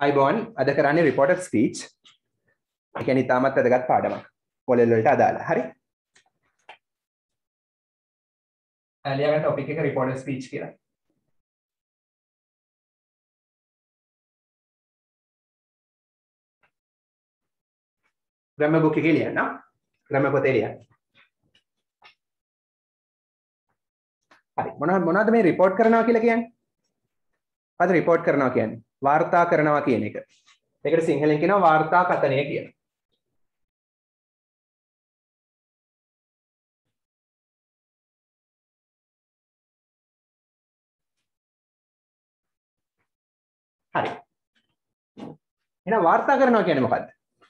අයිබෝන් අද කරන්නේ reported speech. ඒ කියන්නේ තාමත් වැදගත් පාඩමක්. පොලෙල් වලට අදාළ. හරි. ලියගන්න topic එක reported speech කියලා. grammar book එකේ ලියන්න. grammar පොතේ ලියන්න. හරි. මොනවද මේ report කරනවා කියලා කියන්නේ? අද report කරනවා කියන්නේ වාර්තා කරනවා කියන එක. ඒකට සිංහලෙන් කියනවා වාර්තා කතනය කියලා. හරි. එහෙනම් වාර්තා කරනවා කියන්නේ මොකද්ද?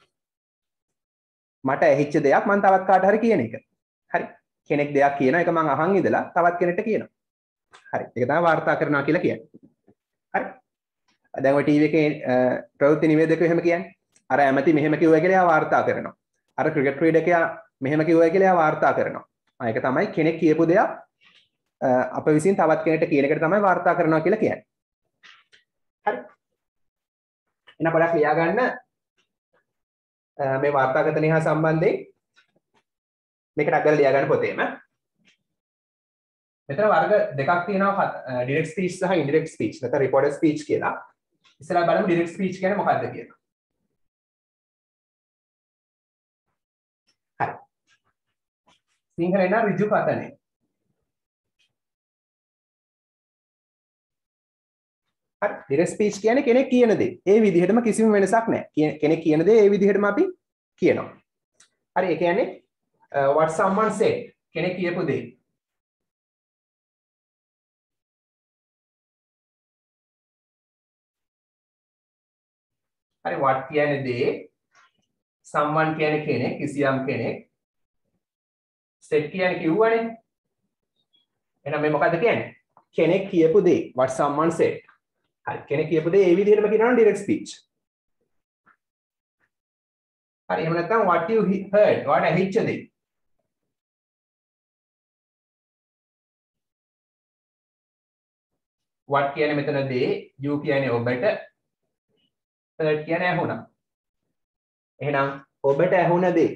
මට ඇහිච්ච දෙයක් මම තවත් කාට හරි කියන එක. හරි. කෙනෙක් දෙයක් කියන එක මම අහන් ඉඳලා තවත් කෙනෙක්ට කියනවා. හරි. ඒක තමයි වාර්තා කරනවා කියලා කියන්නේ. හරි. දැන් ඔය ටීවී එකේ ප්‍රවෘත්ති නිවේදකයෝ එහෙම කියන්නේ. අර ඇමති මෙහෙම කිව්වා කියලා එයා වාර්තා කරනවා. අර ක්‍රිකට් ක්‍රීඩකයා මෙහෙම කිව්වා කියලා එයා වාර්තා කරනවා. ඒක තමයි කෙනෙක් කියපු දෙයක් අප විසින් තවත් කෙනෙක්ට කියන එකට තමයි වාර්තා කරනවා කියලා කියන්නේ. හරි. එහෙනම් පොඩ්ඩක් ලියා ගන්න මේ වාර්තාගතනය හා සම්බන්ධයෙන් මේකට අගල ලියා ගන්න පොතේම. මෙතන වර්ග දෙකක් තියෙනවා direct speech සහ indirect speech. නැත්නම් reported speech කියලා. ඉස්සරහ බලමු direct speech කියන්නේ මොකක්ද කියලා. හරි. සිංහලෙන් නම් ඍජු කතනය. හරි. direct speech කියන්නේ කෙනෙක් කියන දේ. ඒ විදිහටම කිසිම වෙනසක් නැහැ. කෙනෙක් කියන දේ ඒ විදිහටම අපි කියනවා. හරි. ඒ කියන්නේ what someone said කෙනෙක් කියපු දේ. හරි. what කියන්නේ දේ, someone කියන්නේ කෙනෙක්, කිසියම් කෙනෙක්, said කියන්නේ කිව්වනේ. එහෙනම් මේ මොකද්ද කියන්නේ? කෙනෙක් කියපු දේ. what someone said. හරි. කෙනෙක් කියපු දේ ඒ විදිහටම කියනවා direct speech. හරි. එහෙම නැත්නම් what you heard. what ඇහිච්ච දේ. what කියන්නේ මෙතන දේ, you කියන්නේ ඔබට, heard කියන්නේ ඇහුණා. එහෙනම් ඔබට ඇහුණ දේ.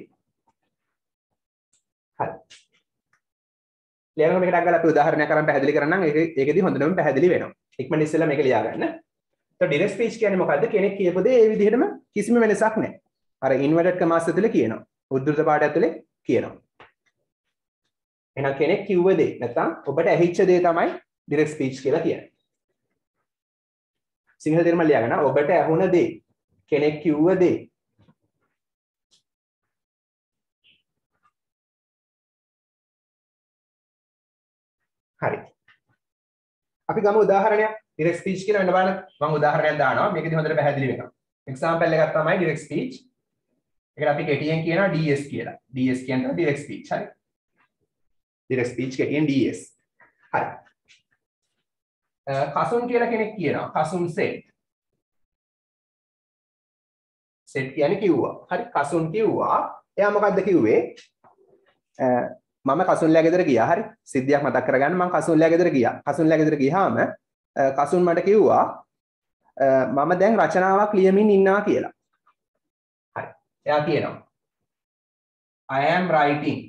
හරි. ලියන්න මේකට අග්ගල අපි උදාහරණයක් අරන් පැහැදිලි කරන්නම්. ඒකෙදි හොඳටම පැහැදිලි වෙනවා. ඉක්මනට ඉස්සෙල්ලා මේක ලියා ගන්න. તો direct speech කියන්නේ මොකද්ද? කෙනෙක් කියපු දේ ඒ විදිහටම කිසිම වෙනසක් නැහැ. අර inverted commas ඇතුලේ කියනවා. උද්දෘත පාඩ ඇතුලේ කියනවා. එහෙනම් කෙනෙක් කිව්ව දේ නැත්නම් ඔබට ඇහිච්ච දේ තමයි direct speech කියලා කියන්නේ. සිංහල තේරුම ලියා ගන්න. ඔබට ඇහුණ දේ, කෙනෙක් කිව්ව දේ. හරි. අපි ගමු උදාහරණයක්. direct speech කියලා වෙන බලන්න. මම උදාහරණයක් දානවා. මේකෙදි හොඳට පැහැදිලි වෙනවා. example එකක් තමයි direct speech. ඒකට අපි කෙටියෙන් කියනවා DS කියලා. DS කියන්නේ direct speech. හරි. direct speech කෙටියෙන් DS. හරි. කසුන් කියලා කෙනෙක් කියනවා. කසුන් said. said කියන්නේ කිව්වා. හරි. කසුන් කිව්වා. එයා මොකද්ද කිව්වේ? මම කසුන්ලා ගෙදර ගියා. හරි. සිද්ධියක් මතක් කරගන්න. මම කසුන්ලා ගෙදර ගියා. කසුන්ලා ගෙදර ගියාම කසුන් මට කිව්වා මම දැන් රචනාවක් ලියමින් ඉන්නවා කියලා. හරි. එයා කියනවා I am writing.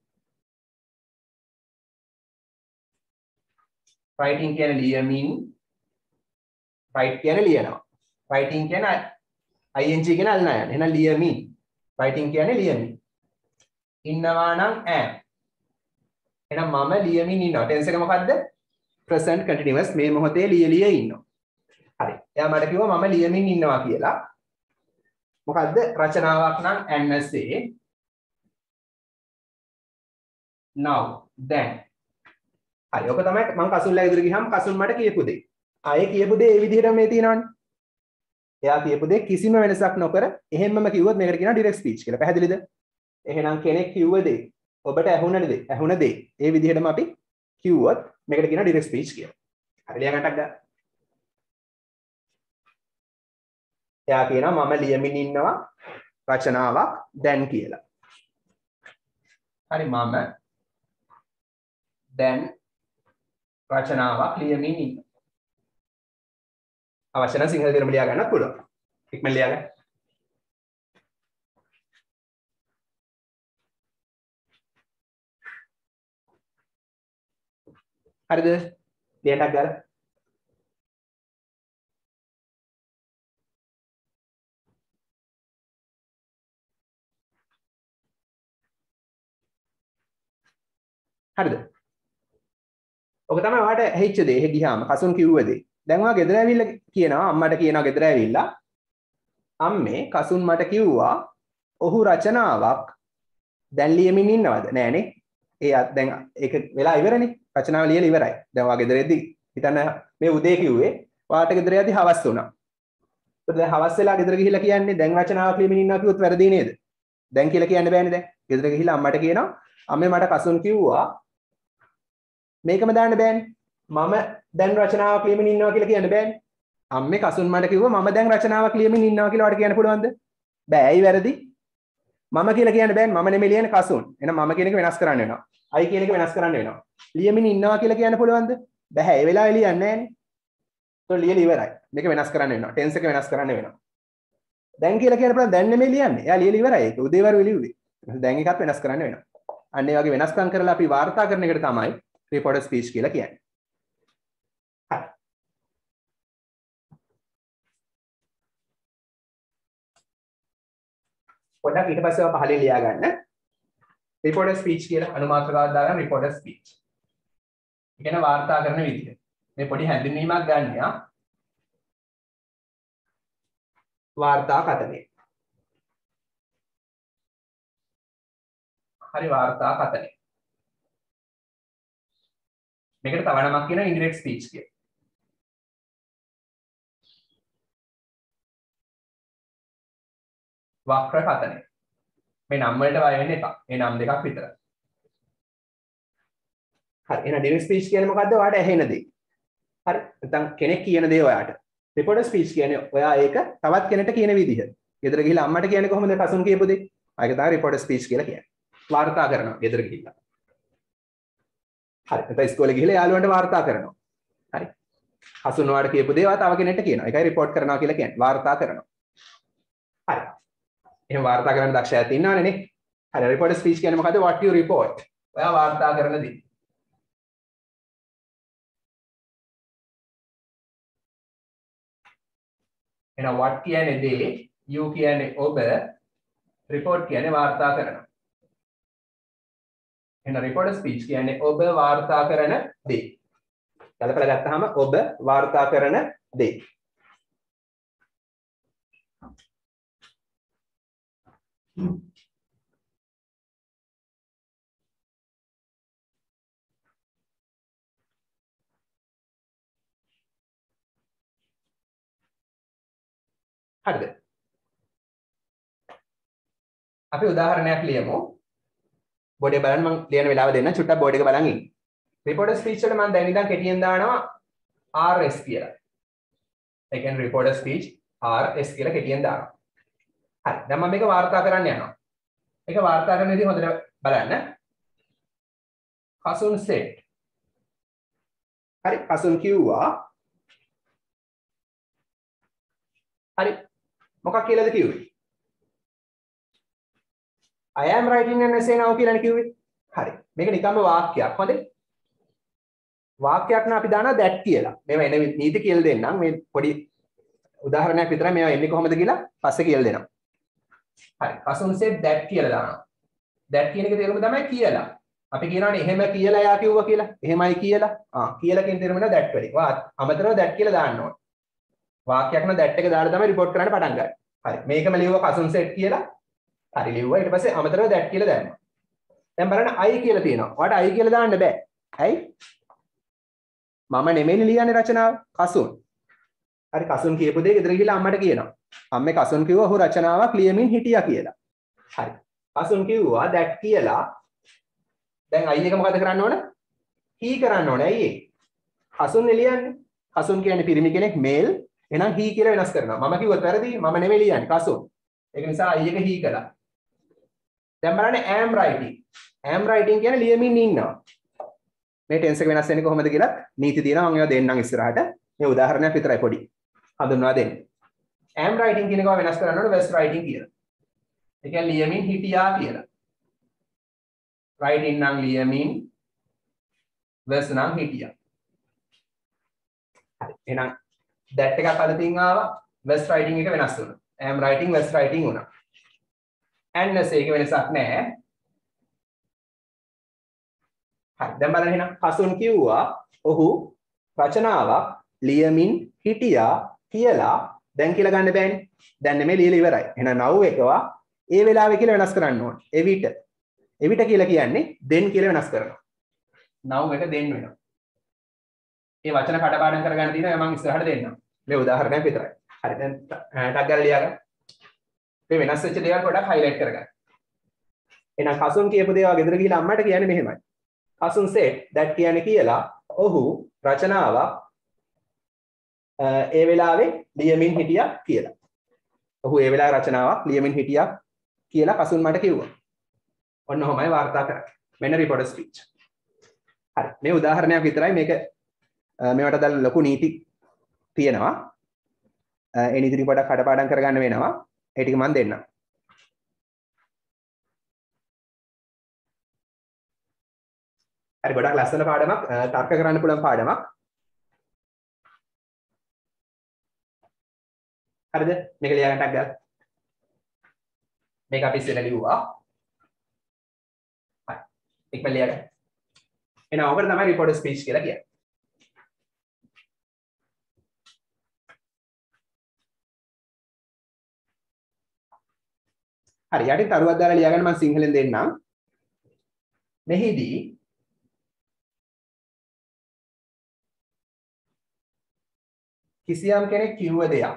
writing කියන්නේ ලියමින්. write කියන්නේ ලියනවා. writing කියන්නේ ing කියන අල්නයන්. එහෙනම් ලියමින්. writing කියන්නේ ලියමින්. ඉන්නවා නම් am. එහෙනම් මම ලියමින් ඉන්නවා. tense එක මොකද්ද? present continuous. මේ මොහොතේ ලිය ඉන්නවා. හරි. එයා මට කිව්වා මම ලියමින් ඉන්නවා කියලා. මොකද්ද? රචනාවක් නම් an say now then. හරි. ඔක තමයි මම කසුන්ලා ගෙදර ගියාම කසුන් මට කියපු දේ. ආයේ කියපු දේ ඒ විදිහටම මේ තියෙනවනේ. එයා කියපු දේ කිසිම වෙනසක් නොකර එහෙම්මම කිව්වොත් මේකට කියනවා direct speech කියලා. පැහැදිලිද? එහෙනම් කෙනෙක් කිව්ව දේ ඔබට ඇහුණ දේ ඒ විදිහටම අපි කිව්වොත් මේකට කියනවා direct speech කියලා. හරි. ලියා ගන්නටක් ගන්න. එයා කියනවා මම ලියමින් ඉන්නවා රචනාවක් දැන් කියලා. හරි. මම දැන් රචනාවක් ලියමින් ඉන්නවා. අවශ්‍ය නම් සිංහල තේරුම ලියා ගන්නත් පුළුවන්. ඉක්මන ලියාගන්න. හරිද? ලියන්නක් ගාලා. හරිද? ඔක තමයි ඔයාලට ඇහිච්ච දේ. එහෙ ගියාම කසුන් කිව්ව දේ. දැන් ඔයා ගෙදර ඇවිල්ලා කියනවා අම්මට කියනවා ගෙදර ඇවිල්ලා අම්මේ කසුන් මට කිව්වා ඔහු රචනාවක් දැන් ලියමින් ඉන්නවද? නෑනේ. දැන් ඒක වෙලා ඉවරනේ. රචනාව ලියලා ඉවරයි. දැන් ඔයා ගෙදර එද්දි හිතන්න මේ උදේ කිව්වේ ඔයාට ගෙදර යද්දි හවස් වුණා. ඒත් දැන් හවස් වෙලා ගෙදර ගිහිල්ලා කියන්නේ දැන් රචනාවක් ලියමින් ඉන්නවා කිව්වොත් වැරදි නේද? දැන් කියලා කියන්න බෑනේ දැන්. ගෙදර ගිහිල්ලා අම්මට කියනවා අම්මේ මට කසුන් කිව්වා මේකම දාන්න බෑනේ. මම දැන් රචනාවක් ලියමින් ඉන්නවා කියලා කියන්න බෑනේ. අම්මේ කසුන් මට කිව්වා මම දැන් රචනාවක් ලියමින් ඉන්නවා කියලා ඔයාලට කියන්න පුළුවන්ද? බෑ. ඇයි වැරදි? මම කියලා කියන්න බෑනේ. මම නෙමෙයි ලියන්නේ කසුන්. එහෙනම් මම කියන එක වෙනස් කරන්න වෙනවා. අයි කියන එක වෙනස් කරන්න වෙනවා. ලියමින් ඉන්නවා කියලා කියන්න පුළුවන්ද? බෑ. ඒ වෙලාවේ ලියන්නේ නෑනේ. ඒක ලියලා ඉවරයි. මේක වෙනස් කරන්න වෙනවා. ටෙන්ස් එක වෙනස් කරන්න වෙනවා. දැන් කියලා කියන්න පුළුවන් දැන් නෙමෙයි ලියන්නේ. එයා ලියලා ඉවරයි. ඒක උදේවරු ලියුවේ. දැන් එකත් වෙනස් කරන්න වෙනවා. අන්න ඒ වගේ වෙනස්කම් කරලා අපි වාර්තා කරන එකට තමයි reporter speech කියලා කියන්නේ. හරි. පොඩ්ඩක් ඊට පස්සේ ඔය පහලින් ලියා ගන්න. reporter speech කියලා අනුමාත්‍රකාවක් දාගන්න reporter speech. ඒ කියන්නේ වාර්තා කරන විදිය. මේ පොඩි හැඳින්වීමක් ගන්නවා. වාර්තා කතනය. හරි වාර්තා කතනය. මේකට තව නමක් කියනවා indirect speech කියලා. වක්‍ර කතනය. මේ නම් වලට වය වෙන්න එපා. මේ නම් දෙකක් විතරයි. හරි. එහෙනම් direct speech කියන්නේ මොකද්ද? ඔයාලට ඇහෙන දේ. හරි. නැත්නම් කෙනෙක් කියන දේ ඔයාට. reporter speech කියන්නේ ඔයා ඒක තවත් කෙනෙක්ට කියන විදිහ. ගෙදර ගිහිල්ලා අම්මට කියන්නේ කොහොමද කසුන් කියපු දේ? ඒක තමයි reporter speech කියලා කියන්නේ. වාර්තා කරනවා ගෙදර ගිහිල්ලා. හරි. නැත්නම් ඉස්කෝලේ ගිහිල්ලා යාළුවන්ට වාර්තා කරනවා. හරි. කසුන් ඔයාට කියපු දේ ඔයා තව කෙනෙක්ට කියනවා. ඒකයි report කරනවා කියලා කියන්නේ. වාර්තා කරනවා. හරි. එහෙනම් වාර්තා කරන්න දක්ෂයෙක් ඉන්නවනේ නේ. හරි. reporter speech කියන්නේ මොකද්ද? what you report. ඔයා වාර්තා කරන දේ. එහෙනම් what කියන්නේ දේ, you කියන්නේ ඔබ, report කියන්නේ වාර්තා කරනවා. එහෙනම් reporter speech කියන්නේ ඔබ වාර්තා කරන දේ. කලපලා ගත්තාම ඔබ වාර්තා කරන දේ. හරිද? අපි උදාහරණයක් ලියමු. බෝඩ් එක බලන්න මම ලියන වෙලාව දෙන්න චුට්ටක් බෝඩ් එක බලන් ඉන්න. reporter speech වල මම දැන් ඉඳන් කෙටියෙන් දානවා RS කියලා. ඒ කියන්නේ reporter speech RS කියලා කෙටියෙන් දානවා. හරි. දැන් මම මේක වාර්තා කරන්න යනවා. මේක වාර්තා කරන විදිහ හොඳට බලන්න. කසුන් said. හරි. කසුන් කිව්වා. හරි. මොකක් කියලාද කිව්වේ? I am writing an essay now කියලානේ කිව්වේ. හරි. මේක නිකම්ම වාක්‍යයක්. හොඳේ. වාක්‍යයක් නම් අපි දානවා that කියලා. මේවා එන නීති කියලා දෙන්නම්. මේ පොඩි උදාහරණයක් විතරයි මේවා එන්නේ කොහොමද කියලා පස්සේ කියලා දෙනවා. හරි. කසුන් said that කියලා දානවා. that කියන එකේ තේරුම තමයි කියලා. අපි කියනවානේ එහෙම කියලා යා කිව්වා කියලා. එහෙමයි කියලා. කියලා කියන තේරුම නේද that වලින්. අමතරව that කියලා දාන්න ඕනේ. වාක්‍යයක් නම් that එක දාලා තමයි report කරන්න පටන් ගන්න. හරි. මේකම ලියුවා කසුන් said කියලා. හරි ලිව්වා. ඊට පස්සේ අමතරව that කියලා දැම්මා. දැන් බලන්න I කියලා තියෙනවා. ඔයාලට I කියලා දාන්න බෑ. ඇයි? මම නෙමෙයි ලියන්නේ රචනාව. කසුන්. හරි කසුන් කියපු දේ ගෙදර ගිහලා අම්මට කියනවා. අම්මේ කසුන් කිව්වා ඔහු රචනාවක් ලියමින් හිටියා කියලා. හරි. කසුන් කිව්වා that කියලා. දැන් I එක මොකද කරන්න ඕන? he කරන්න ඕන. ඇයි ඒ? කසුන් ලියන්නේ. කසුන් කියන්නේ පිරිමි කෙනෙක් male. එහෙනම් he කියලා වෙනස් කරනවා. මම කිව්වොත් වැරදි. මම නෙමෙයි ලියන්නේ. කසුන්. ඒක නිසා I එක he කළා. දැන් බලන්න am writing. am writing කියන්නේ ලියමින් ඉන්නවා. මේ ටෙන්ස් එක වෙනස් වෙන්නේ කොහොමද කියලා නීති තියෙනවා. මම ඒවා දෙන්නම් ඉස්සරහට. මේ උදාහරණයක් විතරයි පොඩි. හඳුන්වා දෙන්න. am writing කියන එක වෙනස් කරන්න ඕනේ was writing කියලා. ඒ කියන්නේ ලියමින් හිටියා කියලා. writing නම් ලියමින් was නම් හිටියා. හරි. එහෙනම් that එකක් අලුතින් ආවා. was writing එක වෙනස් වුණා. am writing was writing වුණා. and එකේ වෙනසක් නැහැ. හරි. දැන් බලන්න එහෙනම් කසුන් කිව්වා ඔහු රචනාවක් ලියමින් හිටියා කියලා දැන් කියලා ගන්න බෑනේ. දැන් නෙමෙයි ලියලා ඉවරයි. එහෙනම් now එකවා ඒ වෙලාවේ කියලා වෙනස් කරන්න ඕනේ. එවිට. එවිට කියලා කියන්නේ then කියලා වෙනස් කරනවා. now එක then වෙනවා. මේ වචන කඩපාඩම් කරගන්න තියෙනවා මම ඉස්සරහට දෙන්නම්. මේ උදාහරණයක් විතරයි. හරි දැන් ටග් ගාලා ලියාගන්න. මේ වෙනස් වෙච්ච දේවල් පොඩ්ඩක් highlight කරගන්න. එහෙනම් කසුන් කියපු දේවල් ගෙදර ගිහිල්ලා අම්මට කියන්නේ මෙහෙමයි. කසුන් said that කියන්නේ කියලා ඔහු රචනාවක් ඒ වෙලාවේ ලියමින් හිටියා කියලා. ඔහු ඒ වෙලාවේ රචනාවක් ලියමින් හිටියා කියලා කසුන් මට කිව්වා. ඔන්න ඔහොමයි වාර්තා කරන්නේ. මෙන්න report speech. හරි. මේ උදාහරණයක් විතරයි මේක මේවට දාලා ලොකු නීති තියෙනවා. ඒ නීති පොඩක් කඩපාඩම් කරගන්න වෙනවා. ඒ ටික මම දෙන්නම්. හරි ගොඩක් ලස්සන පාඩමක් තර්ක කරන්න පුළුවන් පාඩමක්. හරිද? මේක ලියා ගන්නටක් ගන්න. මේක අපි ඉස්සෙල්ලා ලිව්වා. හරි. ඉක්මන ලියා ගන්න. එහෙනම් ඔකට තමයි report speech කියලා කියන්නේ. හරි යටින් තරුවක් දාලා ලියා ගන්න මම සිංහලෙන් දෙන්නම්. මෙහිදී කිසියම් කෙනෙක් කිව්ව දෙයක්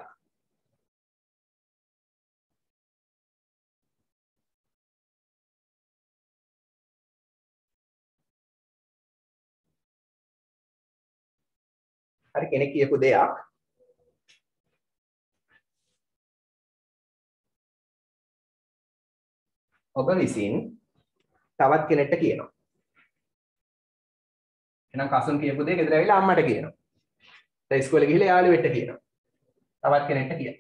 හරි කෙනෙක් කියපු දෙයක් ඔබ විසින් තවත් කෙනෙක්ට කියනවා. එහෙනම් කසුන් කියපු දේ ගෙදර ඇවිල්ලා අම්මට කියනවා. දැන් ඉස්කෝලේ ගිහිල්ලා යාළුවෙක්ට කියනවා. තවත් කෙනෙක්ට කියනවා.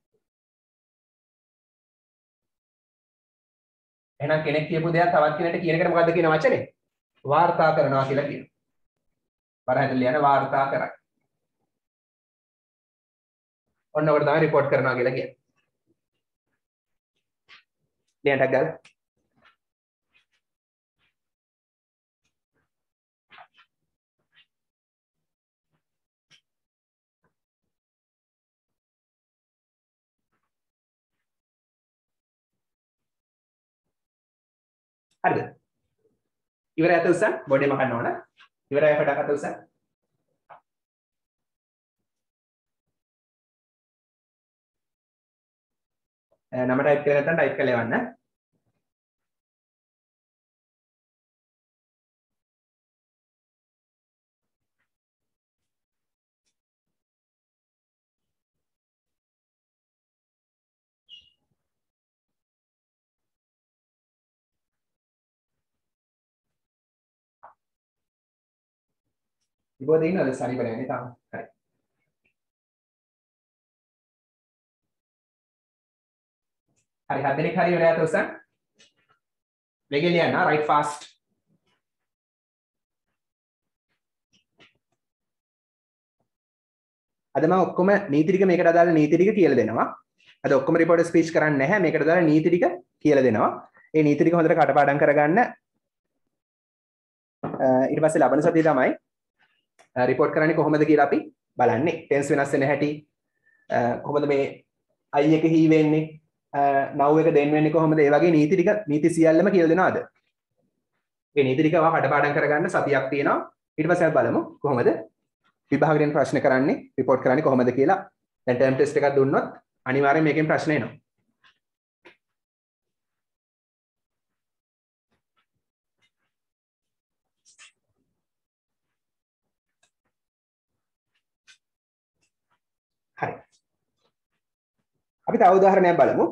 එහෙනම් කෙනෙක් කියපු දෙයක් තවත් කෙනෙක්ට කියන එකට මොකද්ද කියන වචනේ? වාර්තා කරනවා කියලා කියනවා. බරහිත ලියන වාර්තා කරයි. ඔන්න ඔකට තමයි report කරනවා කියලා කියන්නේ. ලියන්නට ගාලා හරිද? ඉවරයි අත උස්සන්න බෝඩ් එක මකන්න ඕන. ඉවරයි පටක් අත උස්සන්න. නම ටයිප් කරලා නැත්නම් ටයිප් කරලා එවන්න. ඉබෝද ඉන්නවද සනීපනේ තාම? හරි. හරි හත් දෙනෙක් හරි ඉවරයි අත උස්සන්න. වෙගෙන් ලියන්න right fast. අද මම ඔක්කොම නීති ටික මේකට අදාළ නීති ටික කියලා දෙනවා. අද ඔක්කොම report speech කරන්නේ නැහැ. මේකට අදාළ නීති ටික කියලා දෙනවා. ඒ නීති ටික හොඳට කටපාඩම් කරගන්න. ඊට පස්සේ ලබන සතිය තමයි report කරන්නේ කොහොමද කියලා අපි බලන්නේ. tense වෙනස් වෙන හැටි කොහොමද මේ I එක he වෙන්නේ now එක then වෙන්නේ කොහොමද? ඒ වගේ නීති සියල්ලම කියලා දෙනවා අද. මේ නීති ටික ඔයා කටපාඩම් කරගන්න සතියක් තියෙනවා. ඊට පස්සේ අපි බලමු කොහොමද විභාගයෙන් ප්‍රශ්න කරන්නේ, report කරන්නේ කොහොමද කියලා. දැන් term test එකක් දුන්නොත් අනිවාර්යෙන් මේකෙන් ප්‍රශ්න එනවා. හරි. අපි තව උදාහරණයක් බලමු.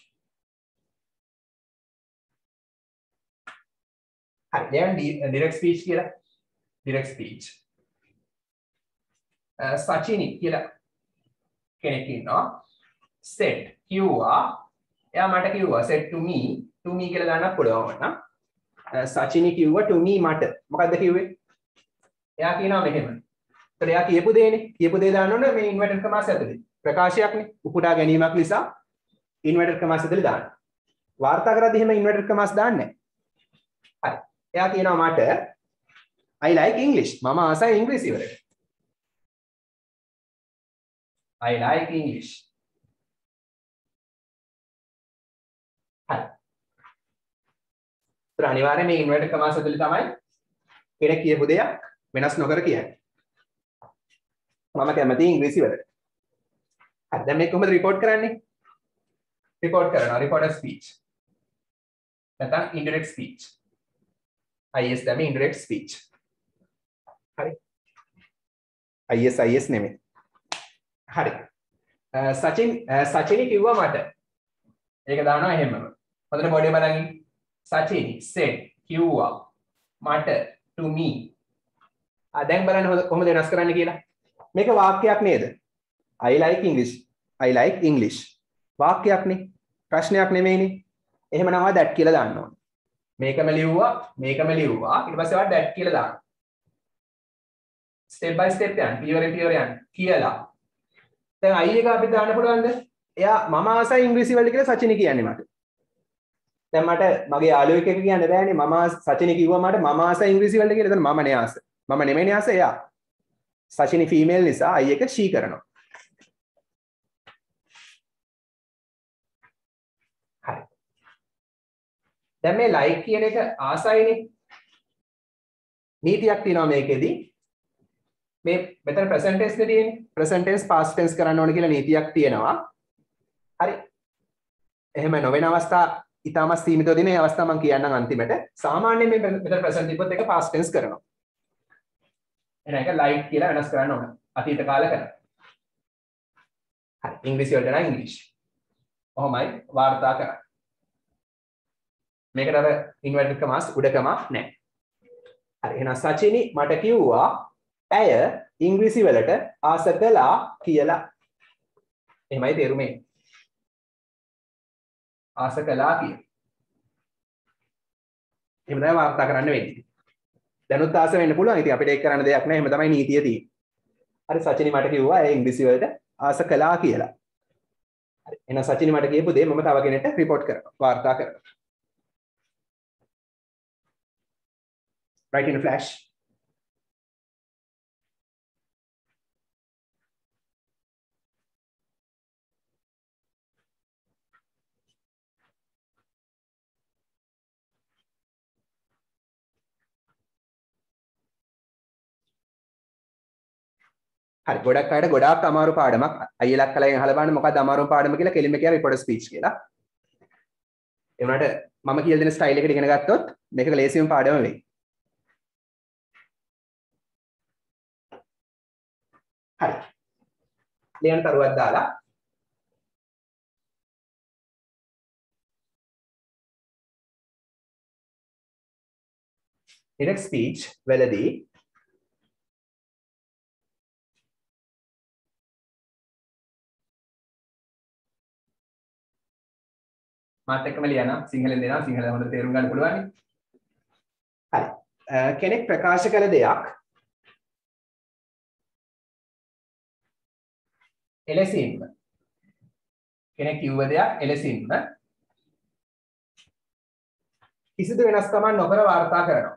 හරි. දැන් direct speech කියලා. direct speech. සචිනි කියලා කෙනෙක් ඉන්නවා. set කිව්වා එයා මට කිව්වා said to me කියලා දාන්නත් පුළුවන් වුණා. සචිනි කිව්වා to me මට. මොකද්ද කිව්වේ? එයා කියනවා මෙහෙම. ඒතර එයා කියපු දේනේ. කියපු දේ දාන්න ඕනේ මේ ඉන්වර්ටඩ් කමාස් ඇතුලේ. ප්‍රකාශයක්නේ. උපුටා ගැනීමක් නිසා ඉන්වර්ටඩ් කමාස් ඇතුලේ දාන්න. වාර්තා කරද්දී එහෙම ඉන්වර්ටඩ් කමාස් දාන්නේ නැහැ. හරි. එයා කියනවා මට I like English. මම ආසයි ඉංග්‍රීසි වලට. I like English. හරි. ඒතර අනිවාර්යයෙන් මේ ඉන්වර්ටඩ් කමාස් ඇතුලේ තමයි කෙනෙක් කියපු දෙයක් වෙනස් නොකර කියන්නේ. මම කැමති ඉංග්‍රීසි වලට. හරි. දැන් මේක කොහොමද report කරන්නේ? report කරනවා reported speech. නැත්නම් indirect speech. IS දැමි indirect speech. හරි. IS නෙමෙයි. හරි. සචිනි කිව්වා මට. ඒක දානවා එහෙමම. හොඳට බොඩි බලන්න. සචිනි said කිව්වා මට to me. දැන් බලන්න කොහොමද වෙනස් කරන්න කියලා. මේක වාක්‍යයක් නේද? I like English. I like English. වාක්‍යයක්නේ. ප්‍රශ්නයක් නෙමෙයිනේ. එහෙමනම් ආ that කියලා දාන්න ඕනේ. මේකම ලිව්වා ඊට පස්සේ ආ that කියලා දාන්න. step by step යන්න pure යන්න කියලා. දැන් I එක අපිට දාන්න පුළුවන්ද? එයා මම ආසයි ඉංග්‍රීසි වලට කියලා සචිනි කියන්නේ මට. දැන් මට මගේ යාළුවෙක් එක කියන්න බෑනේ මම සචිනි කිව්වා මට මම ආසයි ඉංග්‍රීසි වලට කියලා. එතන මම නේ ආස. මම නෙමෙයිනේ ආස එයා. සචිනි ෆීමේල් නිසා I එක she කරනවා. හරි. දැන් මේ like කියන එක ආසයිනේ. නීතියක් තියෙනවා මේකෙදි. මේ මෙතන present tense නේ තියෙන්නේ. present tense past tense කරන්න ඕන කියලා නීතියක් තියෙනවා. හරි. එහෙම නොවන අවස්ථා ඊටම සීමිතව දින මේ අවස්ථාව මම කියන්නම් අන්තිමට. සාමාන්‍යයෙන් මේ මෙතන present තිබ්බොත් ඒක past tense කරනවා. එහෙනම් ඒක like කියලා වෙනස් කරන්න ඕන. අතීත කාල කරනවා. හරි. ඉංග්‍රීසි වලට නම් ඉංග්‍රීසි. ඔහොමයි වාර්තා කරන්නේ. මේකට අර ඉන්වර්ටඩ් කමාස් උඩකම නැහැ. හරි. එහෙනම් සචිනි මට කිව්වා ඇය ඉංග්‍රීසි වලට ආස කළා කියලා. එහෙමයි තේරුම එන්නේ. ආස කළා කිය. එහෙම තමයි වාර්තා කරන්න වෙන්නේ. දැනුත් ආස වෙන්න පුළුවන්. ඉතින් අපිට ඒක කරන්න දෙයක් නැහැ. එහෙම තමයි නීතිය තියෙන්නේ. හරි සචිනි මට කිව්වා ඇය ඉංග්‍රීසි වලට ආස කළා කියලා. හරි. එහෙනම් සචිනි මට කියපු දේ මම තව කෙනෙක්ට report කරනවා. වාර්තා කරනවා. Write in a flash. හරි ගොඩක් අයට ගොඩාක් අමාරු පාඩමක් අයියලක් කලෙන් අහලා බලන්න මොකක්ද අමාරුම පාඩම කියලා කෙලින්ම කියන report speech කියලා. ඒ වුණාට මම කියලා දෙන ස්ටයිල් එකට ඉගෙන ගත්තොත් මේක ලේසියම පාඩම වෙයි. හරි. ලියන්න තරුවක් දාලා direct speech වලදී මාත් එක්කම ලියන්න සිංහලෙන් දෙනවා සිංහල හොඳට තේරුම් ගන්න පුළුවන්. හරි. කෙනෙක් ප්‍රකාශ කළ දෙයක් එලෙසින්ම කෙනෙක් කිව්ව දෙයක් එලෙසින්ම කිසිදු වෙනස්කමක් නොකර වාර්තා කරනවා.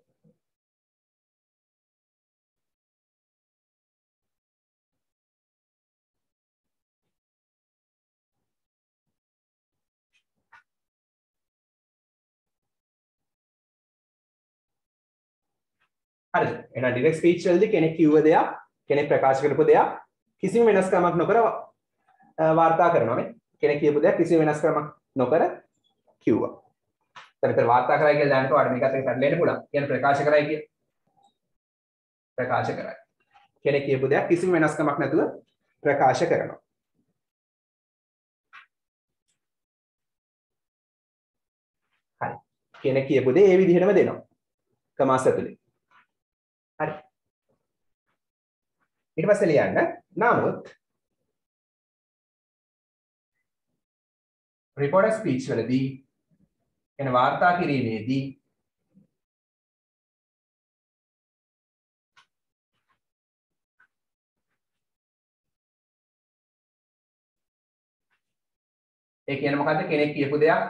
හරිද? එහෙනම් direct speech වලදී කෙනෙක් කිව්ව දෙයක් කෙනෙක් ප්‍රකාශ කරපු දෙයක් කිසිම වෙනස්කමක් නොකර වාර්තා කරනවා නේ. කෙනෙක් කියපු දෙයක් කිසිම වෙනස්කමක් නොකර කිව්වා. දැන් විතර වාර්තා කරයි කියලා දැනට ඔයාලට මේකත් එක්ක පැටලෙන්න පුළුවන්. කියන්නේ ප්‍රකාශ කරයි කිය. ප්‍රකාශ කරයි. කෙනෙක් කියපු දෙයක් කිසිම වෙනස්කමක් නැතුව ප්‍රකාශ කරනවා. හරි. කෙනෙක් කියපු දේ ඒ විදිහටම දෙනවා. කමාස් ඇතුලේ. හරි. ඊට පස්සේ ලියන්න නමුත් reported speech වලදී එන වාර්තා කිරීමේදී ඒ කියන්නේ මොකද්ද? කෙනෙක් කියපු දෙයක්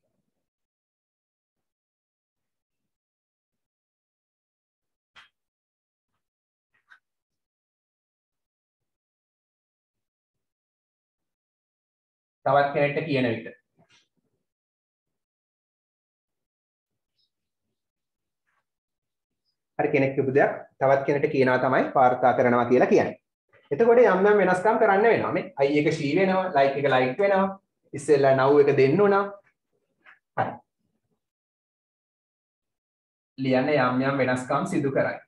තවත් කෙනෙක්ට කියන විට. හරි කෙනෙක් කියපු දෙයක් තවත් කෙනෙක්ට කියනවා තමයි වාර්තා කරනවා කියලා කියන්නේ. එතකොට යම් යම් වෙනස්කම් කරන්න වෙනවා. මේ i එක she වෙනවා, like එක like වෙනවා. ඉස්සෙල්ලා now එක දෙන්න උනා. හරි. ලියන්න යම් යම් වෙනස්කම් සිදු කරයි.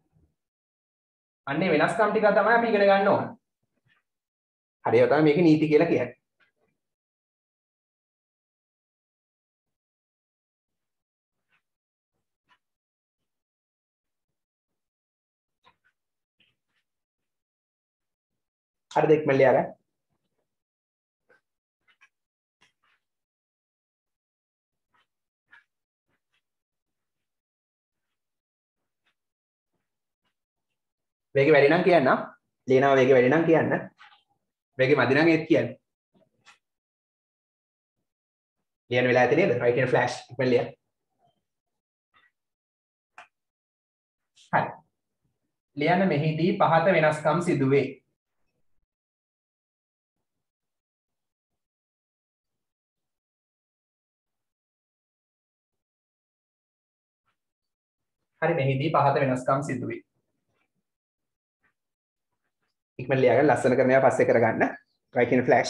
අන්නේ වෙනස්කම් ටික තමයි අපි ඉගෙන ගන්න ඕන. හරි ඒක තමයි මේකේ නීති කියලා කියන්නේ. හරිද ඉක්මනට ලියා ගන්න. වේගෙ වැඩි නම් කියන්න. ලියනවා වේගෙ වැඩි නම් කියන්න. වේගෙ මදි නම් ඒත් කියන්න. ලියන වෙලාව ඇති නේද? right in flash ඉක්මනට ලියන්න. හරි. ලියන්න මෙහිදී පහත වෙනස්කම් සිදුවේ. හරි මෙහිදී පහත වෙනස්කම් සිදුවේ. ඉක්මනට ලියා ගන්න ලස්සන කරනවා පස්සේ කරගන්න. right in flash.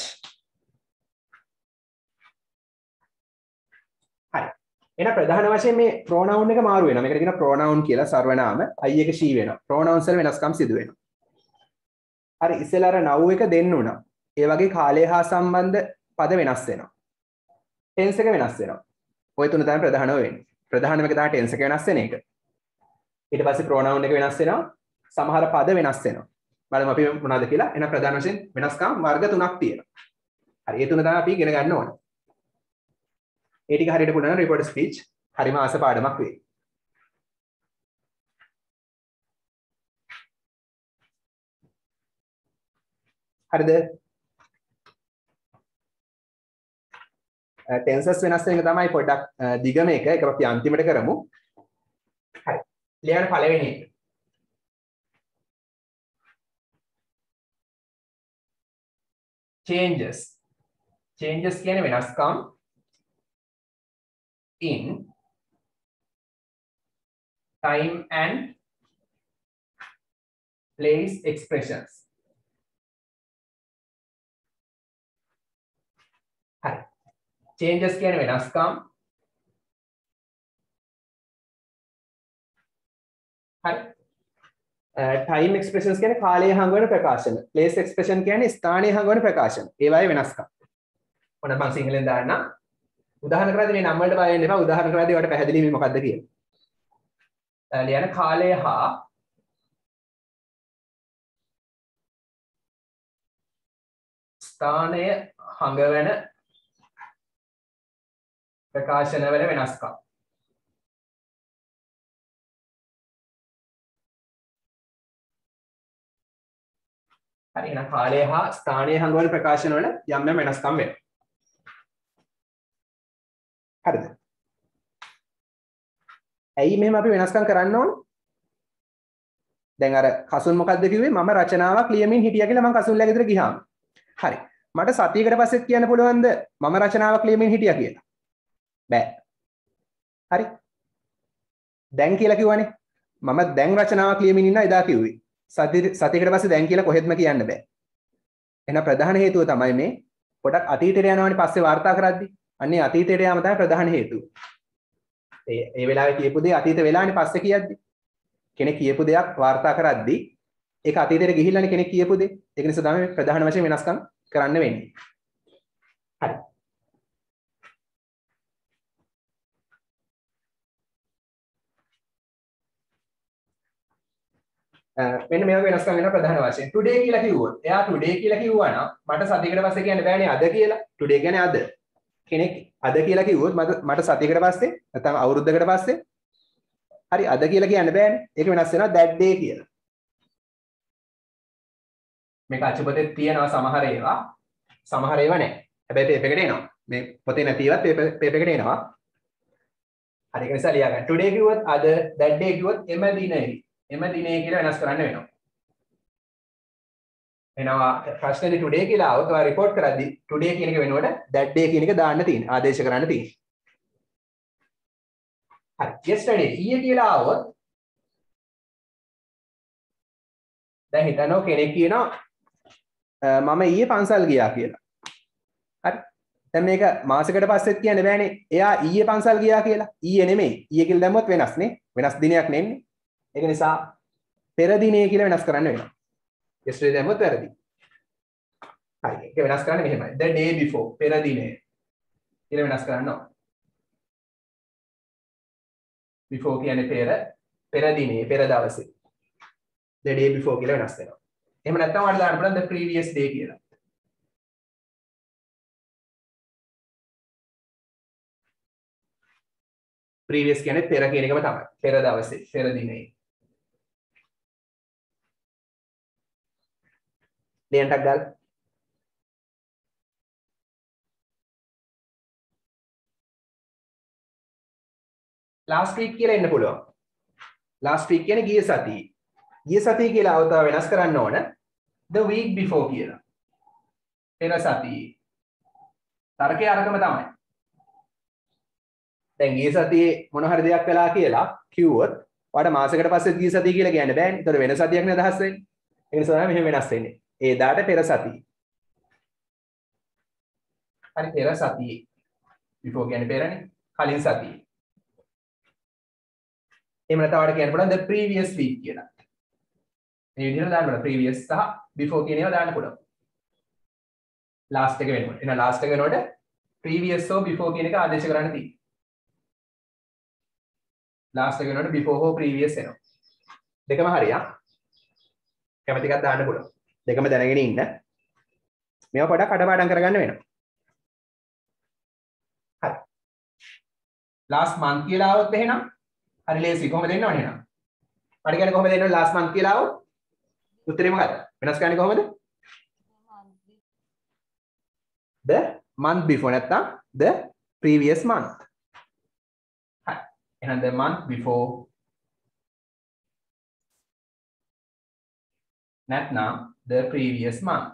හරි. එහෙනම් ප්‍රධාන වශයෙන් මේ pronoun එක මාරු වෙනවා. මේකට කියනවා pronoun කියලා සර්වනාම. I එක she වෙනවා. pronouns වල වෙනස්කම් සිදු වෙනවා. හරි ඉස්සෙල්ලා අර now එක දෙන්න උනා. ඒ වගේ කාලය හා සම්බන්ධ පද වෙනස් වෙනවා. tense එක වෙනස් වෙනවා. ඔය තුන තමයි ප්‍රධානම වෙන්නේ. ප්‍රධානම එක තමයි tense එක වෙනස් වෙන එක. ඊට පස්සේ pronoun එක වෙනස් වෙනවා. සමහර පද වෙනස් වෙනවා. බලමු අපි මොනවද කියලා. එහෙනම් ප්‍රධාන වශයෙන් වෙනස්කම් වර්ග තුනක් තියෙනවා. හරි ඒ තුන තමයි අපි ඉගෙන ගන්න ඕනේ. ඒ ටික හරියට පුරන report speech හරිම ආස පාඩමක් වෙයි. හරිද? tenses වෙනස් වෙන එක තමයි පොඩ්ඩක් දිග මේක. ඒක අපි අන්තිමට කරමු. හරි. ලියන්න පළවෙනි එක. changes. changes කියන්නේ වෙනස්කම් in time and place expressions. හරි. changes කියන්නේ වෙනස්කම්. හරි. time expressions කියන්නේ කාලය හංගවන ප්‍රකාශන. place expression කියන්නේ ස්ථානය හංගවන ප්‍රකාශන. ඒවායේ වෙනස්කම්. ඔන්න මම සිංහලෙන් දාන්නම්. උදාහරණ කරද්දී මේ නම් වලට බය වෙන්න එපා. උදාහරණ කරද්දී ඔයාලට පැහැදිලි මේ මොකද්ද කියලා. ලියන කාලය හා ස්ථානය හංගවන ප්‍රකාශන වල වෙනස්කම්. හරි එහෙනම් කාලය හා ස්ථානය හංගවන ප්‍රකාශන වල යම් යම් වෙනස්කම් වෙනවා. හරිද? ඇයි මෙහෙම අපි වෙනස්කම් කරන්න ඕන? දැන් අර කසුන් මොකද්ද කිව්වේ? මම රචනාවක් ලියමින් හිටියා කියලා මම කසුන්ලා ගෙදර ගියාම. හරි. මට සතියකට පස්සෙත් කියන්න පුළුවන්ද මම රචනාවක් ලියමින් හිටියා කියලා? බෑ. හරි. දැන් කියලා කිව්වනේ. මම දැන් රචනාවක් ලියමින් ඉන්නා එදා කිව්වේ. සතියකට පස්සේ දැන් කියලා කොහෙත්ම කියන්න බෑ. එහෙනම් ප්‍රධාන හේතුව තමයි මේ පොඩක් අතීතයට යනවානේ පස්සේ වාර්තා කරද්දී. අන්නේ අතීතයට යාම තමයි ප්‍රධාන හේතුව. ඒ වෙලාවේ කියපු දේ අතීත වෙලානේ පස්සේ කියද්දී. කෙනෙක් කියපු දෙයක් වාර්තා කරද්දී ඒක අතීතයට ගිහිල්ලානේ කෙනෙක් කියපු දේ. ඒක නිසා තමයි ප්‍රධාන වශයෙන් වෙනස්කම් කරන්න වෙන්නේ. හරි. මෙන්න මේක වෙනස්කම් වෙන ප්‍රධාන වශයෙන්. today කියලා කිව්වොත් එයා today කියලා කිව්වා නම් මට සතියකට පස්සේ කියන්න බෑනේ අද කියලා. today කියන්නේ අද. කෙනෙක් අද කියලා කිව්වොත් මට සතියකට පස්සේ නැත්නම් අවුරුද්දකට පස්සේ හරි අද කියලා කියන්න බෑනේ. ඒක වෙනස් වෙනවා that day කියලා. මේක අච්චුපතේ තියෙනවා සමහර ඒවා. සමහර ඒවා නැහැ. හැබැයි පේපර් එකට එනවා. මේ පොතේ නැතිවත් පේපර් එකට එනවා. හරි ඒක නිසා ලියා ගන්න. today කිව්වොත් අද that day කිව්වොත් එම දිනේ. එම දිනේ කියලා වෙනස් කරන්න වෙනවා. එනවා ප්‍රශ්නේදී today කියලා આવොත් ඔයා report කරද්දී today කියන එක වෙනුවට that day කියන එක දාන්න තියෙනවා. ආදේශ කරන්න තියෙනවා. හරි yesterday ඊයේ කියලා આવොත් දැන් හිතනවා කෙනෙක් කියනවා මම ඊයේ පන්සල් ගියා කියලා. හරි. දැන් මේක මාසෙකට පස්සෙත් කියන්න බෑනේ. එයා ඊයේ පන්සල් ගියා කියලා. ඊයේ නෙමෙයි. ඊයේ කියලා දැම්මොත් වෙනස් නේ. වෙනස් දිනයක් නෙන්නේ. ඒක නිසා පෙර දිනේ කියලා වෙනස් කරන්න වෙනවා. yesterday දැම්මොත් වැරදි. හරි. ඒක වෙනස් කරන්න මෙහෙමයි. the day before පෙර දිනේ කියලා වෙනස් කරන්න ඕන. before කියන්නේ පෙර දිනේ පෙර දවසේ. the day before කියලා වෙනස් වෙනවා. එහෙම නැත්නම් ඔයාලට දාන්න පුළුවන් the previous day කියලා. previous කියන්නේ පෙර කියන එකම තමයි. පෙර දවසේ, පෙර දිනේ. ලියන්නක් ගාලා. last week කියලා එන්න පුළුවන්. last week කියන්නේ ගිය සතියේ. ගිය සතිය කියලා අවතාව වෙනස් කරන්න ඕන the week before කියලා. පෙර සතියේ. තර්කය අරකම තමයි. දැන් ගිය සතියේ මොන හරි දෙයක් කළා කියලා කිව්වොත් ඔයාලට මාසෙකට පස්සේ ගිය සතිය කියලා කියන්න බෑනේ. ඒතර වෙන සතියක් නේ අදහස් වෙන්නේ. ඒ නිසා තමයි මෙහෙම වෙනස් වෙන්නේ. ඒ දාට පෙර සතියේ. හරි පෙර සතියේ. before කියන්නේ පෙරනේ. කලින් සතියේ. එහෙම නැත්නම් ඔයාලට කියන්න පුළුවන් the previous week කියලා. මේ විදිහට දාන්න පුළුවන් previous සහ before කියන ඒවා දාන්න පුළුවන්. last එක වෙනකොට. එහෙනම් last එක වෙනකොට previous හෝ before කියන එක ආදේශ කරන්න තියෙනවා. last එක වෙනකොට before හෝ previous එනවා. දෙකම හරියක්. කැමති එකක් දාන්න පුළුවන්. දෙකම දැනගෙන ඉන්න. මේවා පොඩක් අඩපාඩම් කරගන්න වෙනවා. හරි. last month කියලා આવොත් එහෙනම් හරි ලේසි කොහොමද දෙන්නවනේ එහෙනම්. මට කියන්නේ කොහොමද දෙන්නවනේ last month කියලා આવොත් උත්තරේ මොකක්ද? වෙනස් කරන්නේ කොහොමද? the month before නැත්තම් the previous month. හරි. එහෙනම් the month before නැත්නම් the previous month.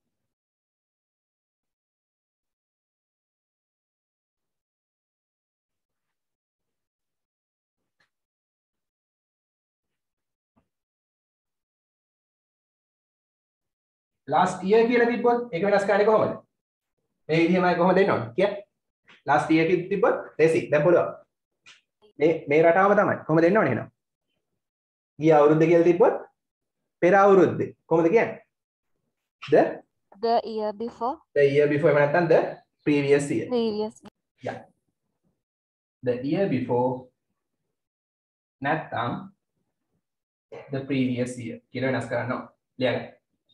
last year කියලා තිබ්බොත් ඒක වෙනස් කරන්නේ කොහොමද? මේ විදිහමයි කොහොමද දෙන්න ඕනේ කිය. last year කියලා තිබ්බොත් ලේසි. දැන් බලන්න. මේ රටාවම තමයි. කොහොමද දෙන්න ඕනේ එහෙනම්? ගිය අවුරුද්ද කියලා තිබ්බොත් පෙර අවුරුද්දේ. කොහොමද කියන්නේ? the year before. The year before එහෙම නැත්නම් the previous year. Previous. Yeah. The year before නැත්නම් the previous year කියලා වෙනස් කරන්න ඕනේ. ලියගන්න.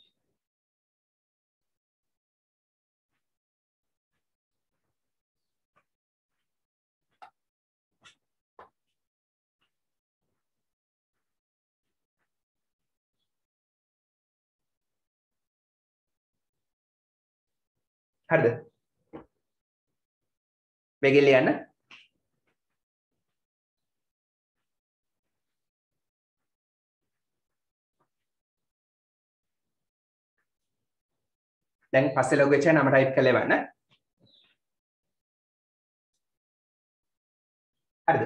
හරිද? මේකෙන් ලියන්න. දැන් පස්සේ ලොග් එක නම ටයිප් කරලා එවන්න. හරිද?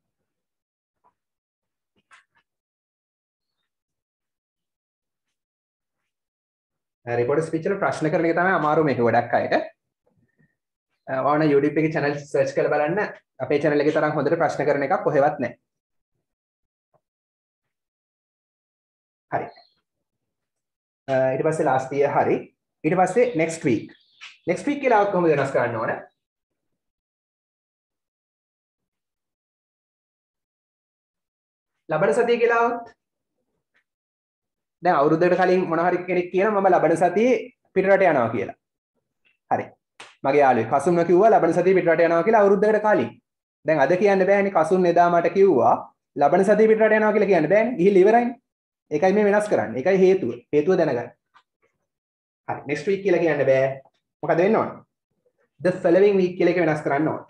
රිපෝර්ට් ස්පීච් වල ප්‍රශ්න කරන එක තමයි අමාරු මේක ගොඩක් අයට. ඔයාලා YouTube එකේ channel search කරලා බලන්න අපේ channel එකේ තරම් හොඳට ප්‍රශ්න කරන එකක් කොහෙවත් නැහැ. හරි. ඊට පස්සේ last year හරි. ඊට පස්සේ next week. next week කියලා කොහොමද වෙනස් කරන්න ඕන? ලබන සතිය කියලා આવොත් දැන් අවුරුද්දකට කලින් මොන හරි කෙනෙක් කියනවා මම ලබන සතියේ පිටරට යනවා කියලා. හරි. මගේ යාළුවෙක් කසුන්ව කිව්වා ලබන සතිය පිටරට යනවා කියලා අවුරුද්දකට කලින්. දැන් අද කියන්න බෑනේ කසුන් එදා මට කිව්වා ලබන සතිය පිටරට යනවා කියලා කියන්න බෑනේ. ගිහිල්ලා ඉවරයිනේ. ඒකයි මේ වෙනස් කරන්නේ. ඒකයි හේතුව. හේතුව දැනගන්න. හරි next week කියලා කියන්න බෑ. මොකද වෙන්න ඕන? the following week කියලා එක වෙනස් කරන්න ඕන.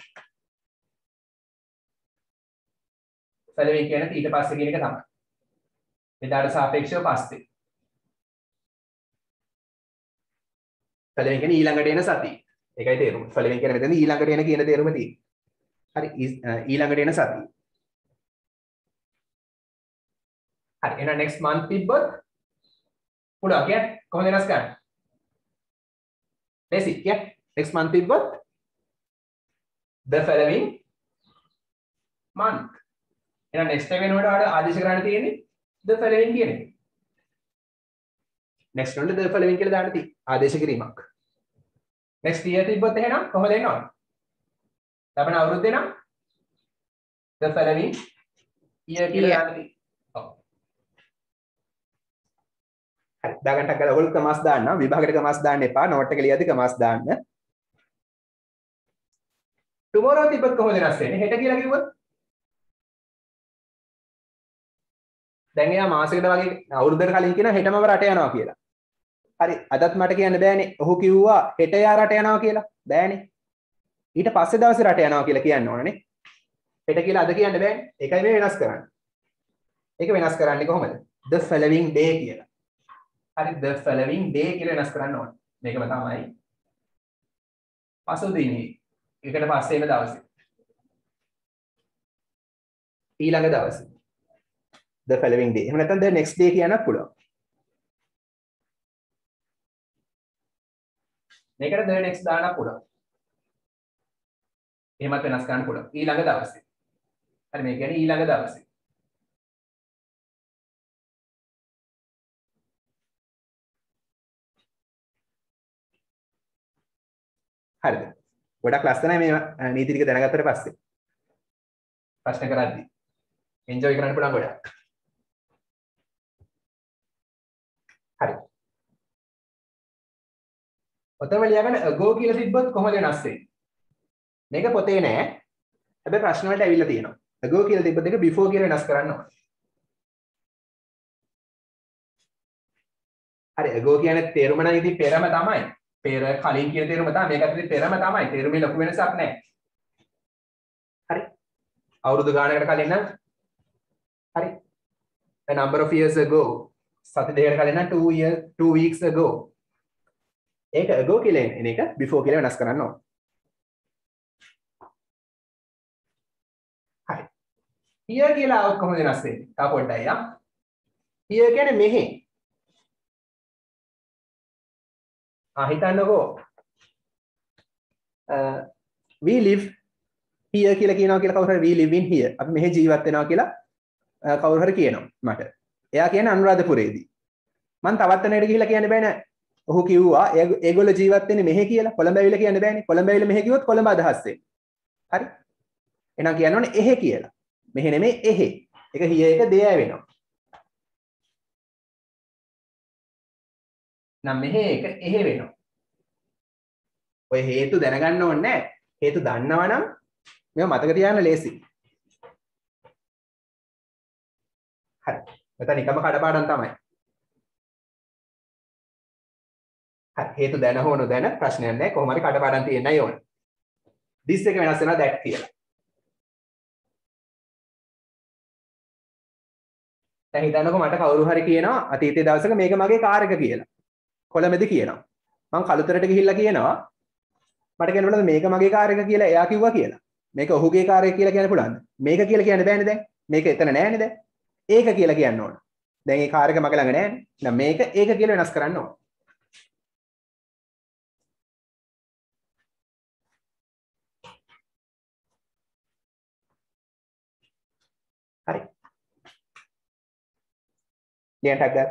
following කියන ඊට පස්සේ කියන එක තමයි. එදාට සාපේක්ෂව පස්සේ. following කියන්නේ ඊළඟට එන සතිය. ඒකයි තේරුම. following කියන මෙතන ඊළඟට එන කියන තේරුම තියෙන්නේ. හරි ඊළඟට එන සතිය. හරි එහෙනම් next month තිබ්බොත් පුළුවන් කියන්නේ කොහොමද වෙනස් කරන්නේ? basic yeah next month තිබ්බොත් the following month. එහෙනම් next time වෙනකොට ආදේශ කරන්න තියෙන්නේ the following කියන එක. next one the following කියලා දාන්න තියෙන්නේ ආදේශ කිරීමක්. next year තිබ්බොත් එහෙනම් කොහොමද එන්න ඕන? ලබන අවුරුද්දේ නම් the following year කියලා දාන්න තියෙන්නේ. හරි දාගන්නට ගල ඔයගොල්ලෝ කමාස් දාන්න විභාගයට කමාස් දාන්න එපා නෝට් එක ලියද්දි කමාස් දාන්න. tomorrow තිබ්බොත් කොහොමද වෙනස් වෙන්නේ? හෙට කියලා කිව්වොත් දැන් එයා මාසෙකට වගේ අවුරුද්දකට කලින් කියනවා හෙටම රට යනවා කියලා. හරි අදත් මට කියන්න බෑනේ. ඔහු කිව්වා හෙට යා රට යනවා කියලා. බෑනේ. ඊට පස්සේ දවසේ රට යනවා කියලා කියන්න ඕනනේ. හෙට කියලා අද කියන්න බෑනේ. ඒකයි මේ වෙනස් කරන්නේ. ඒක වෙනස් කරන්නේ කොහොමද? the following day කියලා. හරි the following day කියලා වෙනස් කරන්න ඕනේ. මේකම තමයි. පසුදිනේ. ඒකට පස්සේ එන දවසේ. ඊළඟ දවසේ. the following day. එහෙම නැත්නම් the next day කියන්නත් පුළුවන්. මේකට the next දාන්නත් පුළුවන්. එහෙමත් වෙනස් කරන්න පුළුවන්. ඊළඟ දවසේ. හරි මේ කියන්නේ ඊළඟ දවසේ. හරිද? ගොඩක් ලස්සනයි මේ නීති ටික දැනගත්තට පස්සේ. ප්‍රශ්න කරද්දී එන්ජොයි කරන්න පුළුවන් ගොඩක්. හරි. ඔතන ලියාගන්න go කියලා තිබ්බොත් කොහොමද වෙනස් වෙන්නේ? මේක පොතේ නෑ. හැබැයි ප්‍රශ්න වලට ඇවිල්ලා තියෙනවා. go කියලා තිබ්බොත් ඒක before කියලා වෙනස් කරන්න ඕනේ. හරි go කියන්නේ තේරුම නම් ඉතින් පෙරම තමයි. පෙර කලින් කියන තේරුම තමයි. මේකත් ඉතින් පෙරම තමයි. තේරුමේ ලොකු වෙනසක් නෑ. හරි. අවුරුදු ගානකට කලින් නම් හරි. a number of years ago. සති දෙකකට කලින් නම් 2 weeks ago. ඒක ago කියලා එන එක before කියලා වෙනස් කරන්න ඕන. හරි. here කියලා આવොත් කොහොමද වෙනස් වෙන්නේ? තා පොඩ්ඩයි යා. here කියන්නේ මෙහි. හිතන්නකෝ we live here කියලා කියනවා කියලා කවුරු හරි we live in here. අපි මෙහි ජීවත් වෙනවා කියලා කවුරු හරි කියනවා මට. එයා කියන්නේ අනුරාධපුරේදී. මම තවත් තැනකට ගිහිල්ලා කියන්න බෑ නෑ. ඔහු කිව්වා ඒගොල්ලෝ ජීවත් වෙන්නේ මෙහෙ කියලා. කොළඹ ඇවිල්ලා කියන්න බෑනේ. කොළඹ ඇවිල්ලා මෙහෙ කිව්වොත් කොළඹ අදහස් වෙන්නේ. හරි. එහෙනම් කියන්න ඕනේ එහෙ කියලා. මෙහෙ නෙමෙයි එහෙ. ඒක here එක there වෙනවා. නම් මෙහෙ එක එහෙ වෙනවා. ඔය හේතු දැනගන්න ඕනේ නෑ. හේතු දන්නවනම් මේව මතක තියාගන්න ලේසි. හරි. මෙතන එකම කඩපාඩම් තමයි. හරි හේතු දැන හෝ නොදැන ප්‍රශ්නයක් නැහැ. කොහොම හරි කඩපාඩම් තියෙන්නයි ඕන. this එක වෙනස් වෙනවා that කියලා. දැන් හිතන්නකෝ මට කවුරු හරි කියනවා අතීතයේ දවසක මේක මගේ කාර් එක කියලා. කොළඹදී කියනවා. මම කලුතරට ගිහිල්ලා කියනවා මට කියන්න පුළුවන්ද මේක මගේ කාර් එක කියලා එයා කිව්වා කියලා. මේක ඔහුගේ කාර් එක කියලා කියන්න පුළුවන්ද? මේක කියලා කියන්න බෑනේ දැන්. මේක එතන නෑනේ දැන්. ඒක කියලා කියන්න ඕන. දැන් මේ කාර් එක මගේ ළඟ නෑනේ. දැන් මේක ඒක කියලා වෙනස් කරන්න ඕන. හරි. ලියන්නට ගන්න.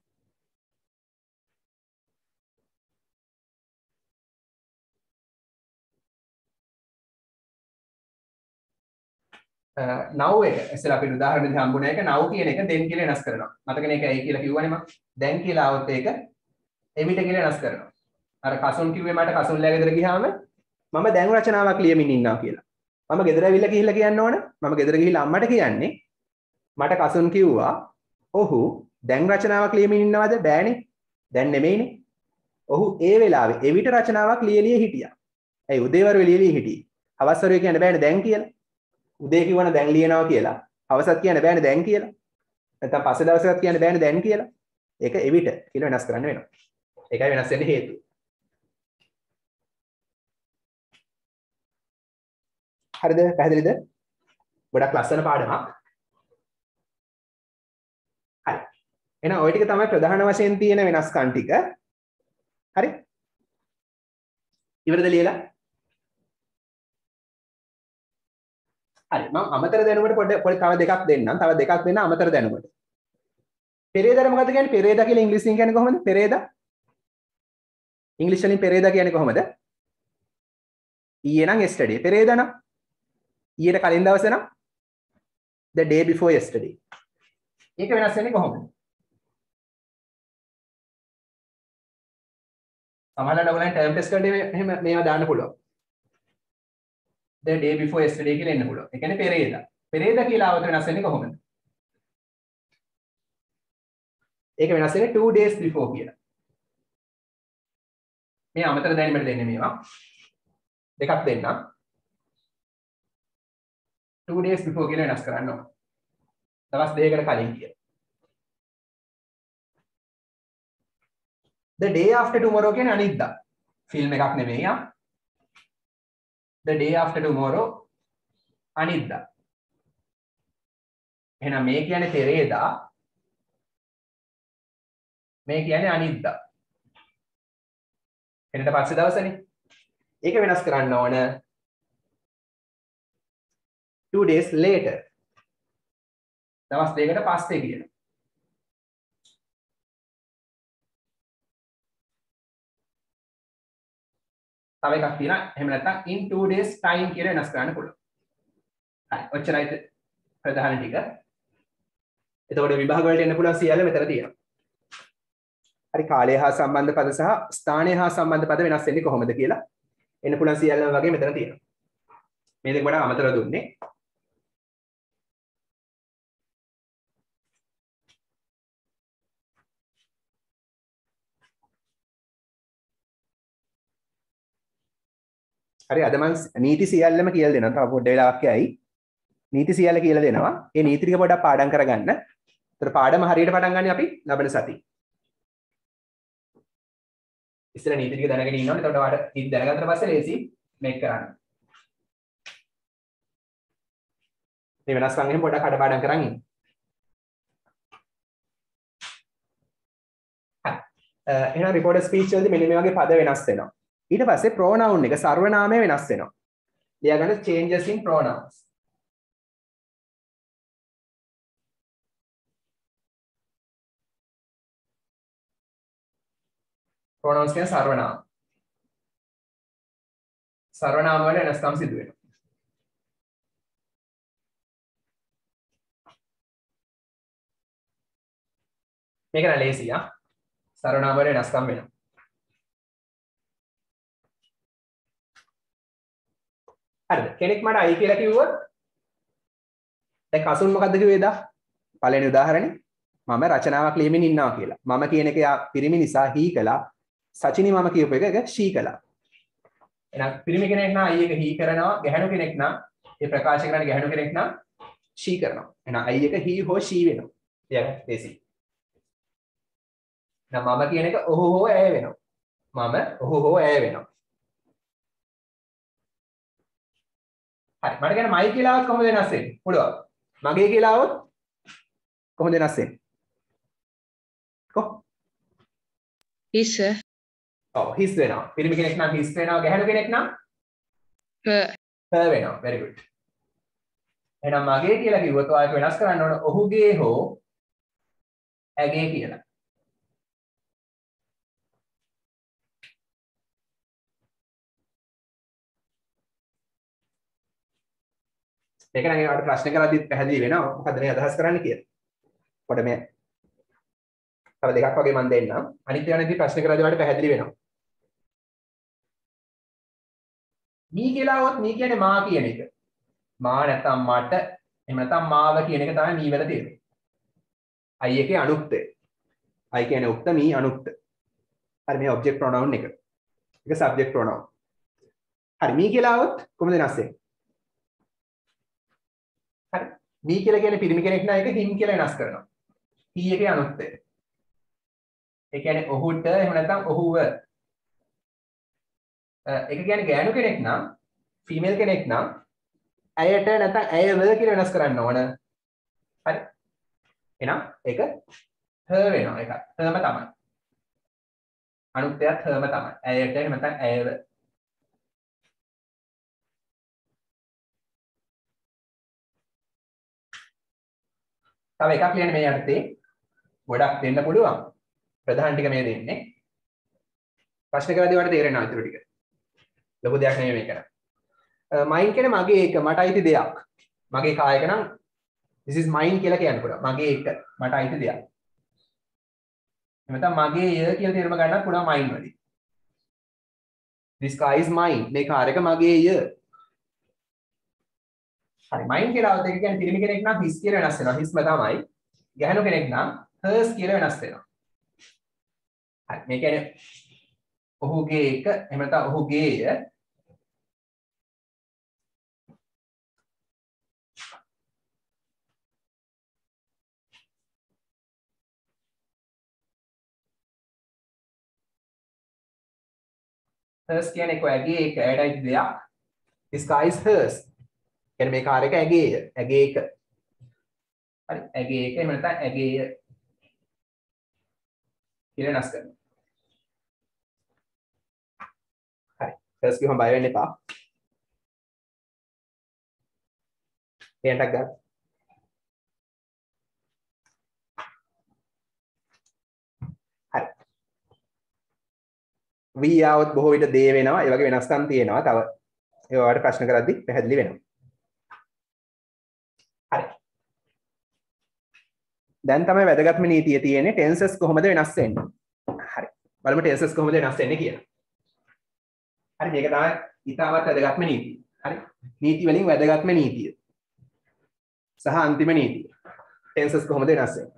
now එක ඉස්සෙල්ලා අපි උදාහරණෙදි හම්බුන එක now කියන එක then කියලා වෙනස් කරනවා. මතකනේ ඒක ඇයි කියලා කිව්වනේ මම. then කියලා આવොත් ඒක එවිට කියලා වෙනස් කරනවා. අර කසුන් කිව්වේ මට කසුන්ලා ගෙදර ගියාම මම දැන් රචනාවක් ලියමින් ඉන්නවා කියලා. මම ගෙදර ඇවිල්ලා ගිහිල්ලා කියන්න ඕන. මම ගෙදර ගිහිල්ලා අම්මට කියන්නේ මට කසුන් කිව්වා ඔහු දැන් රචනාවක් ලියමින් ඉන්නවද? බෑනේ. දැන් නෙමෙයිනේ. ඔහු ඒ වෙලාවේ එවිට රචනාවක් ලියලිය හිටියා. ඇයි උදේවරු ලියලිය හිටියේ? හවස්වරු කියන්න බෑනේ දැන් කියලා. උදේ කිව්වන දැන් ලියනවා කියලා. හවසත් කියන්න බෑනේ දැන් කියලා. නැත්නම් පස්සේ දවසකත් කියන්න බෑනේ දැන් කියලා. ඒක එවිට කියලා වෙනස් කරන්න වෙනවා. ඒකයි වෙනස් වෙන්න හේතුව. හරිද? පැහැදිලිද? ගොඩක් ලස්සන පාඩමක්. හරි. එහෙනම් ওই ටික තමයි ප්‍රධාන වශයෙන් තියෙන වෙනස්කම් ටික. හරි? ඉවරද ලියලා? හරි. මම අමතර දැනුමට පොඩි තව දෙකක් දෙන්නම්. තව දෙකක් දෙන්න අමතර දැනුමට. පෙරේදාට මොකද්ද කියන්නේ? පෙරේදා කියලා ඉංග්‍රීසියෙන් කියන්නේ කොහොමද? පෙරේදා? ඉංග්‍රීසි වලින් පෙරේදා කියන්නේ කොහොමද? ඊයේ නම් yesterday. පෙරේදා නම් ඊයට කලින් දවසේ නම් the day before yesterday. ඒක වෙනස් වෙන්නේ කොහොමද? සමහරවිට ඔයගොල්ලන් ටර්ම් ටෙස්ට් වලදී එහෙම මේවා දාන්න පුළුවන්. the day before yesterday කියලා එන්න පුළුවන්. ඒ කියන්නේ පෙරේදා. පෙරේදා කියලා આવත වෙනස් වෙන්නේ කොහොමද? ඒක වෙනස් වෙන්නේ 2 days before කියලා. මේ අමතර දැනීමට දෙන්නේ මේවා. දෙකක් දෙන්නම්. 2 days before කියලා වෙනස් කරන්න ඕන. දවස් දෙකකට කලින් කියලා. the day after tomorrow කියන්නේ අනිද්දා. ෆිල්ම් එකක් නෙමෙයි ආ. the day after tomorrow අනිද්දා. එහෙනම් මේ කියන්නේ පෙරේදා. මේ කියන්නේ අනිද්දා. හෙට පස්සේ දවසනේ. ඒක වෙනස් කරන්න ඕන 2 days later. දවස් දෙකකට පස්සේ කියන. තව එකක් තියෙනවා. එහෙම නැත්නම් in 2 days time කියලා වෙනස් කරන්න පුළුවන්. හරි. ඔච්චරයි ප්‍රධාන ටික. එතකොට විභාග වලට එන්න පුළුවන් සියල්ල මෙතන තියෙනවා. හරි කාලය හා සම්බන්ධ පද සහ ස්ථානය හා සම්බන්ධ පද වෙනස් වෙන්නේ කොහොමද කියලා එන්න පුළුවන් සියල්ලම වගේ මෙතන තියෙනවා. මේ දෙක වඩා අමතරව දුන්නේ. හරි අද මම නීති සියල්ලම කියලා දෙනවා. තව පොඩ්ඩ වෙලාවක් යයි. නීති සියල්ල කියලා දෙනවා. ඒ නීති ටික පොඩ්ඩක් පාඩම් කරගන්න. ඒතර පාඩම හරියට පටන් ගන්න අපි ලබන සතියේ. ඉස්සර නීති ටික දැනගෙන ඉන්න ඕනේ. එතකොට ඔයාලට නීති දැනගත්තට පස්සේ ලේසි මේක කරන්න. මේ වෙනස්කම් එහෙම පොඩ්ඩක් කඩපාඩම් කරන් ඉන්න. හරි. එහෙනම් රිපෝටර් ස්පීච් වලදී මෙන්න මේ වගේ පද වෙනස් වෙනවා. ඊට පස්සේ pronoun එක සර්වනාමය වෙනස් වෙනවා. ලියා ගන්න changes in pronouns. pronouns කියන්නේ සර්වනාම. සර්වනාම වල වෙනස්කම් සිදු වෙනවා. මේක නෑ ලේසි ආ. සර්වනාම වල වෙනස්කම් වෙනවා. හරිද? කෙනෙක් මට අයි කියලා කිව්වොත් දැන් කසුන් මොකද්ද කිව්වේ එදා? පළවෙනි උදාහරණේ මම රචනාවක් ලියමින් ඉන්නවා කියලා. මම කියන එක පිරිමි නිසා හී කළා. සචිනි මම කියපු එක ෂී කළා. එහෙනම් පිරිමි කෙනෙක් නම් අයි එක හී කරනවා. ගැහණු කෙනෙක් නම් ඒ ප්‍රකාශ කරන ගැහණු කෙනෙක් නම් ෂී කරනවා. එහෙනම් අයි එක හී හෝ ෂී වෙනවා. ලියගන්න ලේසි. එහෙනම් මම කියන එක ඔහු හෝ ඇය වෙනවා. මම ඔහු හෝ ඇය වෙනවා. හරි මට කියන මයි කියලා આવත් කොහොමද වෙනස් වෙන්නේ? පුළුවන්. මගේ කියලා આવොත් කොහොමද වෙනස් වෙන්නේ? කො? his ඔව් his වෙනවා. පිරිමි කෙනෙක් නම් his වෙනවා. ගැහණු කෙනෙක් නම් her වෙනවා. very good. එහෙනම් මගේ කියලා කිව්වොත් ඔයාලට වෙනස් කරන්න ඕන ඔහුගේ හෝ ඇගේ කියලා. මේක නම් ඒකට ප්‍රශ්න කරද්දිත් පැහැදිලි වෙනවා මොකද මේ අදහස් කරන්නේ කියලා. පොඩ මේ තව දෙකක් වගේ මම දෙන්නම්. අනිත් ඒවානේදී ප්‍රශ්න කරද්දී ඔයාලට පැහැදිලි වෙනවා. මී කියලා આવොත් මී කියන්නේ මා කියන එක. මා නැත්තම් මට එහෙම නැත්තම් මාව කියන එක තමයි මී වල තියෙන්නේ. I එකේ අනුක්තය. I කියන්නේ උක්ත මී අනුක්ත. හරි මේ ඔබ්ජෙක්ට් ප්‍රොනවුන් එක. ඒක සබ්ජෙක්ට් ප්‍රොනවුන්. හරි මී කියලා આવොත් කොහොමද වෙනස් වෙන්නේ? හරි මී කියලා කියන්නේ පිරිමි කෙනෙක් නම් ඒක him කියලා වෙනස් කරනවා. he එකේ අනුක්තය. ඒ කියන්නේ ඔහුට එහෙම නැත්නම් ඔහුව. ඒක කියන්නේ ගෑනු කෙනෙක් නම් ෆීමේල් කෙනෙක් නම් ඇයට නැත්නම් ඇයව කියලා වෙනස් කරන්න ඕන. හරි. එහෙනම් ඒක her වෙනවා ඒක. herම තමයි. අනුක්තයත් herම තමයි. ඇයට එහෙම නැත්නම් ඇයව. තව එකක් ලියන්න මේ යටතේ ගොඩක් දෙන්න පුළුවන්. ප්‍රධාන ටික මේ දෙන්නේ. ප්‍රශ්න කරද්දී වලට තේරෙනවා ඊටු ටික. ලොකු දෙයක් නෙමෙයි මේක. මයින් කියන්නේ මගේ එක මට අයිති දෙයක්. මගේ කායක නම් this is mine කියලා කියන්න පුළුවන්. මගේ එක මට අයිති දෙයක්. එහෙම නැත්නම් මගේ ය කියලා තේරුම ගන්නත් පුළුවන් mine වලින්. this car is mine. මේ කාර් එක මගේ ය. හරි mine කියලා આવත් ඒක කියන්නේ පිරිමි කෙනෙක් නම් his කියලා වෙනස් වෙනවා. hisම තමයි. ගැහණු කෙනෙක් නම් hers කියලා වෙනස් වෙනවා. හරි මේ කියන්නේ ඔහුගේ එක එහෙම නැත්නම් ඔහුගේය hers කියන්නේ කොහේගේ එක ඇයට අයිති දෙයක්. this car is hers. කියන්නේ මේ කාර් එක ඇගේය. ඇගේ එක. හරි ඇගේ එක එහෙම නැත්නම් ඇගේය කියලා වෙනස් කරනවා. හරි hers කියවම බය වෙන්න එපා. එයන්ටක් ගන්න. හරි we આવත් බොහෝ විට they වෙනවා. ඒ වගේ වෙනස්කම් තියෙනවා. තව ඒ වලට ප්‍රශ්න කරද්දි පැහැදිලි වෙනවා. හරි. දැන් තමයි වැදගත්ම නීතිය තියෙන්නේ tenses කොහොමද වෙනස් වෙන්නේ. හරි. බලමු tenses කොහොමද වෙනස් වෙන්නේ කියලා. හරි මේක තමයි ඊටමත් වැදගත්ම නීතිය. හරි. නීති වලින් වැදගත්ම නීතිය. සහ අන්තිම නීතිය. tenses කොහොමද වෙනස් වෙන්නේ.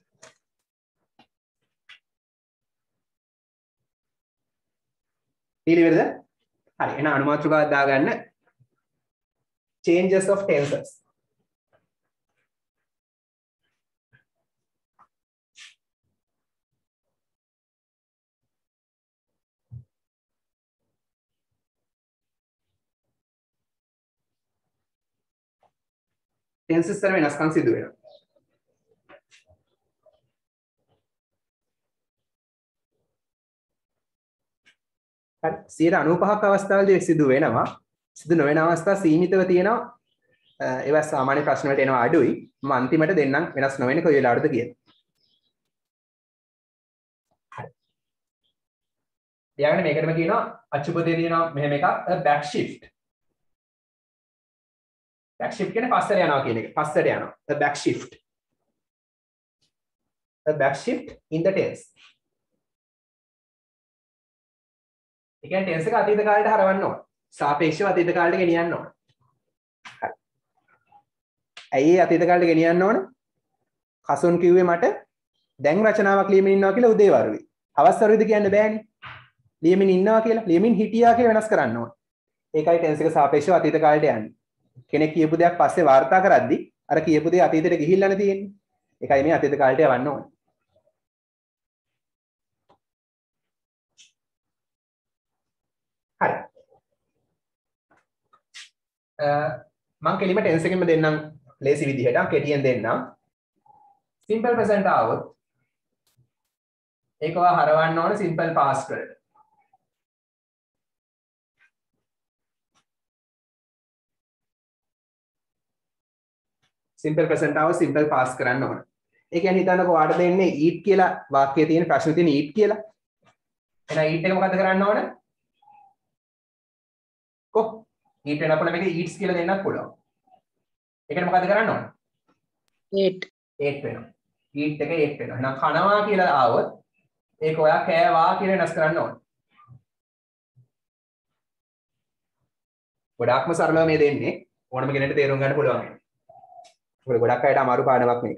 පිළිවෙලද? හරි. එහෙනම් අනුමාත්‍රකාවක් දාගන්න. changes of tenses. tenses වල වෙනස්කම් සිදු වෙනවා. හරි 95ක් අවස්ථාවලදී සිදු වෙනවා. සිදු නොවන අවස්ථා සීමිතව තියෙනවා. ඒවා සාමාන්‍ය ප්‍රශ්න වලට එනවා අඩුයි. මම අන්තිමට දෙන්නම් වෙනස් නොවෙන්නේ කොයි වෙලාවටද කියලා. හරි. ඊළඟට මේකටම කියනවා අච්චුපදේ තියෙනවා මෙහෙම එකක් back shift. back shift කියන්නේ පස්සට යනවා කියන එක. පස්සට යනවා. the back shift. the back shift in the tense. ඒ කියන්නේ tense එක අතීත කාලයට හරවන්න ඕන. සාපේක්ෂව අතීත කාලයට ගෙනියන්න ඕන. හරි. ඇයි අතීත කාලයට ගෙනියන්න ඕන? කසුන් කිව්වේ මට දැන් රචනාවක් ලියමින් ඉන්නවා කියලා උදේ වරුවේ. හවස් වරුවේද කියන්න බෑනේ. ලියමින් ඉන්නවා කියලා ලියමින් හිටියා කියලා වෙනස් කරන්න ඕන. ඒකයි tense එක සාපේක්ෂව අතීත කාලයට යන්නේ. කෙනෙක් කියපු දෙයක් පස්සේ වාර්තා කරද්දි අර කියපු දේ අතීතයට ගිහිල්ලානේ තියෙන්නේ. ඒකයි මේ අතීත කාලයට යවන්න ඕනේ. හරි. මම කෙලිම ටෙන්ස් එකෙන්ම දෙන්නම් ලේසි විදිහට කෙටියෙන් දෙන්නම්. සිම්පල් ප්‍රසන්ට් આવොත් ඒකව හරවන්න ඕනේ සිම්පල් පාස්ට් වලට. සිම්පල් ප්‍රසන්ට් આવොත් සිම්පල් පාස් කරන්න ඕනේ. ඒ කියන්නේ හිතන්නකෝ ඔයාලට දෙන්නේ eat කියලා වාක්‍යයේ තියෙන ප්‍රශ්නේ තියෙන eat කියලා. එහෙනම් eat එක මොකද්ද කරන්න ඕනේ? eat වෙනකොට මේක eats කියලා දෙන්නත් පුළුවන්. ඒකට මොකද කරන්න ඕන? ate වෙනවා. eat එක ate වෙනවා. එහෙනම් කනවා කියලා ආවොත් ඒක ඔයා කෑවා කියලා වෙනස් කරන්න ඕන. ගොඩාක්ම සරලව මේ දෙන්නේ. ඕනම කෙනෙක්ට තේරුම් ගන්න පුළුවන්. මොකද ගොඩක් අයට අමාරු පාඩමක් මේක.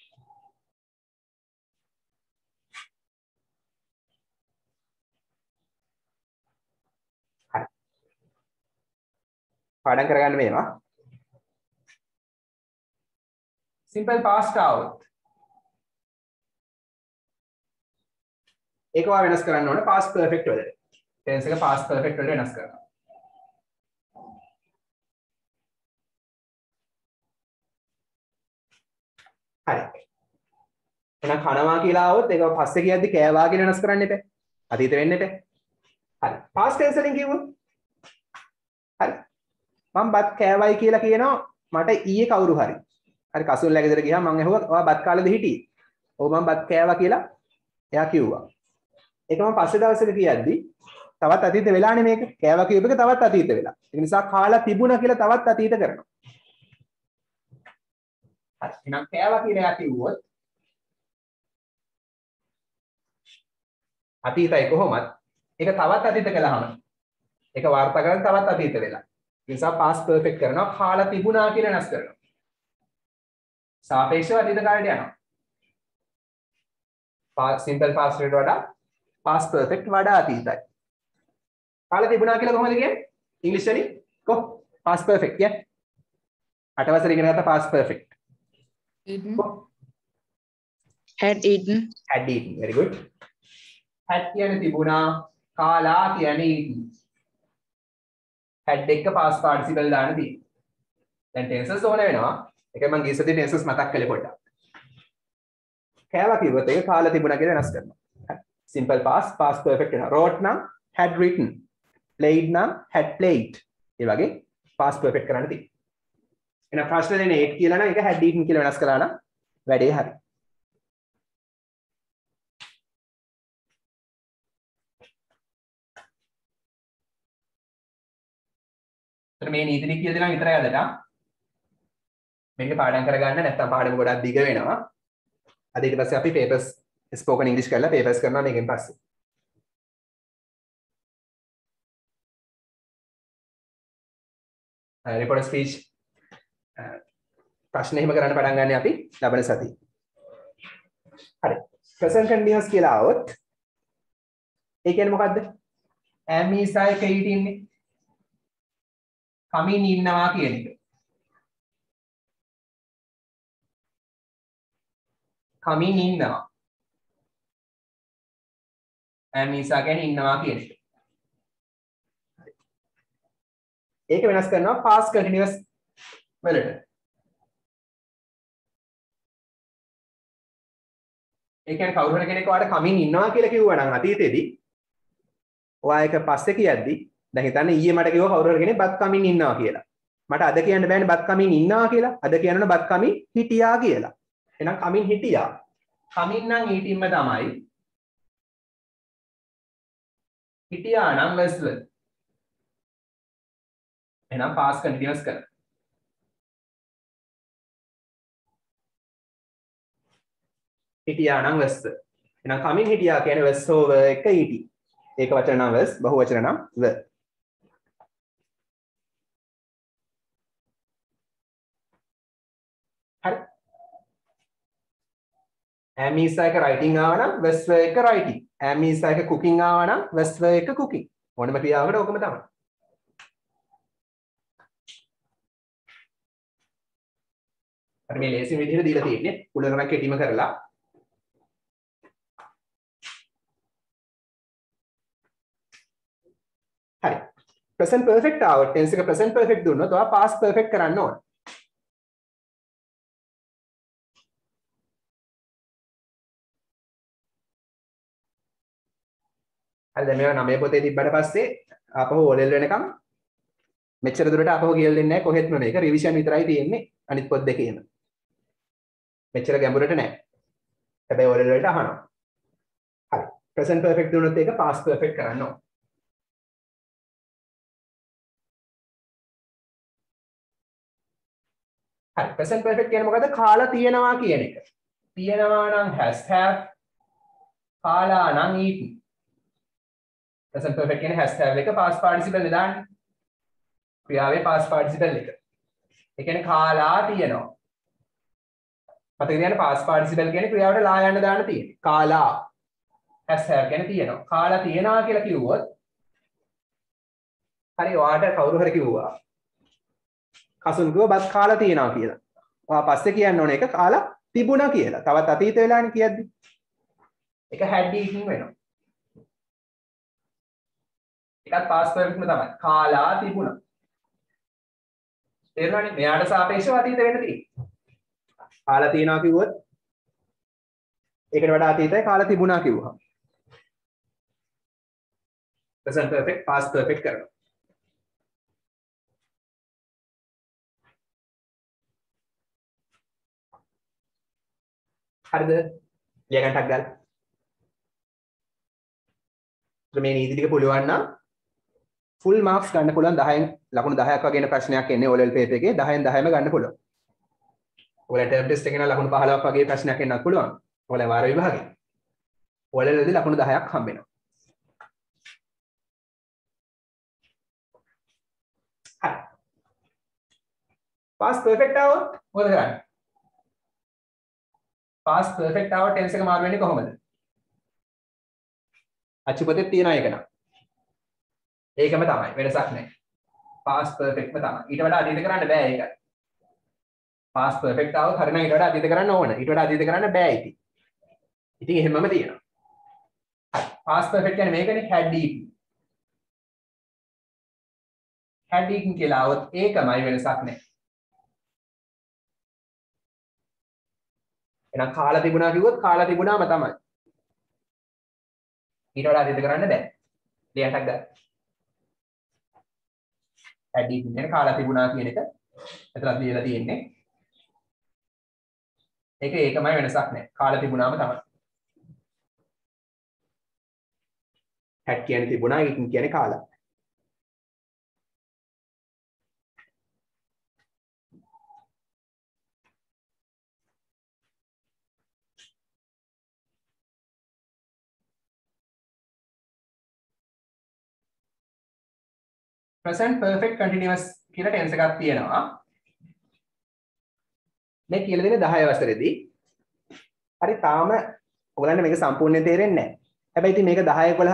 හරි. පාඩම් කරගන්න මේවා. simple past આવොත් ඒක වා වෙනස් කරන්න ඕනේ past perfect වලට. tense එක past perfect වලට වෙනස් කරනවා. හරි. එහෙනම් කනවා කියලා આવොත් ඒක පස්සේ කියද්දි කෑවා කියලා වෙනස් කරන්න එපා. අතීත වෙන්න එපා. හරි. past tense වලින් කිව්වොත් හරි. මම බත් කෑවයි කියලා කියනවා මට ඊයේ කවුරු හරි. හරි කසුල්ලා ගෙදර ගියාම මම ඇහුවා ඔයා බත් කාලේද හිටියේ? ඔව් මම බත් කෑවා කියලා එයා කිව්වා. ඒක මම පස්සේ දවසක කියද්දි තවත් අතීත වෙලානේ මේක. කෑවා කියූප එක තවත් අතීත වෙලා. ඒ නිසා කාලා තිබුණා කියලා තවත් අතීත කරනවා. හරි. එහෙනම් කෑවා කියලා එයා කිව්වොත් අතීතයි කොහොමත් ඒක තවත් අතීත කළාම ඒක වාර්තා කරන් තවත් අතීත වෙලා. ඒ නිසා past perfect කරනවා කාලා තිබුණා කියලා වෙනස් කරනවා. සාපේක්ෂව අතීත කාලයට යනවා. simple past වලට වඩා past perfect වඩා අතීතයි. කාලා තිබුණා කියලා කොහොමද කියන්නේ? ඉංග්‍රීසි වලින් කො past perfect කියන්නේ. 8 වසරේ ඉගෙන ගත්ත past perfect. Eaten. Had eaten. Had eaten. Very good. had කියන්නේ තිබුණා, කාලා කියන්නේ eaten. had එක past participle දාන්න තියෙනවා. දැන් tenses ඕන වෙනවා. ඒකයි මම ගිය සතියේ tenses මතක් කළේ පොඩ්ඩක්. කෑවා කිව්වොත් ඒක කාලා තිබුණා කියලා වෙනස් කරනවා. simple past past perfect වෙනවා. wrote නම් had written. played නම් had played. ඒ වගේ past perfect කරන්න තියෙනවා. එහෙනම් ප්‍රශ්න දෙන්නේ 8 කියලා නම් ඒක had eaten කියලා වෙනස් කළා නම් වැඩේ හරි. මේ නීති ටික කියලා දෙනවා විතරයි අදට. මේක පාඩම් කරගන්න නැත්නම් පාඩම ගොඩක් දිග වෙනවා. අද ඊට පස්සේ අපි papers spoken english කරලා papers කරනවා මේකෙන් පස්සේ. report speech ප්‍රශ්න එහෙම කරන්න පටන් ගන්න අපි ලබන සතියේ. හරි. present continuous කියලා આવොත් ඒ කියන්නේ මොකද්ද? am is එක ඉන්නේ. කමින් ඉන්නවා කියන එක. කමින් ඉන්නවා. am is කියන්නේ ඉන්නවා කියන එක. ඒක වෙනස් කරනවා past continuous වලට. ඒ කියන්නේ කවුරු හරි කෙනෙක් ඔයාලට කමින් ඉන්නවා කියලා කිව්වා නම් අතීතේදී ඔයා ඒක පස්සේ කියද්දි දැන් හිතන්න ඊයේ මට කිව්වා කවුරු හරි කෙනෙක් බත් කමින් ඉන්නවා කියලා. මට අද කියන්න බෑනේ බත් කමින් ඉන්නවා කියලා. අද කියනවනේ බත් කමින් හිටියා කියලා. එහෙනම් කමින් හිටියා. කමින් නම් ඊටින්ම තමයි. හිටියා නම් verb. එහෙනම් past continuous කරනවා. හිටියා නම් verb. එහෙනම් කමින් හිටියා කියන්නේ verb over එක ඊටි. ඒක වචන නම් verb, බහු වචන නම් verb. හරි. am is එක writing ආව නම් verb එක writing. am is එක cooking ආව නම් verb එක cooking. ඕනම ක්‍රියාවකට ඕකම තමයි. හරි මේ ලේසි විදිහට දීලා තියෙන්නේ. උලකරක් කෙටිම කරලා. හරි. present perfect ආවොත් tense එක present perfect දුන්නොත් ඔයා past perfect කරන්න ඕන. හරි දැන් මේවා 9 පොතේ තිබ්බට පස්සේ ආපහු ඕලෙල් වෙනකම් මෙච්චර දුරට ආපහු කියලා දෙන්නේ නැහැ කොහෙත්ම මේක රිවිෂන් විතරයි තියෙන්නේ අනිත් පොත් දෙකේම. මෙච්චර ගැඹුරට නැහැ. හැබැයි ඕලෙල් වලට අහනවා. හරි. present perfect දුන්නොත් ඒක past perfect කරන්න ඕන. හරි. present perfect කියන්නේ මොකද්ද? කාලා තියෙනවා කියන එක. තියෙනවා නම් has have, කාලා නම් eaten. present perfect කියන්නේ has have එක past participle නේ දාන්නේ. ක්‍රියාවේ past participle එක. ඒ කියන්නේ කාලා තියෙනවා. මතක තියාගන්න past participle කියන්නේ ක්‍රියාවට ලා යන්න දාන්න තියෙන්නේ. කාලා has have කියන්නේ තියෙනවා. කාලා තියනවා කියලා කිව්වොත් හරි ඔයාට කවුරු හරි කිව්වා. කසුන් කිව්වා බත් කාලා තියනවා කියලා. ඔයා පස්සේ කියන්න ඕනේ ඒක කාලා තිබුණා කියලා. තවත් අතීත වෙලානේ කියද්දි. ඒක had eaten වෙනවා. ඒකත් past perfect ම තමයි. කාලා තිබුණා. තේරුණානේ? මෙයාට සාපේක්ෂව අතීත වෙන්න තියෙන්නේ. කාලා තියනවා කිව්වොත් ඒකට වඩා අතීතයි කාලා තිබුණා කිව්වහම. present perfect past perfect කරනවා. හරිද? ලියගන්න ටක් ගාලා. මේ නීති ටික පුළුවන් නම් full marks ගන්න පුළුවන් 10න් ලකුණු 10ක් වගේ එන ප්‍රශ්නයක් එන්නේ O level paper එකේ 10න් 10ම ගන්න පුළුවන්. ඔයාලා term test එකේ නම් ලකුණු 15ක් වගේ ප්‍රශ්නයක් එන්නත් පුළුවන්. ඔයාලා වාර විභාගේ. O level වලදී ලකුණු 10ක් හම්බ වෙනවා. හරි. past perfect આવොත් මොකද කරන්නේ? past perfect આવොත් tense එක මාරු වෙන්නේ කොහොමද? අච්චුපතේ තියෙන එක නම් ඒකම තමයි වෙනසක් නැහැ. past perfect ම තමයි. ඊට වඩා අතීත කරන්න බෑ ඒක. past perfect આવොත් හරිනම් ඊට වඩා අතීත කරන්න ඕන. ඊට වඩා අතීත කරන්න බෑ ඉතින්. ඉතින් එහෙමම තියෙනවා. past perfect කියන්නේ මේකනේ had eaten. had eaten කියලා આવොත් ඒකමයි වෙනසක් නැහැ. එහෙනම් කාලා තිබුණා කිව්වොත් කාලා තිබුණාම තමයි. ඊට වඩා අතීත කරන්න බෑ. ලියන්නක් ගන්න. had eaten කියන්නේ කාලා තිබුණා කියන එක එතනත් ලියලා තියෙන්නේ. ඒකමයි වෙනසක් නැහැ. කාලා තිබුණාම තමයි. had කියන්නේ තිබුණා, eaten කියන්නේ කාලා. present perfect continuous කියලා tense එකක් තියෙනවා. මේ කියලා දෙන්නේ 10 වසරේදී. හරි තාම ඔයගලන්ට මේක සම්පූර්ණයෙන් තේරෙන්නේ නැහැ. හැබැයි ඉතින් මේක 10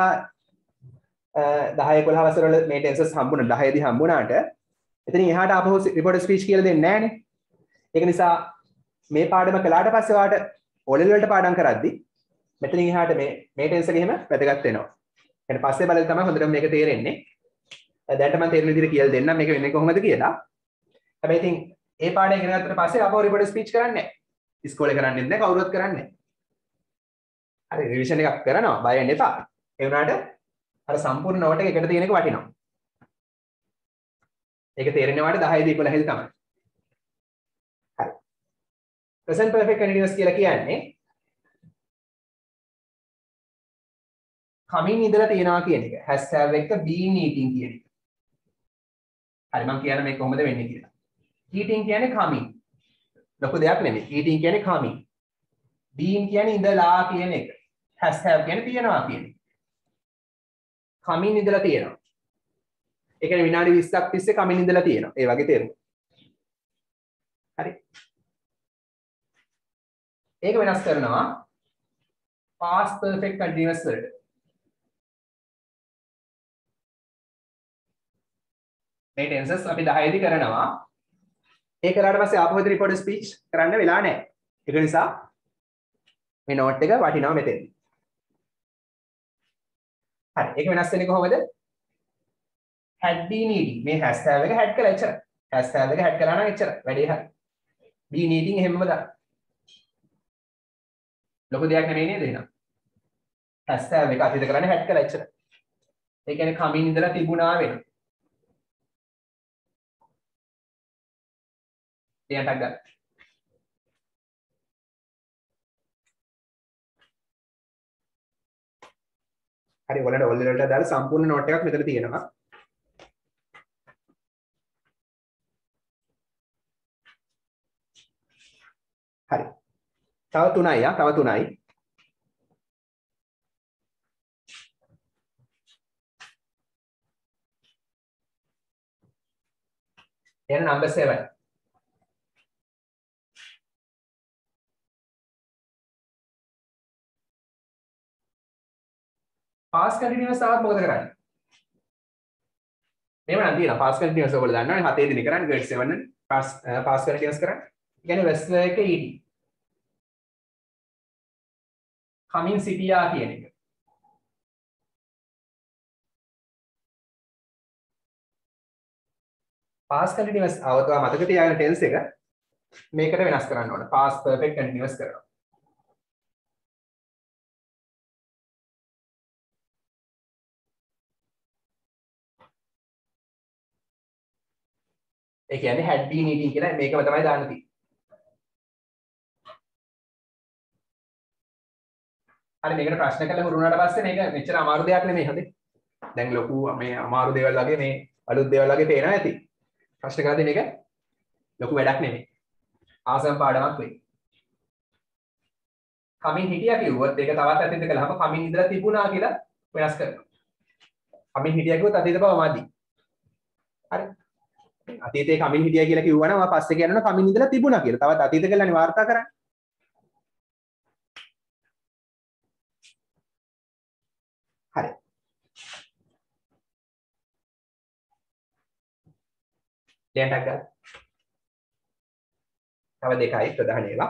11 වසරවල මේ tenses හම්බුණා 10 දී හම්බුණාට එතනින් එහාට ආපහු report speech කියලා දෙන්නේ නැහනේ. ඒක නිසා මේ පාඩම කළාට පස්සේ ඔයාලට O level වලට පාඩම් කරද්දී මෙතනින් එහාට මේ tense එක එහෙම වැදගත් වෙනවා. ඊට පස්සේ බලලා තමයි හොඳට මේක තේරෙන්නේ. දැන්ට මම තේරෙන විදිහට කියලා දෙන්නම් මේක වෙන්නේ කොහොමද කියලා. හැබැයි ඉතින් ඒ පාඩම ඉගෙන ගත්තට පස්සේ ආපහු report speech කරන්නේ නැහැ. ඉස්කෝලේ කරන්නේත් නැහැ කවුරුවත් කරන්නේ නැහැ. හරි රිවිෂන් එකක් කරනවා බය වෙන්න එපා. ඒ වුණාට අර සම්පූර්ණ නෝට් එක එකට තියෙන එක වටිනවා. ඒක තේරෙන්නේ වාට 10 දී 11 දී තමයි. හරි. present perfect continuous කියලා කියන්නේ කමින් ඉඳලා තියනවා කියන එක. has have එක been eating කියන එක. හරි මම කියන්න මේක කොහොමද වෙන්නේ කියලා. eating කියන්නේ coming. ලොකු දෙයක් නෙමෙයි. eating කියන්නේ coming. been කියන්නේ ඉඳලා කියන එක. has have කියන්නේ තියනවා කියන එක. coming ඉඳලා තියනවා. ඒ කියන්නේ විනාඩි 20ක් තිස්සේ coming ඉඳලා තියනවා. ඒ වගේ තේරුම. හරි. ඒක වෙනස් කරනවා past perfect continuous වලට. මේ tenses අපි 10 දී කරනවා. ඒ කරාට පස්සේ ආපහු report speech කරන්න වෙලා නැහැ. ඒක නිසා මේ note එක වටිනවා මෙතෙන්දී. හරි. ඒක වෙනස් වෙන්නේ කොහොමද? had been eating. මේ has have එක had කළා එච්චරයි. has have එක had කළා නම් එච්චරයි. වැඩේ හරි. been eating එහෙමම දාන්න. ලොකු දෙයක් නෙමෙයි නේද එහෙනම්. has have එක අතීත කරන්නේ had කළා එච්චරයි. ඒ කියන්නේ coming ඉඳලා තිබුණා වෙනවා. ලියන්නක් ගන්න. හරි ඔයාලට O level වලට දාලා සම්පූර්ණ නෝට් එකක් මෙතන තියෙනවා. හරි. තව 3යි තව 3යි. එහෙනම් number 7 past continuous ආවත් මොකද කරන්නේ? මේව නම් තියෙනවා past continuous ඔයගොල්ලෝ දන්නවනේ 7 දින කරන්නේ grade 7 නේ past continuous කරන්නේ. ඒ කියන්නේ was were එක ed coming සිටියා කියන එක. past continuous අවතව මතක තියාගන්න tense එක මේකට වෙනස් කරන්න ඕන. past perfect continuous කරනවා. ඒ කියන්නේ had been eating කියලා මේකම තමයි දාන්න තියෙන්නේ. හරි මේකට ප්‍රශ්න කළා හුරුුණාට පස්සේ මේක මෙච්චර අමාරු දෙයක් නෙමෙයි හදේ. දැන් ලොකු මේ අමාරු දේවල් වගේ මේ අලුත් දේවල් වගේ පේනවා ඇති. ප්‍රශ්න කරද්දී මේක ලොකු වැඩක් නෙමෙයි. ආසම පාඩමක් වෙයි. කමින් හිටියා කිව්වොත් ඒක තවත් අතීත කළාම කමින් ඉඳලා තිබුණා කියලා වෙනස් කරනවා. කමින් හිටියා කිව්වොත් අතීත බව මදි. හරි. අතීතේ කමින් හිටියා කියලා කිව්වනම් මම පස්සේ කියනවා කමින් ඉඳලා තිබුණා කියලා. තවත් අතීත කළානේ වාර්තා කරන්නේ. හරි. දැන් ටක් තව දෙකයි ප්‍රධාන ඒවා.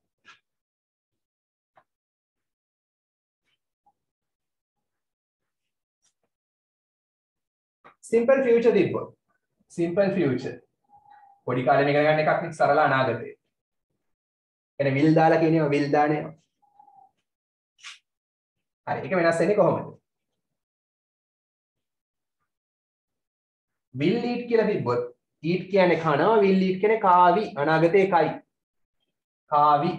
simple future තිබ්බොත්. simple future. පොඩි කාලේ ඉගෙන ගන්න එකක් නේ සරල අනාගතේ. එනේ will දාලා කියනවා will දාන්නේ. හරි. ඒක වෙනස් වෙන්නේ කොහොමද? will eat කියලා තිබ්බොත් eat කියන්නේ කනවා will eat කියන්නේ කාවි අනාගතේ කයි. කාවි.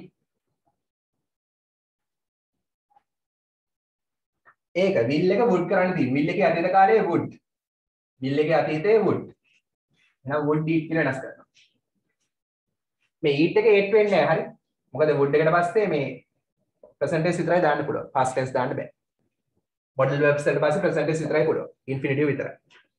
ඒක will එක would කරන්න තියෙන්නේ. will එකේ අතීත කාලයේ would. will එකේ අතීතයේ would. එහෙනම් would eat කියලා වෙනස් කරනවා. මේ eat එක 8 වෙන්නේ නැහැ හරි. මොකද would එකට පස්සේ මේ present tense විතරයි දාන්න පුළුවන්. past tense දාන්න බෑ. modal verbs වලට පස්සේ present tense විතරයි පුළුවන්. infinitive විතරයි.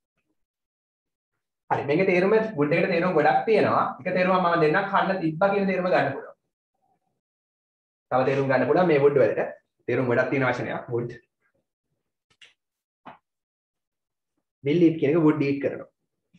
හරි මේකේ තේරුම would එකට තේරුම ගොඩක් තියෙනවා. එක තේරුමක් මම දෙන්නම් කන්න තිබ්බා කියන තේරුම ගන්න පුළුවන්. තව තේරුම් ගන්න පුළුවන් මේ would වලට. තේරුම් ගොඩක් තියෙන වචනයක් would. will eat කියන එක would eat කරනවා.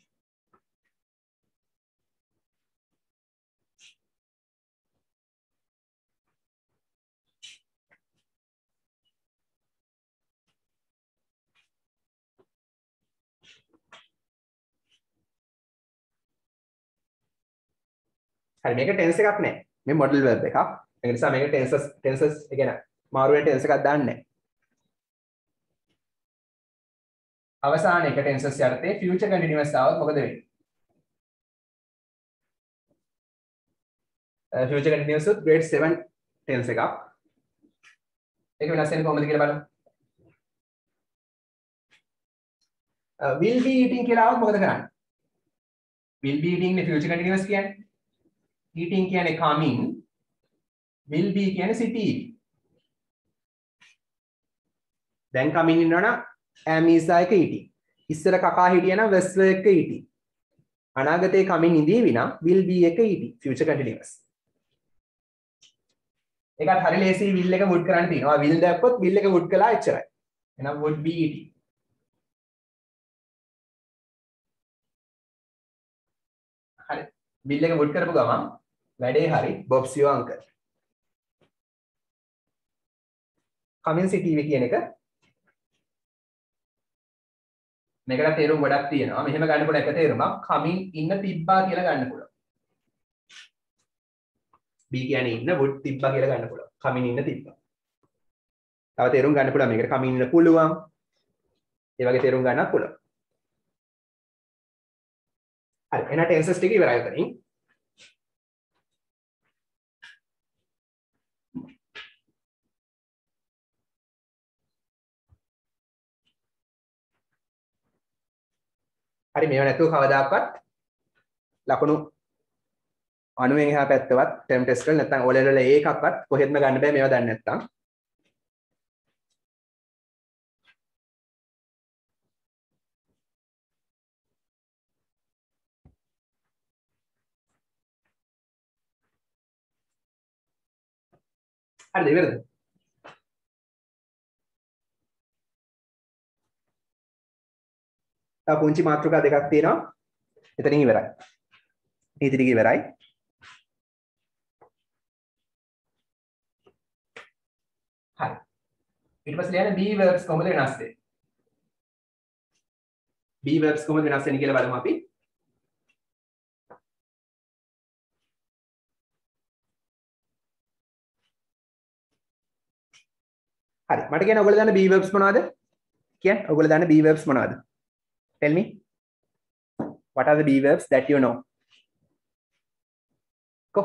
හරි මේක tense එකක් නෑ. මේ modal verb එකක්. ඒ නිසා මේක tenses ඒ කියන්නේ මාරු වෙන tense එකක් දාන්නේ නෑ. අවසාන එක tenses යටතේ future continuous ආවොත් මොකද වෙන්නේ? future continuous උත් grade 7 tense එකක්. ඒක වෙනස් වෙන්නේ කොහොමද කියලා බලමු. will be eating කියලා આવොත් මොකද කරන්නේ? will be eating නේ future continuous කියන්නේ. eating කියන්නේ coming. will be කියන්නේ city. දැන් coming ඉන්නවනම් am is එක eating. ඉස්සර කකා හිටියනම් was were එක eating. අනාගතේ coming ඉඳීවි නම් will be එක eating. future continuous. ඒකත් හරි ලේසි will එක would කරන්න තියෙනවා. will දැක්කොත් will එක would කළා එච්චරයි. එහෙනම් would be eating. හරි. will එක would කරපු ගමන් වැඩේ හරි Bob's your uncle. coming city කියන එක මේකට තේරුම් ගොඩක් තියෙනවා. මෙහෙම ගන්න පුළුවන් එක තේරුමක් coming ඉන්න තිබ්බා කියලා ගන්න පුළුවන්. B කියන්නේ ඉන්න would තිබ්බා කියලා ගන්න පුළුවන්. coming ඉන්න තිබ්බා. තව තේරුම් ගන්න පුළුවන් මේකට coming ඉන්න පුළුවන්. ඒ වගේ තේරුම් ගන්නත් පුළුවන්. හරි එහෙනම් tenses ටික ඉවරයි උතනින්. හරි මේව නැතුව කවදාකවත් ලකුණු 90න් එහා පැත්තවත් ටර්ම් ටෙස්ට් වල නැත්නම් O level වල ඒකක්වත් කොහෙත්ම ගන්න බෑ මේවා දන්නේ නැත්නම්. හරිද ඉවරද? තව පුංචි මාතෘකා දෙකක් තියෙනවා. එතනින් ඉවරයි. නීති ටික ඉවරයි. හරි. ඊට පස්සේ ලියන්න be verbs කොහොමද වෙනස් වෙන්නේ? be verbs කොහොමද වෙනස් වෙන්නේ කියලා බලමු අපි. හරි. මට කියන්න ඔයගොල්ලෝ දන්න be verbs මොනවද? කියන්න. ඔයගොල්ලෝ දන්න be verbs මොනවද? Tell me. What are the be verbs that you know? Go.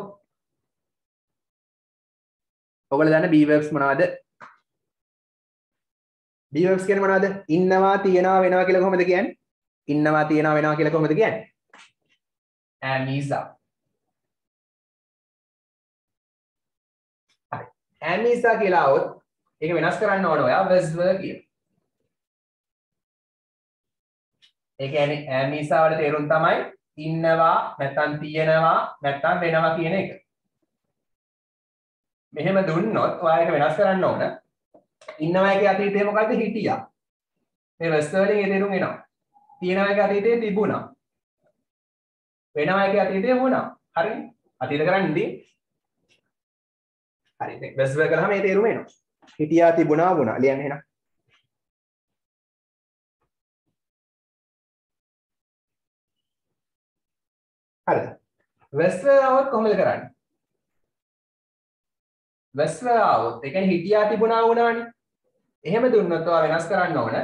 ඔයගොල්ලෝ දන්න be verbs මොනවද? be verbs කියන්නේ මොනවද? ඉන්නවා, තියනවා, වෙනවා කියලා කොහොමද කියන්නේ? ඉන්නවා, තියනවා, වෙනවා කියලා කොහොමද කියන්නේ? am is are. හරි. am is are කියලා આવොත් ඒක වෙනස් කරන්න ඕන ඔයා was were කියලා. ඒ කියන්නේ am is are වල තේරුම තමයි ඉන්නවා, නැත්නම් තියනවා, නැත්නම් වෙනවා කියන එක. මෙහෙම දුන්නොත් ඔයා ඒක වෙනස් කරන්න ඕන. ඉන්නවා එකේ අතීතය මොකද්ද? හිටියා. මේ was වලින් ඒ තේරුම එනවා. තියනවා එකේ අතීතයේ තිබුණා. වෙනවා එකේ අතීතයේ වුණා. හරිනේ? අතීත කරන්නේ හරි. දැන් was were කළාම ඒ තේරුම එනවා. හිටියා, තිබුණා, වුණා. ලියන්න එහෙනම්. හරිද? was were આવොත් කොහොමද කරන්නේ? was were આવොත් ඒ කියන්නේ හිටියා, තිබුණා, වුණානේ. එහෙම දුන්නොත් ඔයා වෙනස් කරන්න ඕන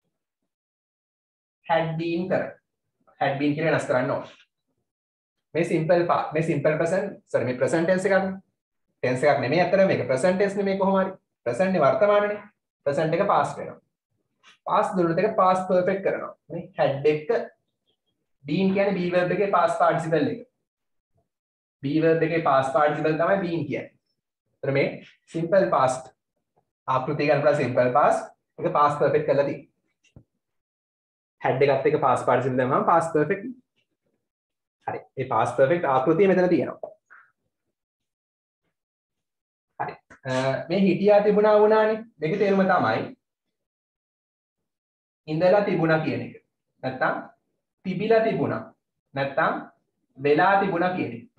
had been කර. had been කියලා වෙනස් කරන්න ඕන. මේ simple present sorry මේ present tense එකක්. tense එකක් නෙමෙයි අතර මේක present tense නෙමෙයි කොහොම හරි. present නේ වර්තමානනේ. present එක past වෙනවා. past දුන්නොත් ඒක past perfect කරනවා. නේ had එක been කියන්නේ be verb එකේ past participle එක. be verb එකේ past participle තමයි been කියන්නේ. එතන මේ simple past ආකෘතිය ගන්න simple past එක past perfect කරලා තියෙනවා. had එකත් එක past participle දැම්මම past perfect. හරි. මේ past perfect ආකෘතිය මෙතන තියෙනවා. හරි. මේ හිටියා, තිබුණා, වුණානේ. මේකේ තේරුම තමයි ඉඳලා තිබුණා කියන එක. නැත්තම් තිබිලා තිබුණා. නැත්තම් වෙලා තිබුණා කියන එක.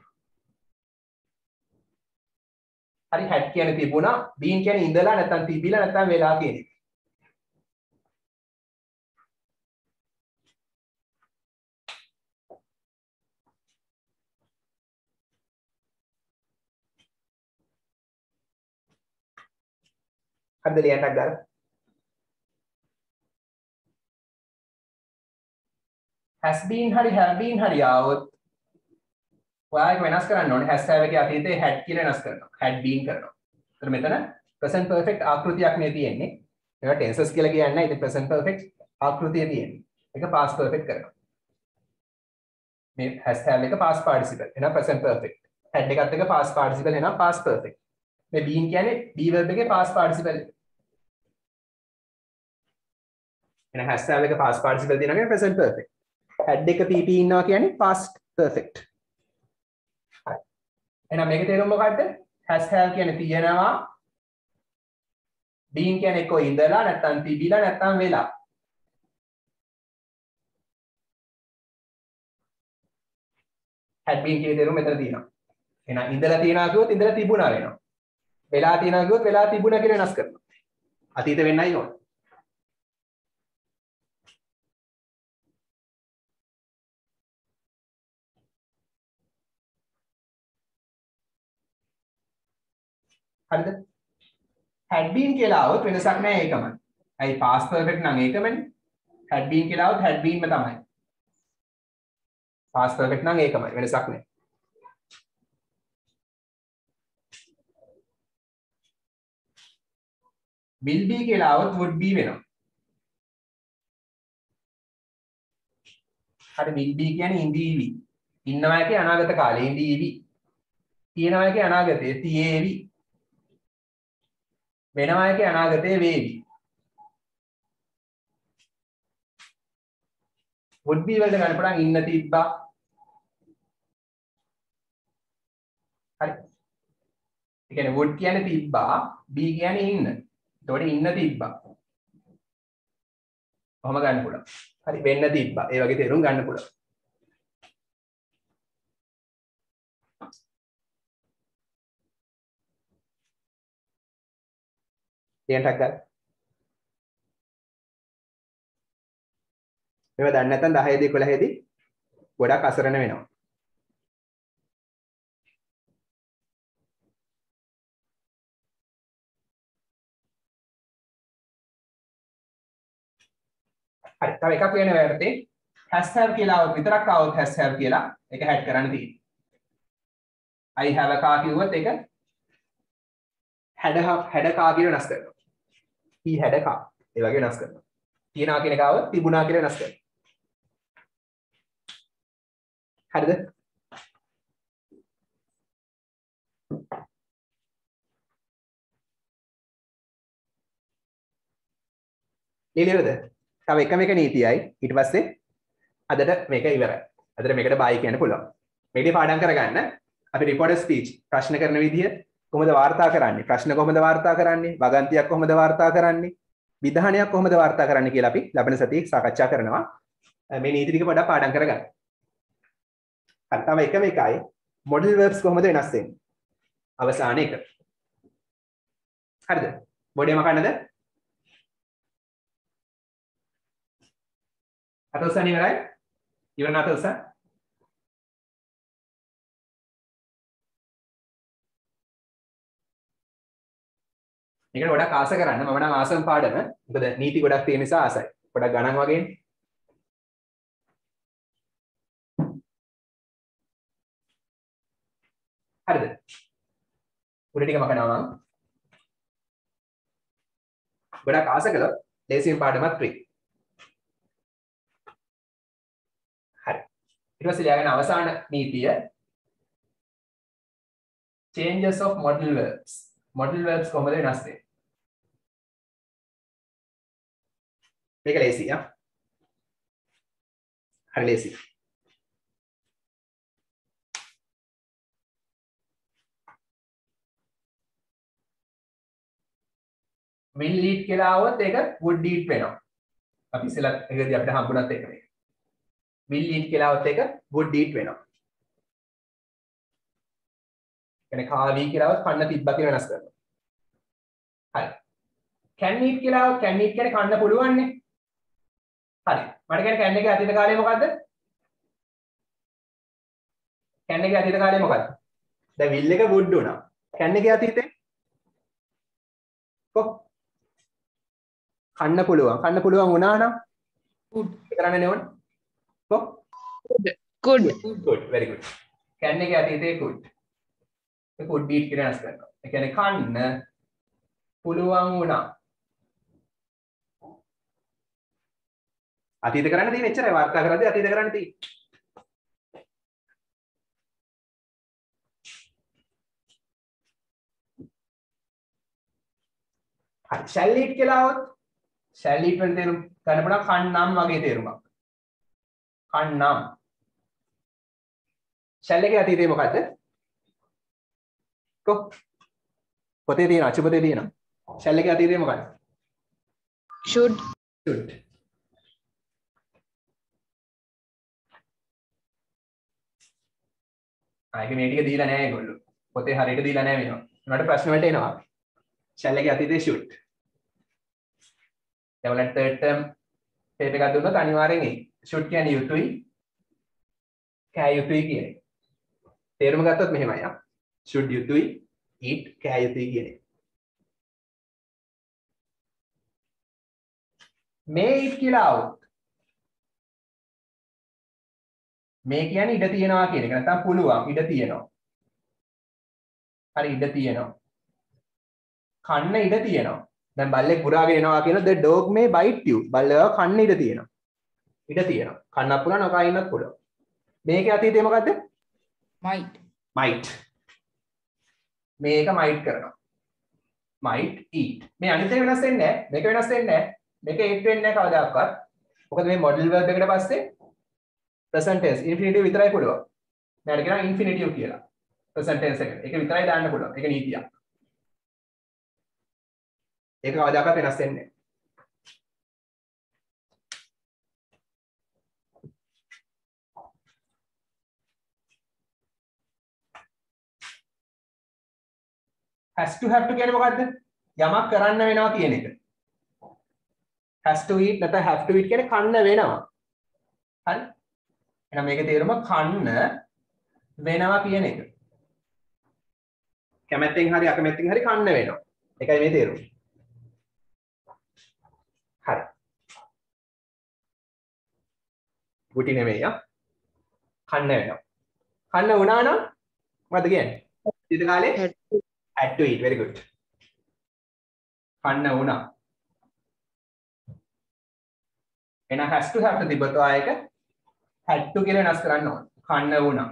හරි had කියන්නේ තිබුණා, been කියන්නේ ඉඳලා නැත්තම් තිබිලා නැත්තම් වෙලා කියන එක. හරිද ලියන්නක් ගන්න. has been හරි have been හරි ආවොත් ඔයාලට වෙනස් කරන්න ඕනේ has have එකේ අතීතේ had කියලා වෙනස් කරනවා. had been කරනවා. ඒතර මෙතන present perfect ආකෘතියක් නේ තියෙන්නේ. ඒවා tenses කියලා කියන්නේ නැහැ. ඉතින් present perfect ආකෘතිය තියෙන්නේ. ඒක past perfect කරනවා. මේ has have එක past participle. එහෙනම් present perfect. had එකත් එක past participle එහෙනම් past perfect. මේ been කියන්නේ be verb එකේ past participle. එහෙනම් has have එක past participle දිනනවා කියන්නේ present perfect. had එක pp ඉන්නවා කියන්නේ past perfect. හරි. එහෙනම් මේකේ තේරුම මොකක්ද? has have කියන්නේ තියෙනවා. been කියන්නේ කො ඉඳලා නැත්නම් තිබිලා නැත්නම් වෙලා. had been කියන තේරුම මෙතන තියෙනවා. එහෙනම් ඉඳලා තියනවා කිව්වොත් ඉඳලා තිබුණා වෙනවා. වෙලා තියනවා කිව්වොත් වෙලා තිබුණා කියලා වෙනස් කරනවා. අතීත වෙන්නයි ඕන. හරිද? had been කියලා આવොත් වෙනසක් නැහැ ඒකමයි. ඇයි past perfect නම් ඒකමනේ. had been කියලා આવොත් had beenම තමයි. past perfect නම් ඒකමයි වෙනසක් නැහැ. will be කියලා આવොත් would be වෙනවා. හරි will be කියන්නේ ඉඳීවි. ඉන්නවා එකේ අනාගත කාලේ ඉඳීවි. තියෙනවා එකේ අනාගතයේ තියේවි. වෙනවා එකේ අනාගතයේ වේවි. would be වලට ගන්න පුළුවන් ඉන්න තිබ්බා. හරි. ඒ කියන්නේ would කියන්නේ තිබ්බා, be කියන්නේ ඉන්න. එතකොට ඉන්න තිබ්බා. කොහොම ගන්න පුළුවන්. හරි වෙන්න තිබ්බා. ඒ වගේ තේරුම් ගන්න පුළුවන්. ලියන්නක් ගන්න. මේවා දන්නේ නැත්නම් 10 දී 11 දී ගොඩක් අසරණ වෙනවා. හරි තව එකක් වෙන වැරදි has have කියලා આવොත් විතරක් આવොත් has have කියලා ඒක හැඩ් කරන්න තියෙන්නේ. I have a car කිව්වොත් ඒක had a car කියලා වෙනස් කරනවා. he had a car ඒ වගේ වෙනස් කරනවා. තියනවා කියන එක આવොත් තිබුණා කියලා වෙනස් කරනවා. හරිද? ලියලිවද? තව එකම එක නීතියයි ඊට පස්සේ අදට මේක ඉවරයි. අදට මේකට බයි කියන්න පුළුවන්. මේකේ පාඩම් කරගන්න අපි රිපෝටර් ස්පීච් ප්‍රශ්න කරන විදිය කොහොමද වාර්තා කරන්නේ? ප්‍රශ්න කොහොමද වාර්තා කරන්නේ? වගන්තියක් කොහොමද වාර්තා කරන්නේ? විධානයක් කොහොමද වාර්තා කරන්නේ කියලා අපි ලබන සතියේ සාකච්ඡා කරනවා. මේ නීති ටික පොඩ්ඩක් පාඩම් කරගන්න. හරි තව එකම එකයි මොඩල් verbs කොහොමද වෙනස් වෙන්නේ? අවසාන එක. හරිද? බොඩේ මකන්නද? අතෝසන් ඉවරයි? ඉවරන අතෝසන්? මේකට ගොඩක් ආස කරන්න මම නම් ආසම් පාඩම. මොකද නීති ගොඩක් තියෙන නිසා ආසයි. ගොඩක් ගණන් වගේනේ. හරිද? උඩ ටික මකනවා මම. ගොඩක් ආස කළොත් ලේසියෙන් පාඩමක් ෆ්‍රී. හරි. ඊට පස්සේ ලියාගෙන අවසාන නීතිය changes of modal verbs. modal verbs කොහොමද වෙනස් වෙන්නේ? මේක ලේසි ආ. හරි ලේසි. will eat කියලා આવොත් ඒක would eat වෙනවා. අපි ඉස්සෙල්ලා ඒකදී අපිට හම්බුණත් ඒක මේක. will eat කියලා આવොත් ඒක would eat වෙනවා. කියන්නේ කාවි කියලා આવොත් කන්න තිබ්බා කියලා වෙනස් කරනවා. හරි. can eat කියලා આવොත් can eat කියන්නේ කන්න පුළුවන් නේ. හරි. මට කියන්නේ can එකේ අතීත කාලය මොකද්ද? can එකේ අතීත කාලය මොකද්ද? දැන් will එක would වුණා. can එකේ අතීතේ කන්න පුළුවන් වුණා නම් good කරන්නේ ඕන good very good can එකේ අතීතේ good ඒ could eat කියලා වෙනස් කරනවා ඒ කියන්නේ කන්න පුළුවන් වුණා අතීත කරන්න තියෙන එච්චරයි වාර්තා කරද්දී අතීත කරන්න තියෙන්නේ හරි shall eat කියලා આવොත් shall eat වල තේරුම් ගන්න පුළුවන් කන්නම් වගේ තේරුමක්. කන්නම්. shall එකේ අතීතේ මොකද්ද? පොතේ තියෙන අචුපතේ තියෙන. shall එකේ අතීතේ මොකද්ද? should ආයෙක මේ ටික දීලා නැහැ ඒගොල්ලෝ. පොතේ හරියට දීලා නැහැ මේවා. ඒකට ප්‍රශ්න වලට එනවා. shall එකේ අතීතේ should. දැන් ඔයාලට third term paper එකක් දුන්නොත් අනිවාර්යෙන් එයි. should කියන්නේ යුතුයි. කෑ යුතුයි කියන්නේ. තේරුම ගත්තොත් මෙහෙමයි ආ. should යුතුයි, eat කෑ යුතුයි කියන්නේ. may eat කියලා આવොත් මේ කියන්නේ ඉඩ තියනවා කියන එක. නැත්නම් පුළුවන් ඉඩ තියනවා. හරි ඉඩ තියනවා. කන්න ඉඩ තියනවා. දැන් බල්ලෙක් පුරාගෙන එනවා කියන the dog may bite you. බල්ලව කන්න ඉඩ තියෙනවා. ඉඩ තියෙනවා. කන්නත් පුළුවන් නොකා ඉන්නත් පුළුවන්. මේකේ අතීතේ මොකද්ද? might. මේක might කරනවා. might eat. මේ අනිත් එක වෙනස් වෙන්නේ නැහැ. මේක වෙනස් වෙන්නේ නැහැ. මේක eat වෙන්නේ නැහැ කවදාකවත්. මොකද මේ modal verb එකට පස්සේ present tense infinitive විතරයි පුළුවන්. මට කියනවා infinitive කියලා. present tense එකට. ඒක විතරයි දාන්න පුළුවන්. ඒක නීතියක්. ඒක කවදාකවත් වෙනස් වෙන්නේ නැහැ. has to have to කියන්නේ මොකද්ද? යමක් කරන්න වෙනවා කියන එක. has to eat නැත්නම් have to eat කියන්නේ කන්න වෙනවා. හරි? එහෙනම් මේකේ තේරුම කන්න වෙනවා කියන එක. කැමැත්තෙන් හරි අකමැත්තෙන් හරි කන්න වෙනවා. ඒකයි මේ තේරුම. හරි. ගුටි නෙමෙයි ආ. කන්න වෙනවා. කන්න වුණා නම් මොකද කියන්නේ? ඊට කාලේ had to eat. Very good. කන්න වුණා. එහෙනම් has to have to තිබ්බොත් ආයක had to කියලා වෙනස් කරන්න ඕන. කන්න වුණා.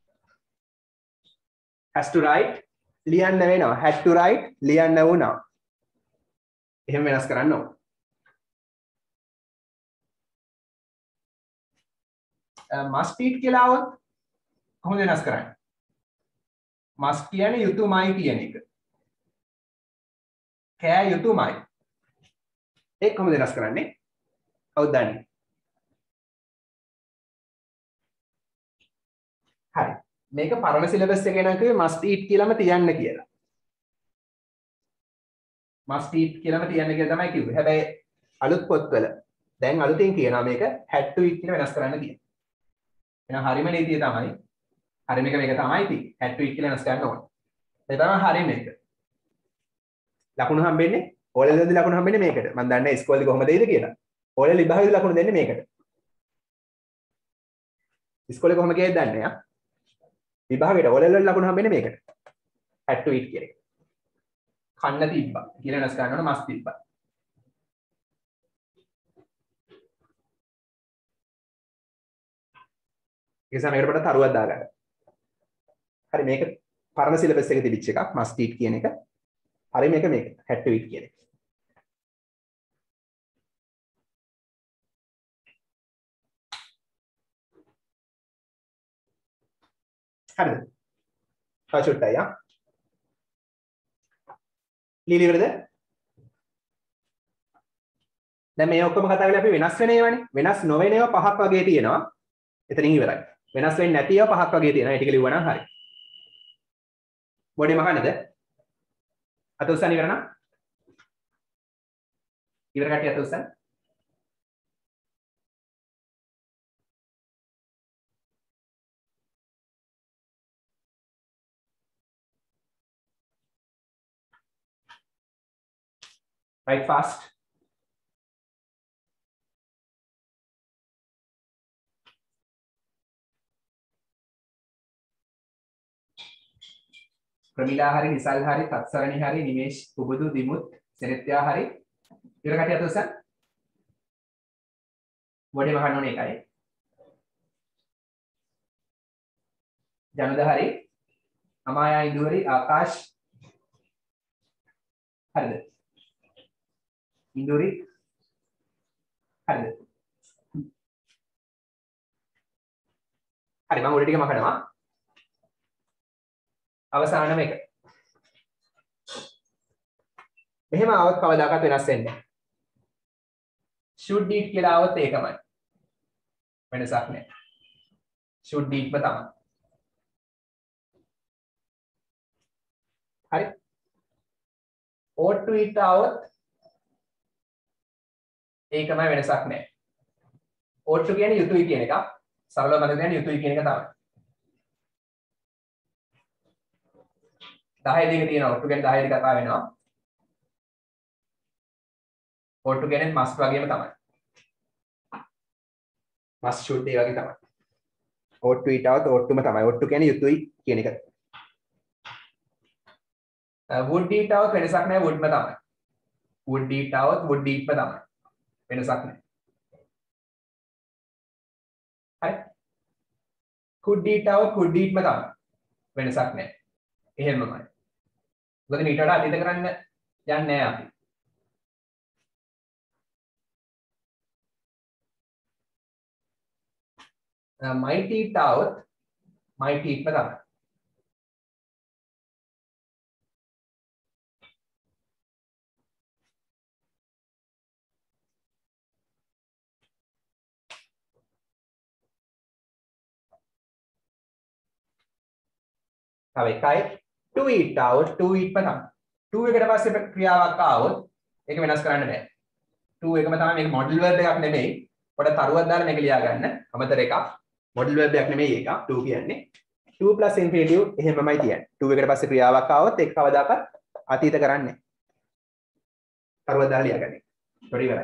has to write ලියන්න වෙනවා. had to write ලියන්න වුණා. එහෙම වෙනස් කරන්න ඕන. must eat කියලා આવොත් කොහොමද වෙනස් කරන්නේ? must කියන්නේ යුතුයමයි කියන එක. කෑ යුතුයමයි. ඒක කොහොමද වෙනස් කරන්නේ? කවුද දන්නේ? හරි. මේක පරණ සිලබස් එකේ නම් කිව්වේ must eat කියලාම තියන්න කියලා. must eat කියලාම තියන්න කියලා තමයි කිව්වේ. හැබැයි අලුත් පොත්වල දැන් අලුතෙන් කියනවා මේක had to eat කියලා වෙනස් කරන්න කියලා. එහෙනම් හරිම නීතිය තමයි හරි මේක තමයි තියෙන්නේ. had to eat කියලා වෙනස් කරන්න ඕනේ. ඒ තමයි හරි මේක. ලකුණු හම්බෙන්නේ ඕලෙල්ලදී ලකුණු හම්බෙන්නේ මේකට. මම දන්නේ ඉස්කෝලේ කොහොමද දෙයිද කියලා. ඕලෙල් විභාගයේදී ලකුණු දෙන්නේ මේකට. ඉස්කෝලේ කොහොම ගියේද දන්නේ ආ? විභාගයට ඕලෙල්ලදී ලකුණු හම්බෙන්නේ මේකට. had to eat කියන එක. කන්න තිබ්බා කියලා වෙනස් කරන්න ඕන මස් තිබ්බා. ඒ නිසා මේකට පොඩ්ඩක් තරුවක් දාගන්න. හරි මේක පරණ සිලබස් එකේ තිබිච්ච එකක් must eat කියන එක. හරි මේක had to eat කියන එක. හරිද? පචුට්ටයි ආ. ලීලි ඉවරද? දැන් මේ ඔක්කොම කතා කරලා අපි වෙනස් වෙන ඒවානේ. වෙනස් නොවන ඒවා පහක් වගේ තියෙනවා. එතනින් ඉවරයි. වෙනස් වෙන්නේ නැති ඒවා පහක් වගේ තියෙනවා. ඒ ටික ලිව්වා නම් හරි. බොඩේ මහන්නද? අත උස්සන්න ඉවර නම්? ඉවර කට්ටිය අත උස්සන්න. Write fast. ප්‍රමිලා හරි නිසල් හරි තත්සරණි හරි නිමේෂ් පුබුදු දිමුත් සෙනෙත්‍යා හරි ඉවර කට්ටිය අත උස්සන්න. බොඩේ මහන්න ඕනේ ඒකයි. ජනද හරි අමායා ඉදුවරි ආකාශ් හරිද? ඉන්දුරි හරිද? හරි මම ඔය ටික මකනවා. අවසාන මේක. මෙහෙම આવත් කවදාකවත් වෙනස් වෙන්නේ නැහැ. should eat කියලා આવත් ඒකමයි. වෙනසක් නැහැ. should eat ම තමයි. හරි. ought to eat આવත් ඒකමයි වෙනසක් නැහැ. ought to කියන්නේ යුතුයි කියන එක. සරලව මතක තියාගන්න යුතුයි කියන එක තමයි. 10 දෙක තියෙනවා. ought to කියන්නේ 10 දෙක කතා වෙනවා. ought to කියන්නේ must වගේම තමයි. must should ඒ වගේ තමයි. ought to eat આવත් ought to ම තමයි. ought to කියන්නේ යුතුයි කියන එක. would eat આવත් වෙනසක් නැහැ would ම තමයි. would eat આવත් would eat ම තමයි. වෙනසක් නැහැ. හරි. could eat આવත් could eat ම තමයි. වෙනසක් නැහැ. එහෙමමයි. මොකද ඊට වඩා අතීත කරන්න යන්නේ නැහැ අපි. might eat આવත් might eat ම තමයි. තව එකයි to eat આવොත් to eat ම තමයි. to එකට පස්සේ ක්‍රියාවක් ආවොත් ඒක වෙනස් කරන්න බෑ. to එකම තමයි මේක model verb එකක් නෙමෙයි. පොඩ තරුවක් දාලා මේක ලියා ගන්න. අමතර එකක්. model verb එකක් නෙමෙයි ඒක. to කියන්නේ. to plus infinitive එහෙමමයි කියන්නේ. to එකට පස්සේ ක්‍රියාවක් ආවොත් ඒක කවදාකවත් අතීත කරන්නේ නැහැ. තරුවක් දාලා ලියා ගන්න. පොඩි ඉවරයි.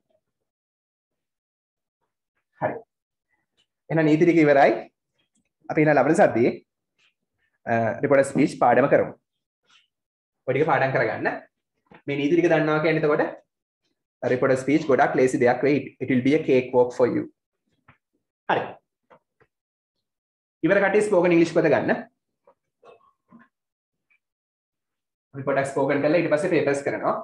හරි. එහෙනම් නීති ටික ඉවරයි. අපි ඉන්න ලබන සතියේ reported speech පාඩම කරමු. ඔය ටික පාඩම් කරගන්න. මේ නීති ටික දන්නවා කියන්නේ එතකොට reported speech ගොඩක් ලේසි දෙයක් වෙයි. It will be a cake walk for you. හරි. ඉවර කටි spoken english පොත ගන්න. අපි පොඩක් spoken කරලා ඊට පස්සේ papers කරනවා.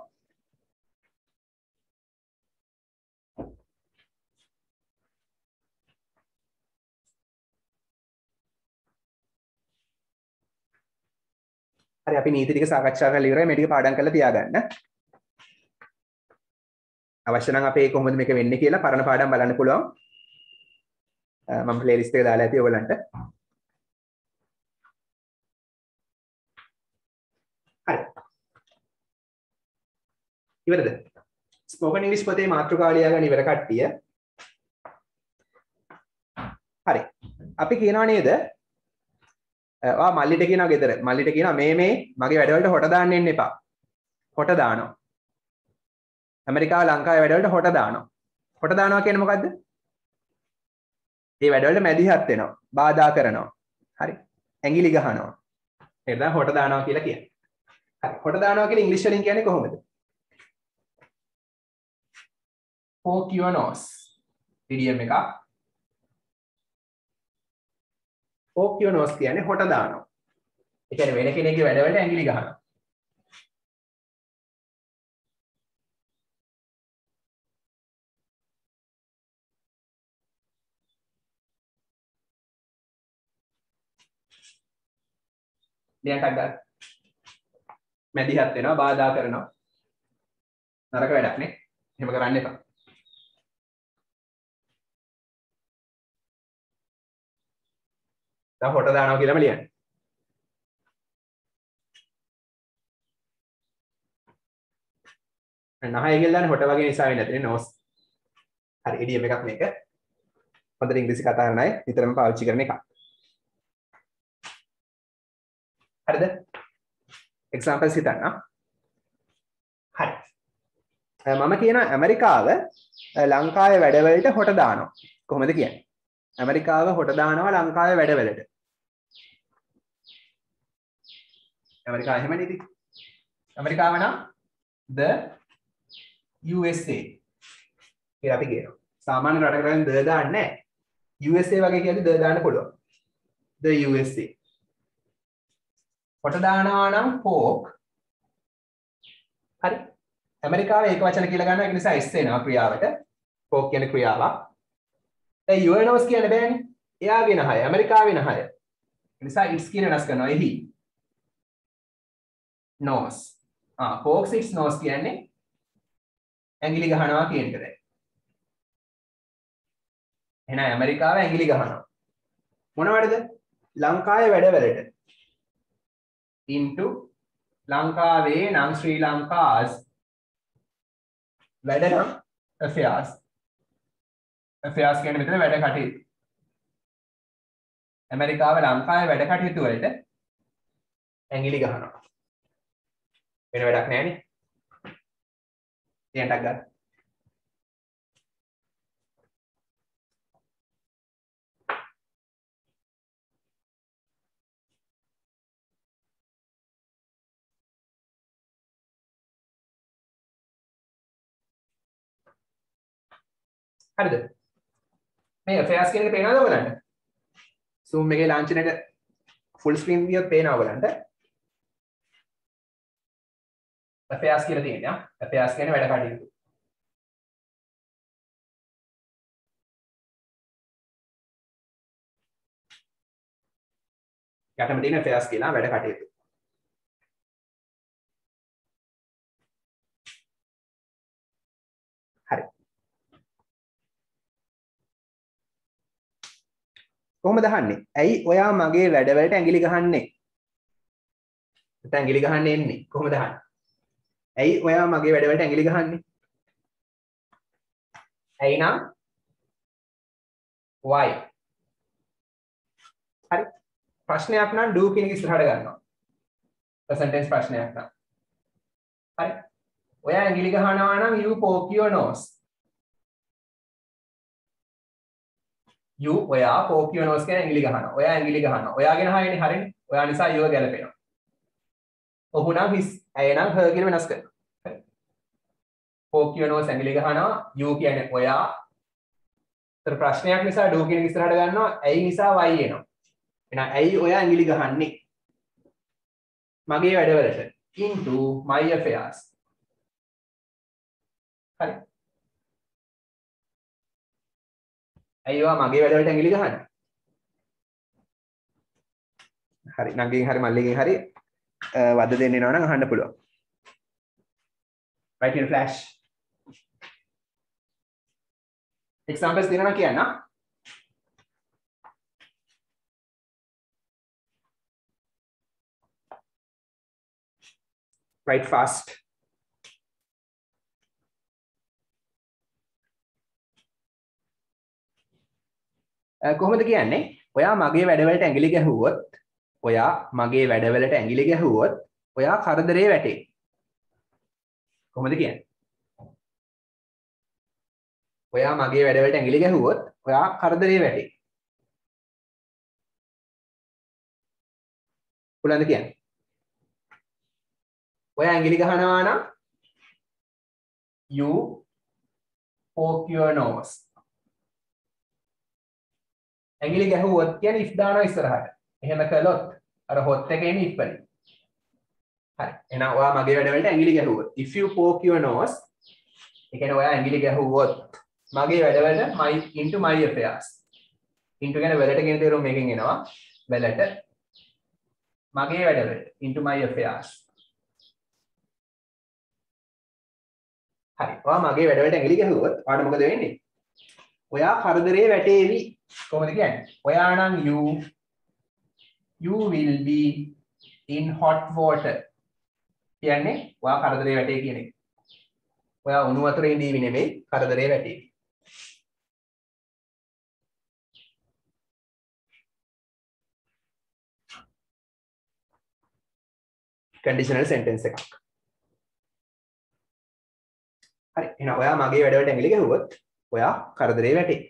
හරි අපි නීති ටික සාකච්ඡා කරලා ඉවරයි මේ ටික පාඩම් කරලා තියාගන්න. අවශ්‍ය නම් අපේ කොහොමද මේක වෙන්නේ කියලා පරණ පාඩම් බලන්න පුළුවන්. මම ප්ලේලිස්ට් එක දාලා ඇති ඔයගලන්ට. හරි. ඉවරද? ස්පෝකන් ඉංග්‍රීසි පොතේ මාතෘකාව ලියා ගන්න ඉවර කට්ටිය. හරි. අපි කියනවා නේද? මල්ලිට කියනවා ගෙදර. මල්ලිට කියනවා මේ මගේ වැඩවලට හොට දාන්න එන්න එපා. හොට දානවා. ඇමරිකාව ලංකාවේ වැඩවලට හොට දානවා. හොට දානවා කියන්නේ මොකද්ද? මේ වැඩවලට මැදිහත් වෙනවා. බාධා කරනවා. හරි. ඇඟිලි ගහනවා. ඒක තමයි හොට දානවා කියලා කියන්නේ. හරි. හොට දානවා කියලා ඉංග්‍රීසි වලින් කියන්නේ කොහොමද? poke your nose. idiom එකක්. poke your nose කියන්නේ හොට දානවා. ඒ කියන්නේ වෙන කෙනෙක්ගේ වැඩවලට ඇඟිලි ගහනවා. ලියන්නක් ගන්න. මැදිහත් වෙනවා, බාධා කරනවා. නරක වැඩක් නේ. එහෙම කරන්න එපා. දැන් හොට දානවා කියලාම ලියන්න. නහය කියලා දාන්නේ හොට වගේ නිසා වෙන්නේ නැතිනේ නෝස්. හරි ඉඩියම් එකක් මේක. හොඳට ඉංග්‍රීසි කතා කරන අය නිතරම පාවිච්චි කරන එකක්. හරිද? එක්සැම්පල්ස් හිතන්න. හරි. මම කියන ඇමරිකාව ලංකාවේ වැඩවලට හොට දානවා. කොහොමද කියන්නේ? ඇමරිකාව හොට දානවා ලංකාවේ වැඩවලට. ඇමරිකාව එහෙම නේද? ඇමරිකාව නම් the USA කියලා අපි කියනවා. සාමාන්‍ය රටකට ද දාන්නේ නැහැ. USA වගේ කියන්නේ ද දාන්න පුළුවන්. the USA. හොට දානවා නම් poke. හරි. ඇමරිකාව ඒක වචන කියලා ගන්නවා ඒක නිසා s එනවා ක්‍රියාවට. poke කියන්නේ ක්‍රියාවක්. දැන් your nose කියන්න බෑනේ. එයාගේ නහය ඇමරිකාවේ නහය. ඒ නිසා it's කියන වෙනස් කරනවා එහි. nose. pokes its nose කියන්නේ ඇඟිලි ගහනවා කියන එක දැන්. එහෙනම් ඇමරිකාව ඇඟිලි ගහනවා. මොනවටද? ලංකාවේ වැඩවලට. into ලංකාවේ නම් ශ්‍රී ලංකාස් වැඩ නම් affairs. affairs කියන්නේ මෙතන වැඩ කටයුතු. ඇමරිකාව ලංකාවේ වැඩ කටයුතු වලට ඇඟිලි ගහනවා. වෙන වැඩක් නැහැනේ. ලියන්නක් ගන්න. හරිද? මේ affairs කියන එක පේනවද ඔයගලන්ට? zoom එකේ ලාංඡනයට full screen ගියොත් පේනවා ඔයගලන්ට. affairs කියලා තියෙනවා. affairs කියන්නේ වැඩ කටයුතු. යටම තියෙන affairs කියලා වැඩ කටයුතු. හරි. කොහොමද අහන්නේ? ඇයි ඔයා මගේ වැඩවලට ඇඟිලි ගහන්නේ? නැත්නම් ඇඟිලි ගහන්න එන්නේ කොහොමද අහන්නේ? ඇයි ඔයා මගේ වැඩවලට ඇඟිලි ගහන්නේ? ඇයි නම් why? හරි. ප්‍රශ්නයක් නම් do කියන එක ඉස්සරහට ගන්නවා. present tense ප්‍රශ්නයක් නම්. හරි. ඔයා ඇඟිලි ගහනවා නම් you poke your nose. you ඔයා poke your nose කියන ඇඟිලි ගහනවා. ඔයා ඇඟිලි ගහනවා. ඔයාගෙන හයනේ හරිනේ. ඔයා නිසා you ගැලපෙනවා. ඔහු නම් his ඇය නම් her කියන වෙනස් කරනවා. හරි. poke your nose ඇඟිලි ගහනවා. you කියන්නේ ඔයා. ඒතර ප්‍රශ්නයක් නිසා do කියන එක ඉස්සරහට ගන්නවා. ඇයි නිසා why එනවා. එහෙනම් ඇයි ඔයා ඇඟිලි ගහන්නේ? මගේ වැඩවලට. into my affairs. හරි. ඇයි ඔයා මගේ වැඩවලට ඇඟිලි ගහන්නේ? හරි. නංගින් හරි මල්ලිගෙන් හරි වද දෙන්න එනවා නම් අහන්න පුළුවන්. Right in flash. Examples දෙනවා කියන්න. Write fast. කොහොමද කියන්නේ? ඔයා මගේ වැඩවලට ඇඟිලි ගැහුවොත්, ඔයා මගේ වැඩවලට ඇඟිලි ගැහුවොත්, ඔයා කරදරේ වැටේ. කොහොමද කියන්නේ? ඔයා මගේ වැඩවලට ඇඟිලි ගැහුවොත්, ඔයා කරදරේ වැටේ. පුළුවන්ද කියන්නේ? ඔයා ඇඟිලි ගහනවා නම් you poke your nose. ඇඟිලි ගැහුවොත් කියන්නේ if දානවා ඉස්සරහට. එහෙම කළොත් අර hot එකේ ඉන්නේ if වලින්. හරි. එහෙනම් ඔයා මගේ වැඩවලට ඇඟිලි ගැහුවොත්. If you poke your nose, ඒ කියන්නේ ඔයා ඇඟිලි ගැහුවොත් මගේ වැඩවලට my into my affairs. into කියන වලට කියන තේරුම මේකෙන් එනවා. වලට මගේ වැඩවලට into my affairs. හරි. ඔයා මගේ වැඩවලට ඇඟිලි ගැහුවොත් ඔයාට මොකද වෙන්නේ? ඔයා කරදරේ වැටේවි. කොහොමද කියන්නේ? ඔයා නම් you will be in hot water. කියන්නේ ඔයා කරදරේ වැටේ කියන එක. ඔයා උණු වතුරේ ඉඳීවි නෙමෙයි කරදරේ වැටේ. conditional sentence එකක්. හරි. එහෙනම් ඔයා මගේ වැඩවලට ඇඟිලි ගැහුවොත් ඔයා කරදරේ වැටේ.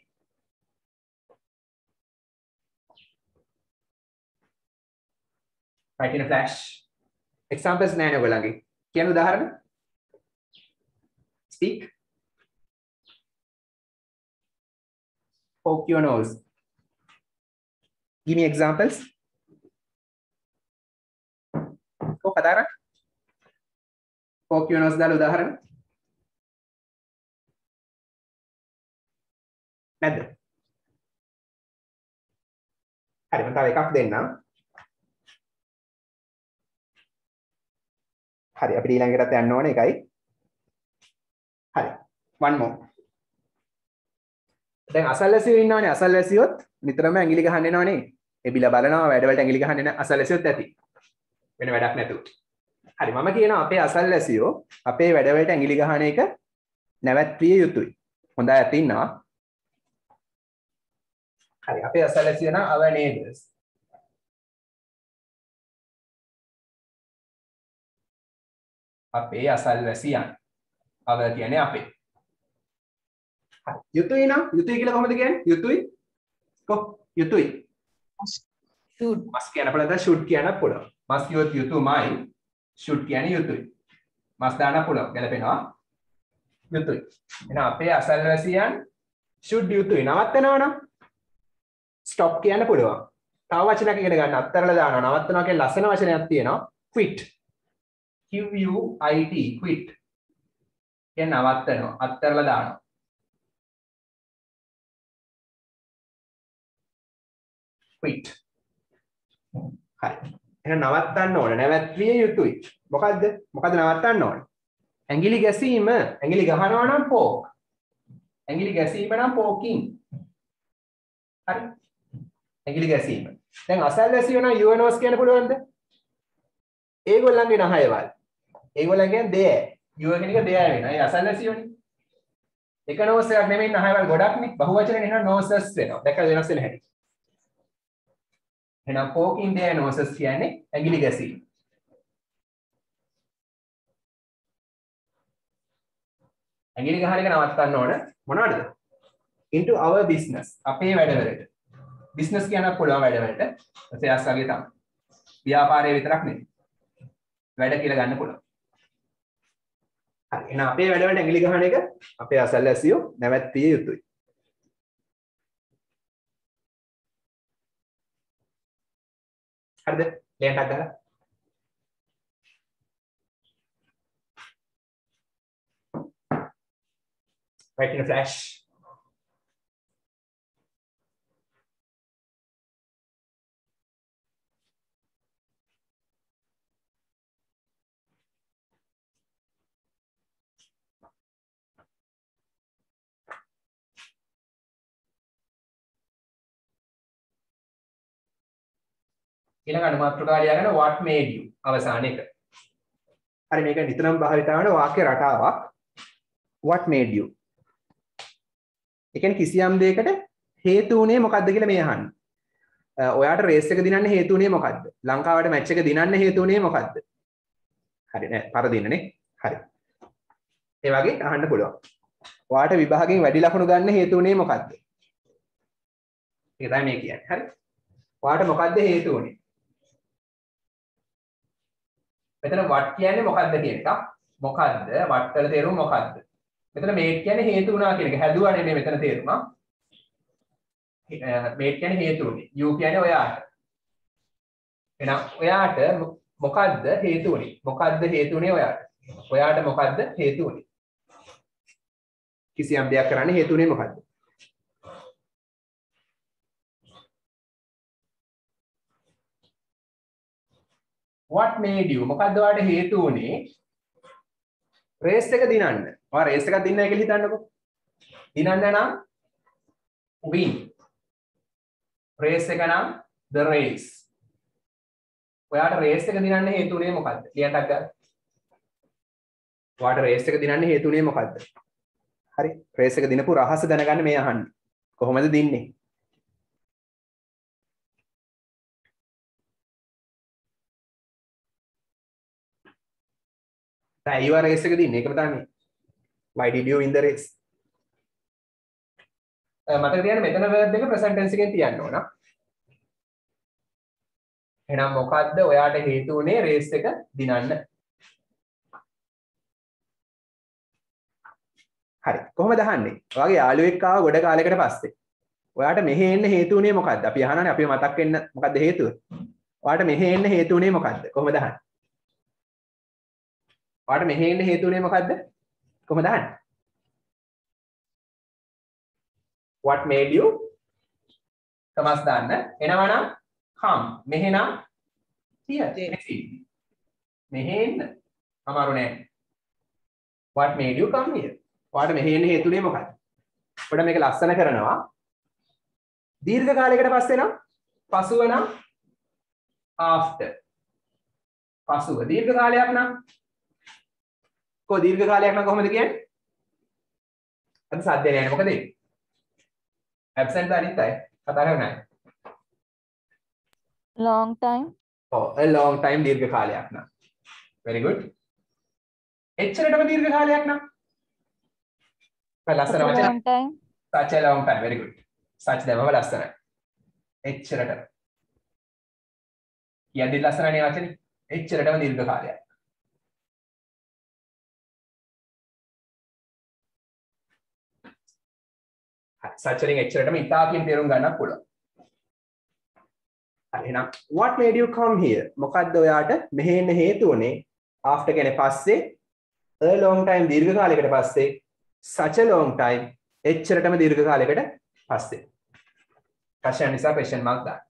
Right in a flash. Examples නෑ නේ ඔයගොල්ලන්ගේ. කියන උදාහරණ. Speak. Poke your nose. Give me examples. Go කතා කරන්න. Poke your nose දාලා උදාහරණ. නැද්ද? හරි මම තව එකක් දෙන්නම්. හරි අපිට ඊළඟටත් යන්න ඕනේ එකයි. හරි. one more. දැන් අසල්වැසියෝ ඉන්නවනේ අසල්වැසියොත් නිතරම ඇඟිලි ගහන්න එනවනේ. එබිලා බලනවා වැඩවලට ඇඟිලි ගහන්න එන අසල්වැසියොත් ඇති. වෙන වැඩක් නැතුව. හරි මම කියනවා අපේ අසල්වැසියෝ අපේ වැඩවලට ඇඟිලි ගහන එක නැවැත්විය යුතුයි. හොඳයි අත ඉන්නවා. හරි අපේ අසල්වැසියෝ නම් our neighbors. අපේ අසල්වැසියන්. our කියන්නේ අපේ. හරි යුතුයි නම් යුතුයි කියලා කොහොමද කියන්නේ? යුතුයි. යුතුයි. should must කියන අපලද should කියන පුළුවන්. must යොත් යුතුයමයි. should කියන්නේ යුතුයි. must දාන්න පුළුවන්. ගැලපෙනවා. යුතුයි. එහෙනම් අපේ අසල්වැසියන් should යුතුයි. නවත්තනවා නම් stop කියන්න පුළුවන්. තව වචනයක් ඉගෙන ගන්න අත්තරලා දානවා. නවත්තනවා කියන ලස්සන වචනයක් තියෙනවා. quit. quit quit. කියන නවත්තනවා. අත්තරලා දානවා. quit. හරි. එහෙනම් නවත්තන්න ඕන. නැවැත්විය යුතුයි. මොකද්ද? මොකද්ද නවත්තන්න ඕන? ඇඟිලි ගැසීම. ඇඟිලි ගහනවා නම් poke. ඇඟිලි ගැසීම නම් poking. හරි. ඇඟිලි ගැසීම. දැන් අසල්වැසියෝ නම් your nose කියන්න පුළුවන්ද? ඒගොල්ලන්ගේ නහයවල්. ඒගොල්ලන්ගේ දෙය. යුව කියන එක දෙය වෙනවා. ඒ අසල්වැසියෝනේ. එක නෝස් එකක් නෙමෙයි නහයවල් ගොඩක්නේ. බහුවචනේ එනවා නෝසස් වෙනවා. දැක්කද වෙනස් වෙන හැටි. එහෙනම් poking their noses කියන්නේ ඇඟිලි ගැසීම. ඇඟිලි ගහන එක නවත්තන්න ඕන මොනවද? into our business. අපේ වැඩවලට. business කියනක් පුළුවන් වැඩවලට. සෙයාස් වගේ තමයි. ව්‍යාපාරයේ විතරක් නෙමෙයි. වැඩ කියලා ගන්න පුළුවන්. හරි. එහෙනම් අපේ වැඩවලට ඇඟිලි ගහන එක අපේ අසල්වැසියෝ නැවැත්විය යුතුයි. හරිද? ලියන්නත් ගහලා. Right in a flash. ඊළඟ මාතෘකාව ලියාගෙන what made you අවසාන එක. හරි මේක නිතරම භාවිත කරන වාක්‍ය රටාවක්. what made you. ඒ කියන්නේ කිසියම් දෙයකට හේතු උනේ මොකද්ද කියලා මේ අහන්නේ. ඔයාට රේස් එක දිනන්න හේතු උනේ මොකද්ද? ලංකාවට මැච් එක දිනන්න හේතු උනේ මොකද්ද? හරි නෑ පරදින්නනේ. හරි. ඒ වගේ අහන්න පුළුවන්. ඔයාට විභාගයෙන් වැඩි ලකුණු ගන්න හේතු උනේ මොකද්ද? ඒක තමයි මේ කියන්නේ. හරි. ඔයාට මොකද්ද හේතු උනේ? මෙතන what කියන්නේ මොකද්ද කියන එක. මොකද්ද? what වල තේරුම මොකද්ද? මෙතන මේක කියන්නේ හේතු වුණා කියන එක. හැදුවා නෙමෙයි මෙතන තේරුම. මේක කියන්නේ හේතු උනේ. you කියන්නේ ඔයාට. එහෙනම් ඔයාට මොකද්ද හේතු උනේ? මොකද්ද හේතු උනේ ඔයාට? ඔයාට මොකද්ද හේතු උනේ? කිසියම් දෙයක් කරන්න හේතු උනේ මොකද්ද? what made you මොකද්ද ඔයාට හේතු උනේ? රේස් එක දිනන්න. ඔයා රේස් එකක් දින්නයි කියලා හිතන්නකෝ. දිනන්න නම් win. රේස් එක නම් the race. ඔයාට රේස් එක දිනන්න හේතු උනේ මොකද්ද? ලියන්නත් ගන්න. ඔයාට රේස් එක දිනන්න හේතු උනේ මොකද්ද? හරි. රේස් එක දිනපු රහස දැනගන්න මේ අහන්නේ. කොහොමද දින්නේ? දැන් you are race එක දින්නේ ඒකම තමයි. Why did you win the race? මතක තියාගන්න මෙතන verb එක present tense එකෙන් තියන්න ඕන. එහෙනම් මොකද්ද ඔයාට හේතු උනේ රේස් එක දිනන්න? හරි. කොහොමද අහන්නේ? ඔයාගේ යාළුවෙක් ආව ගොඩ කාලයකට පස්සේ. ඔයාට මෙහෙ එන්න හේතු උනේ මොකද්ද? අපි අහනනේ අපි මතක් වෙන්න මොකද්ද හේතුව? ඔයාට මෙහෙ එන්න හේතු උනේ මොකද්ද? කොහොමද අහන්නේ? ඔයාට මෙහෙ එන්න හේතු උනේ මොකද්ද? කොහොමද අහන්නේ? what made you තමස් දාන්න එනවා නම් come මෙහෙ නම් here මෙහෙ එන්න අමාරු නෑ what made you come here ඔයාට මෙහෙ එන්න හේතුනේ මොකක්ද ඔයාලා මේක ලස්සන කරනවා දීර්ඝ කාලයකට පස්සේ නම් පසුව නම් after පසුව දීර්ඝ කාලයක් නම් දීර්ඝ කාලයක් නම් කොහොමද කියන්නේ අද සාධ්‍ය නෑනේ මොකද absent අනිත් අය කතා කරන්නේ නැහැ. Long time. a long time දීර්ඝ කාලයක් නම්. very good. එච්චරටම දීර්ඝ කාලයක් නම්. ලස්සන වචන. Long time. such a long time very good. such දැමම ලස්සනයි. එච්චරට. කියද්දි ලස්සනනේ වචනේ. එච්චරටම දීර්ඝ කාලයක්. such වලින් එච්චරටම ඉතා කියන තේරුම් ගන්නත් පුළුවන්. හරි එහෙනම් what made you come here? මොකද්ද ඔයාට මෙහෙ එන්න හේතු වුනේ? after කියන්නේ පස්සේ a long time දීර්ඝ කාලයකට පස්සේ such a long time එච්චරටම දීර්ඝ කාලයකට පස්සේ. ප්‍රශ්න නිසා question mark දාන්න.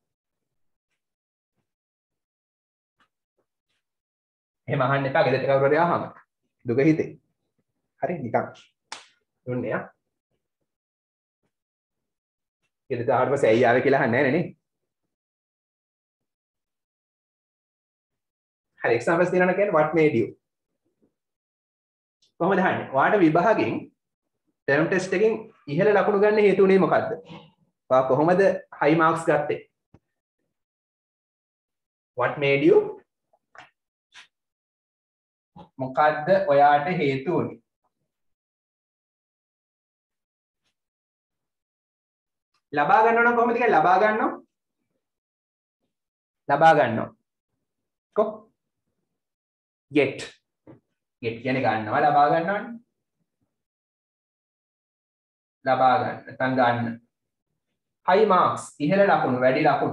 එහෙම අහන්න එපා ගෙදරට කවුරු හරි ආවම. දුක හිතේ. හරි නිකන්. දුන්නේ ආ. ගෙදරට ආවට පස්සේ ඇයි ආවේ කියලා අහන්නේ නැහැ නේ. හරි examples දෙනවා කියන්නේ what made you කොහොමද අහන්නේ ඔයාට විභාගෙන් term test එකෙන් ඉහළ ලකුණු ගන්න හේතු උනේ මොකද්ද ඔයා කොහොමද high marks ගත්තේ what made you මොකද්ද ඔයාට හේතු උනේ ලබා ගන්නව නම් කොහොමද කියන්නේ ලබා ගන්නවා කො get කියන්නේ ගන්නවා ලබා ගන්නවනේ ලබා ගන්න නැත්නම් ගන්න high marks ඉහළ ලකුණු වැඩි ලකුණු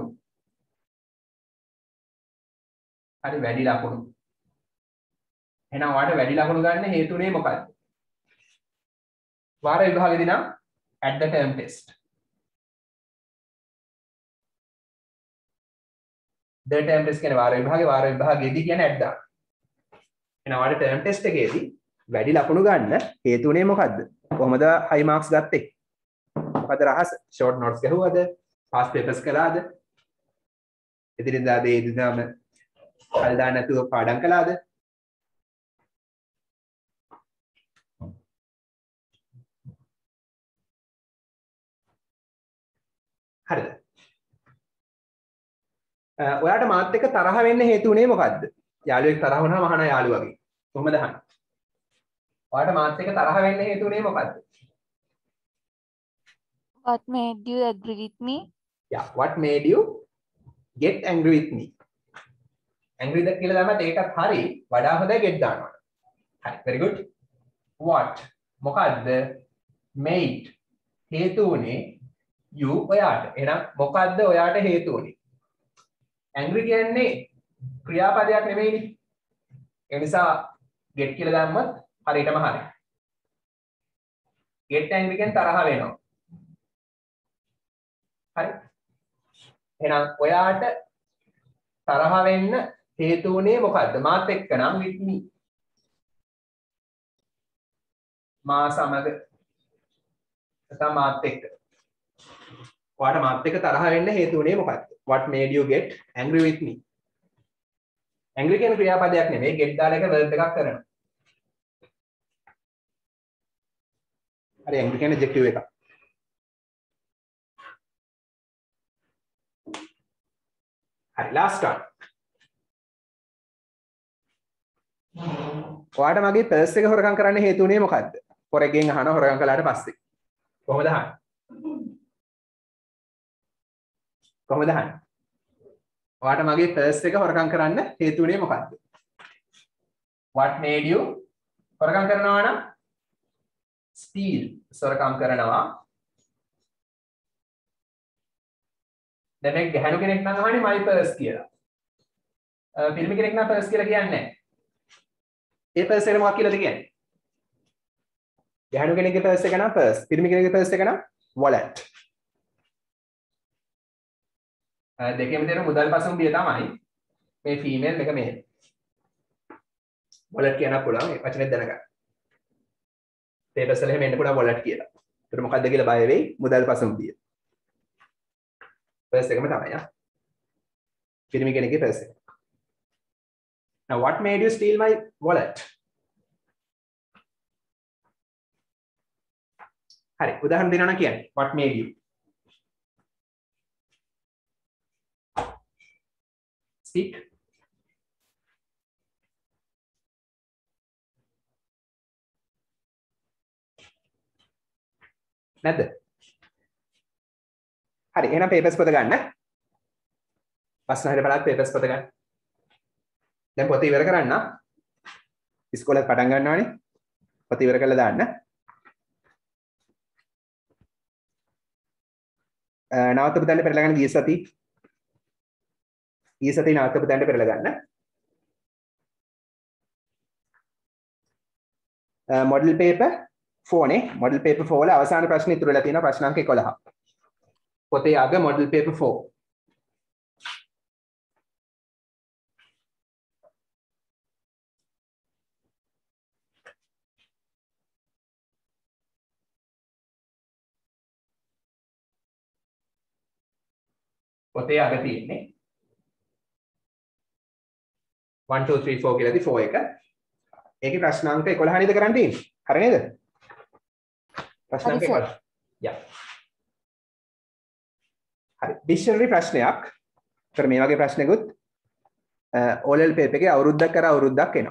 හරි වැඩි ලකුණු එහෙනම් ඔයාලට වැඩි ලකුණු ගන්න හේතුනේ මොකක්ද වාර විභාගෙදී නම් at the term test the term test කියන්නේ වාර විභාගෙදී කියන්නේ at දාන්න එහෙනම් ඔයාලට term test එකේදී වැඩි ලකුණු ගන්න හේතුනේ මොකද්ද කොහොමද high marks ගත්තේ මොකද රහස short notes ගහුවද past papers කළාද එදිනෙදා දෙයිදාම කල් දාන්න නැතුව පාඩම් කළාද හරිද ඔයාට මාත් එක්ක තරහ වෙන්න හේතු උනේ මොකද්ද යාළුවෙක් තරහ වුණාම අහන යාළුවගේ කොහොමද අහන්නේ ඔයාට මාත් එක්ක තරහ වෙන්න හේතු උනේ මොකද්ද What made you agree with me? Yeah, what made you get angry with me? Angry ද කියලා දැම්මත් ඒකත් හරි වඩා හොඳයි get දානවා. හරි very good. What මොකද්ද made හේතු උනේ you ඔයාට. එහෙනම් මොකද්ද ඔයාට හේතු උනේ? angry කියන්නේ ක්‍රියාපදයක් නෙමෙයිනේ. ඒ නිසා get කියලා දැම්මත් හරියටම හරි. get angry කියන්නේ තරහ වෙනවා. හරි එහෙනම් ඔයාට තරහ වෙන්න හේතු උනේ මොකද්ද මාත් එක්ක නම් with me මා සමග නැත්නම් මාත් එක්ක ඔයාට මාත් එක්ක තරහ වෙන්න හේතු උනේ මොකද්ද what made you get angry with me angry කියන ක්‍රියාපදයක් නෙමෙයි get දාලා එක verb එකක් කරනවා හරි angry කියන්නේ adjective එකක් හරි last one ඔයාට මගේ පර්ස් එක හොරකම් කරන්න හේතු උනේ මොකද්ද හොරගෙන් අහන හොරකම් කළාට පස්සේ කොහොමද අහන්නේ ඔයාට මගේ පර්ස් එක හොරකම් කරන්න හේතු උනේ මොකද්ද what made you හොරකම් කරනවා නම් steal හොරකම් කරනවා දැන් මේ ගැහණු කෙනෙක් නම් අහන්නේ my purse කියලා. පිරිමි කෙනෙක් නම් purse කියලා කියන්නේ නැහැ. ඒ purse එක මොකක්ද කියලාද කියන්නේ? ගැහණු කෙනෙක්ගේ purse එක නම් purse, පිරිමි කෙනෙක්ගේ purse එක නම් wallet. දෙකෙම තියෙන මුදල් පසුම්බිය තමයි මේ female එක male. wallet කියන්න පුළුවන් ඒ වචනේ දැනගන්න. papers වල එහෙම එන්න පුළුවන් wallet කියලා. ඒකට මොකක්ද කියලා බය වෙයි මුදල් පසුම්බිය. purse එකම තමයි පිරිමි කෙනෙක්ගේ purse එක. Now what made you steal my wallet? හරි උදාහරණ දෙනවා නම් කියන්නේ what made you speak නැද්ද? හරි එහෙනම් papers පොත ගන්න. ප්‍රශ්න හරියට බලන්න papers පොත ගන්න. දැන් පොත ඉවර කරන්න. ඉස්කෝලේ පටන් ගන්නවානේ. පොත ඉවර කරලා දාන්න. නවත්තපු තැනට පෙරලා ගන්න ගිය සති. ගිය සති නවත්තපු තැනට පෙරලා ගන්න. model paper 4 නේ. model paper 4 වල අවසාන ප්‍රශ්නේ ඉතුරු වෙලා තියෙනවා ප්‍රශ්න අංක 11. පොතේ අග model paper 4. පොතේ අග තියෙන්නේ 1 2 3 4 කියලාදී 4 එක. ඒකේ ප්‍රශ්නාංක 11 නේද කරන් තියෙන්නේ. හරි නේද? ප්‍රශ්නාංක 11. යා. හරි. ඩික්ෂනරි ප්‍රශ්නයක්. ඒතර මේ වගේ ප්‍රශ්නකුත් ඕලෙල් පේපර් එකේ අවුරුද්දක් කර අවුරුද්දක් එනවා.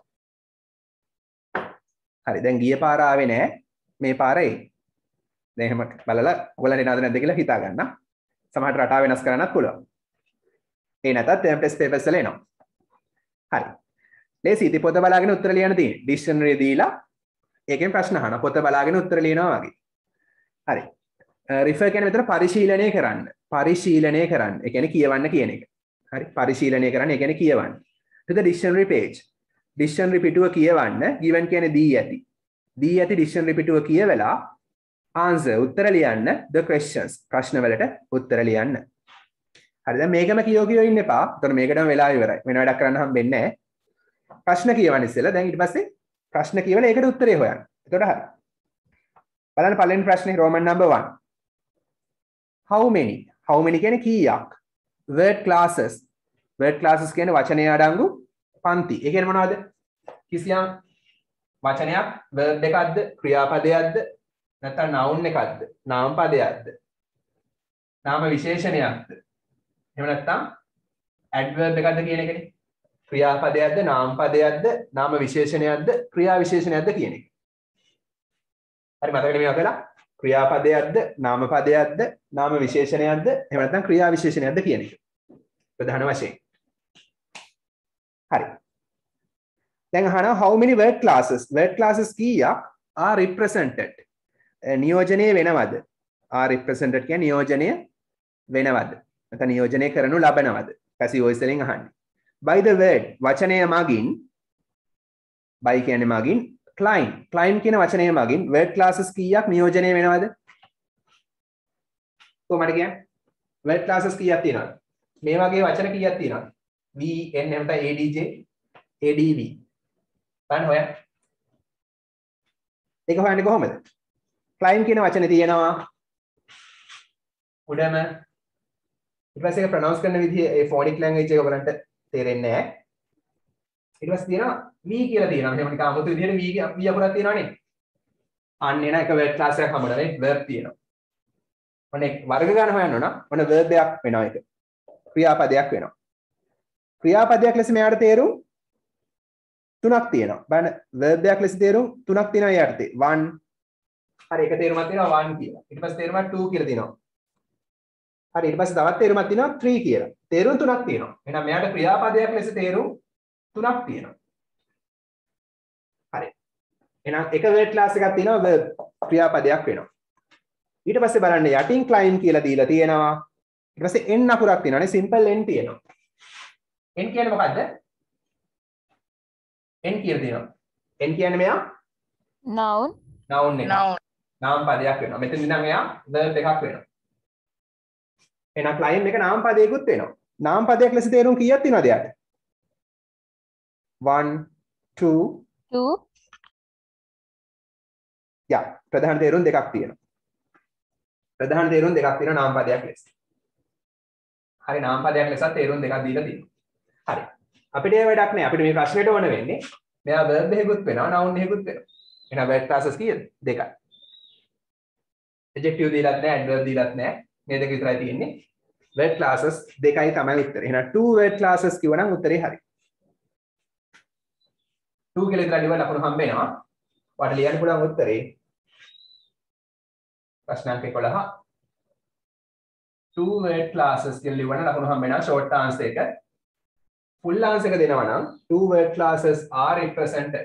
හරි. දැන් ගිය පාර ආවේ නෑ. මේ පාර එයි. දැන් එහෙම බලලා ඔයගොල්ලන්ට එනවද නැද්ද කියලා හිතා ගන්න. සමහරට රටාව වෙනස් කරන්නත් පුළුවන්. ඒ නැතත් ටෙස්ට් පේපර්ස් වල එනවා. හරි. ලේසි. ඉතින් පොත බලාගෙන උත්තර ලියන්න තියෙන්නේ. ඩික්ෂනරි දීලා ඒකෙන් ප්‍රශ්න අහනවා. පොත බලාගෙන උත්තර ලියනවා වගේ. හරි. රිෆර් කියන්නේ මෙතන පරිශීලනය කරන්න. පරිශීලනය කරන්න. ඒ කියන්නේ කියවන්න කියන එක. හරි. පරිශීලනය කරන්න. ඒ කියන්නේ කියවන්න. to the dictionary page. dictionary පිටුව කියවන්න. given කියන්නේ දී ඇති. දී ඇති dictionary පිටුව කියවලා answer උත්තර ලියන්න the questions. ප්‍රශ්න වලට උත්තර ලියන්න. හරි. දැන් මේකම කියෝ ඉන්න එපා. එතකොට මේකටම වෙලා ඉවරයි. වෙන වැඩක් කරන්න හම්බෙන්නේ නැහැ. ප්‍රශ්න කියවන්න ඉස්සෙල්ලා. දැන් ඊට පස්සේ ප්‍රශ්න කියවලා ඒකට උත්තරේ හොයන්න. එතකොට හරි. බලන්න පළවෙනි ප්‍රශ්නේ Roman number 1. How many කියන්නේ කීයක්? Word classes. Word classes කියන්නේ වචනය අඩංගු පන්ති. ඒ කියන්නේ මොනවද? කිසියම් වචනයක් verb එකක්ද, ක්‍රියාපදයක්ද, නැත්නම් noun එකක්ද, නාම පදයක්ද, නාම විශේෂණයක්ද? එහෙම නැත්නම් adverb එකක්ද කියන එකනේ. ක්‍රියාපදයක්ද, නාම පදයක්ද, නාම විශේෂණයක්ද, ක්‍රියා විශේෂණයක්ද කියන එක. හරි මතකද මේවා කියලා? ක්‍රියාපදයක්ද, නාම පදයක්ද, නාම විශේෂණයක්ද, එහෙම නැත්නම් ක්‍රියා විශේෂණයක්ද කියන එක. ප්‍රධාන වශයෙන්. හරි. දැන් අහනවා how many word classes? Word classes කීයක් are represented? නියෝජනය වෙනවද? are represented කියන්නේ නියෝජනය වෙනවද? නැත්නම් නියෝජනය කරනු ලබනවද? passive voice වලින් අහන්නේ. By the word වචනය මගින් by කියන්නේ මගින් client කියන වචනය මගින් word classes කීයක් නියෝජනය වෙනවද? කොහොමද කියන්නේ? word classes කීයක් තියෙනවද? මේ වගේ වචන කීයක් තියෙනවද? vn එහෙම නැත්නම් adj adv. බලන්න හොයන්න. ඒක හොයන්නේ කොහොමද? client කියන වචනේ තියෙනවා උඩම ඊට පස්සේ ඒක ප්‍රොනවුන්ස් කරන විදිහ ඒ ෆොනික් ලැන්ග්වේජ් එක ඔයගලන්ට තේරෙන්නේ නැහැ. ඊට පස්සේ තියෙනවා v කියලා තියෙනවා. එහෙම නිකන් 아무තු විදිහට v අකුරක් තියෙනවා නේ. අන්න එන එක verb class එකක් හම්බුනා නේ verb තියෙනවා. ඔන්න වර්ග ගන්න හොයන්න ඕන. ඔන්න verb එකක් වෙනවා ඒක. ක්‍රියාපදයක් වෙනවා. ක්‍රියාපදයක් ලෙස මෙයාට තේරුම් තුනක් තියෙනවා. බලන්න verb එකක් ලෙස තේරුම් තුනක් තියෙනවා යාට තේ. 1 හරි එක තේරුමක් තියෙනවා 1 කියලා. ඊට පස්සේ තේරුමක් 2 කියලා තියෙනවා. හරි ඊට පස්සේ තවත් තේරුමක් තියෙනවා 3 කියලා. තේරුම් තුනක් තියෙනවා. එහෙනම් මෙයාට ක්‍රියාපදයක් ලෙස තේරුම් තුනක් තියෙනවා. හරි. එහෙනම් එක word class එකක් තියෙනවා verb ක්‍රියාපදයක් වෙනවා. ඊට පස්සේ බලන්න යටින් client කියලා දීලා තියෙනවා. ඊට පස්සේ n අකුරක් තියෙනවානේ simple n තියෙනවා. n කියන්නේ මොකද්ද? n කියලා තියෙනවා. n කියන්නේ මෙයා Noun. noun එක. නාම පදයක් වෙනවා. මෙතන ඉඳන් එයා verb එකක් වෙනවා. එහෙනම් client එක නාම පදයකුත් වෙනවා. නාම පදයක් ලෙස තේරුම් කීයක් තියෙනවද යාට? 1 2 යා ප්‍රධාන තේරුම් දෙකක් තියෙනවා. ප්‍රධාන තේරුම් දෙකක් තියෙනවා නාම පදයක් ලෙස. හරි නාම පදයක් ලෙස තේරුම් දෙකක් දීලා තියෙනවා. හරි. අපිට ඒ වැඩක් නෑ. අපිට මේ ප්‍රශ්නෙට ඕන වෙන්නේ මෙයා verb එකකුත් වෙනවා, noun එකකුත් වෙනවා. එහෙනම් word classes කීයද? දෙකයි. adjective දීලත් නෑ, adverb දීලත් නෑ. මේ දෙක විතරයි තියෙන්නේ. word classes දෙකයි තමයි උත්තරේ. එහෙනම් 2 word classes කිව්වනම් උත්තරේ හරි. 2 කියලා ඉතලා ලියලා ලකුණු හම්බ වෙනවා. ඔයාලට ලියන්න පුළුවන් උත්තරේ ප්‍රශ්නාංක 11 2 word classes කියලා ලියවන ලකුණු හම්බ වෙනවා short answer එක. full answer එක දෙනවා නම් 2 word classes are represented.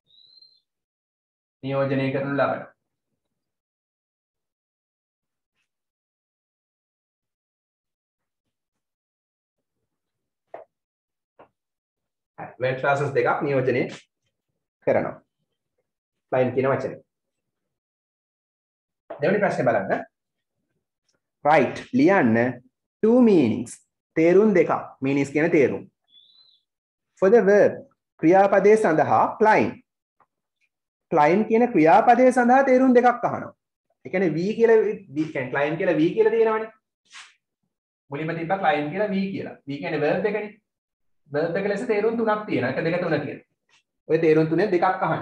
නියෝජනය කරනු ලබන. word classes දෙකක් නියෝජනය කරනවා. client කියන වචනේ. දෙවෙනි ප්‍රශ්නේ බලන්න. right ලියන්න two meanings තේරුම් දෙකක්. meanings කියන තේරුම්. for the verb ක්‍රියාපදයේ සඳහා client කියන ක්‍රියාපදයේ සඳහා තේරුම් දෙකක් අහනවා. ඒ කියන්නේ v කියලා කියන්නේ client කියලා v කියලා තියෙනවනේ. මුලින්ම තිබ්බා client කියලා v කියලා. v කියන්නේ verb එකනේ. verb එක ලෙස තේරුම් තුනක් තියෙනවා. 1 2 3 කියන. ඔය තේරුම් තුනේ දෙකක් අහන්න.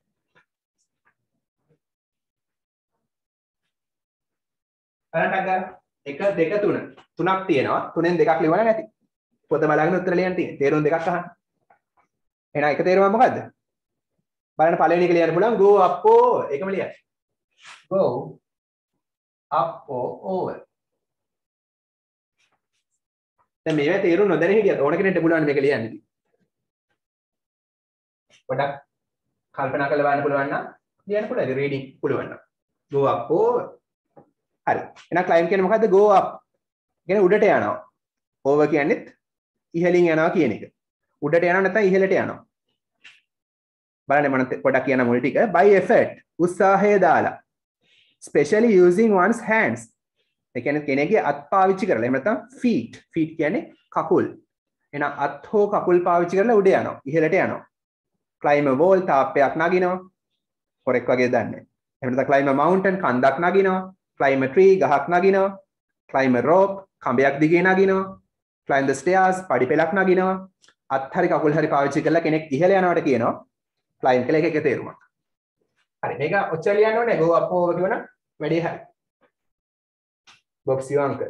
බලන්න අග 1 2 3 තුනක් තියෙනවා. තුනෙන් දෙකක් ලියවලා නැති. පොත බලාගෙන උත්තර ලියන්න තියෙන්නේ. තේරුම් දෙකක් අහන්න. එහෙනම් එක තේරුම මොකද්ද? බලන්න පළවෙනි එක ලියන්න පුළුවන් go up over. ඒකම ලියන්න. go up or over. දැන් මේවා තේරුම් නොදැන හිටියත් ඕන කෙනෙක්ට පුළුවන් මේක ලියන්න ඉතින්. පොඩක් කල්පනා කරලා බලන්න පුළුවන් නම් ලියන්න පුළුවන්. රීඩින් පුළුවන් නම්. go up over. හරි. එහෙනම් climb කියන්නේ මොකද්ද? go up. කියන්නේ උඩට යනවා. over කියන්නේත් ඉහළින් යනවා කියන එක. උඩට යනවා නැත්නම් ඉහළට යනවා. බලන්න මම පොඩක් කියන මුල් ටික by effort උත්සාහය දාලා especially using one's hands. ඒ කියන්නේ කෙනෙක්ගේ අත් පාවිච්චි කරලා එහෙම නැත්නම් feet කියන්නේ කකුල්. එහෙනම් අත් හෝ කකුල් පාවිච්චි කරලා උඩ යනවා. ඉහළට යනවා. climb a wall තාප්පයක් නගිනවා. හොරෙක් වගේ දන්නේ. එහෙම නැත්නම් climb a mountain කන්දක් නගිනවා. climb a tree ගහක් නගිනවා. climb a rope කඹයක් දිගේ නගිනවා. climb the stairs පඩි පෙළක් නගිනවා. අත් හරි කකුල් හරි පාවිච්චි කරලා කෙනෙක් ඉහළ යනවට කියනවා climb කියලා එකක තේරුමක්. හරි මේක ඔච්චර ලියන්න ඕනේ go up over කියන වැඩේ හරි. box your uncle.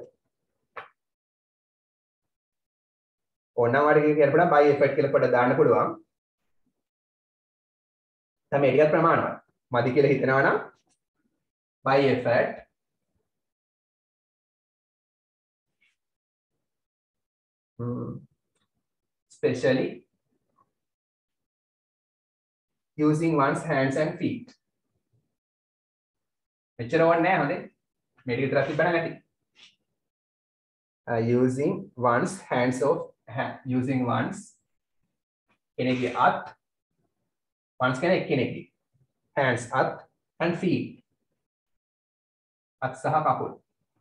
ඕනම වගේ කියන්න පුළුවන් by effort කියලා පොඩ දාන්න පුළුවන්. තමයි ඒකත් ප්‍රමාණවත්. මදි කියලා හිතනවා නම් by effort especially using one's hands and feet. මෙච්චර ඕනේ නැහැ හොඳේ. මේක විතරක් තිබ්බනම් ඇති. Using one's using one's කෙනෙක්ගේ අත් one's කියන්නේ කෙනෙක්ගේ hands අත් and feet අත් සහ කකුල්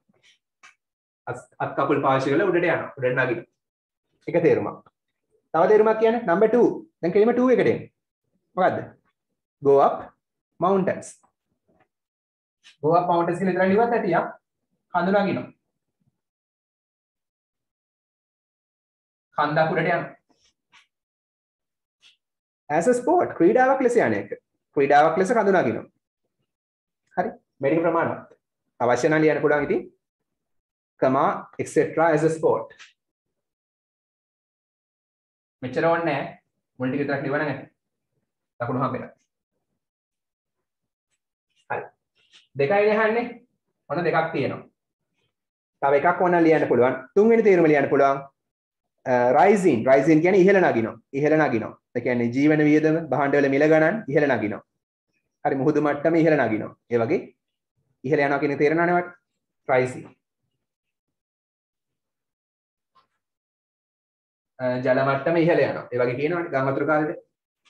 අත් කකුල් පාවිච්චි කරලා උඩට යනවා උඩට නගිනවා. එක තේරුමක්. තව තේරුමක් කියන්නේ number 2. දැන් කෙලිම 2 එකට එන්නේ. මොකද්ද? go up mountains. go up mountains කියලා විතරක් ලියුවත් ඇති යා. කඳු නගිනවා. කන්දක් උඩට යනවා. as a sport ක්‍රීඩාවක් ලෙස යන එක. ක්‍රීඩාවක් ලෙස කඳු නගිනවා. හරි. මේක ප්‍රමාණවත්. අවශ්‍ය නම් ලියන්න පුළුවන් ඉතින්. comma etc as a sport. මෙච්චර ඕනේ නැහැ. මුල් ටික විතරක් ලියවනම් ඇති. ලකුණු හම්බෙනවා. හරි. දෙකයි අහන්නේ. ඔන්න දෙකක් තියෙනවා. තව එකක් ඕන ලියන්න පුළුවන්. තුන්වෙනි තේරුම ලියන්න පුළුවන්. rising කියන්නේ ඉහළ නගිනවා. ඉහළ නගිනවා. ඒ කියන්නේ ජීවන වියදම, භාණ්ඩවල මිල ගණන් ඉහළ නගිනවා. හරි මුහුදු මට්ටම ඉහළ නගිනවා. ඒ වගේ ඉහළ යනවා කියන තේරෙනවනේ වට. rising. ජල මට්ටම ඉහළ යනවා. ඒ වගේ කියනවනේ ගම් වතුර කාලෙට.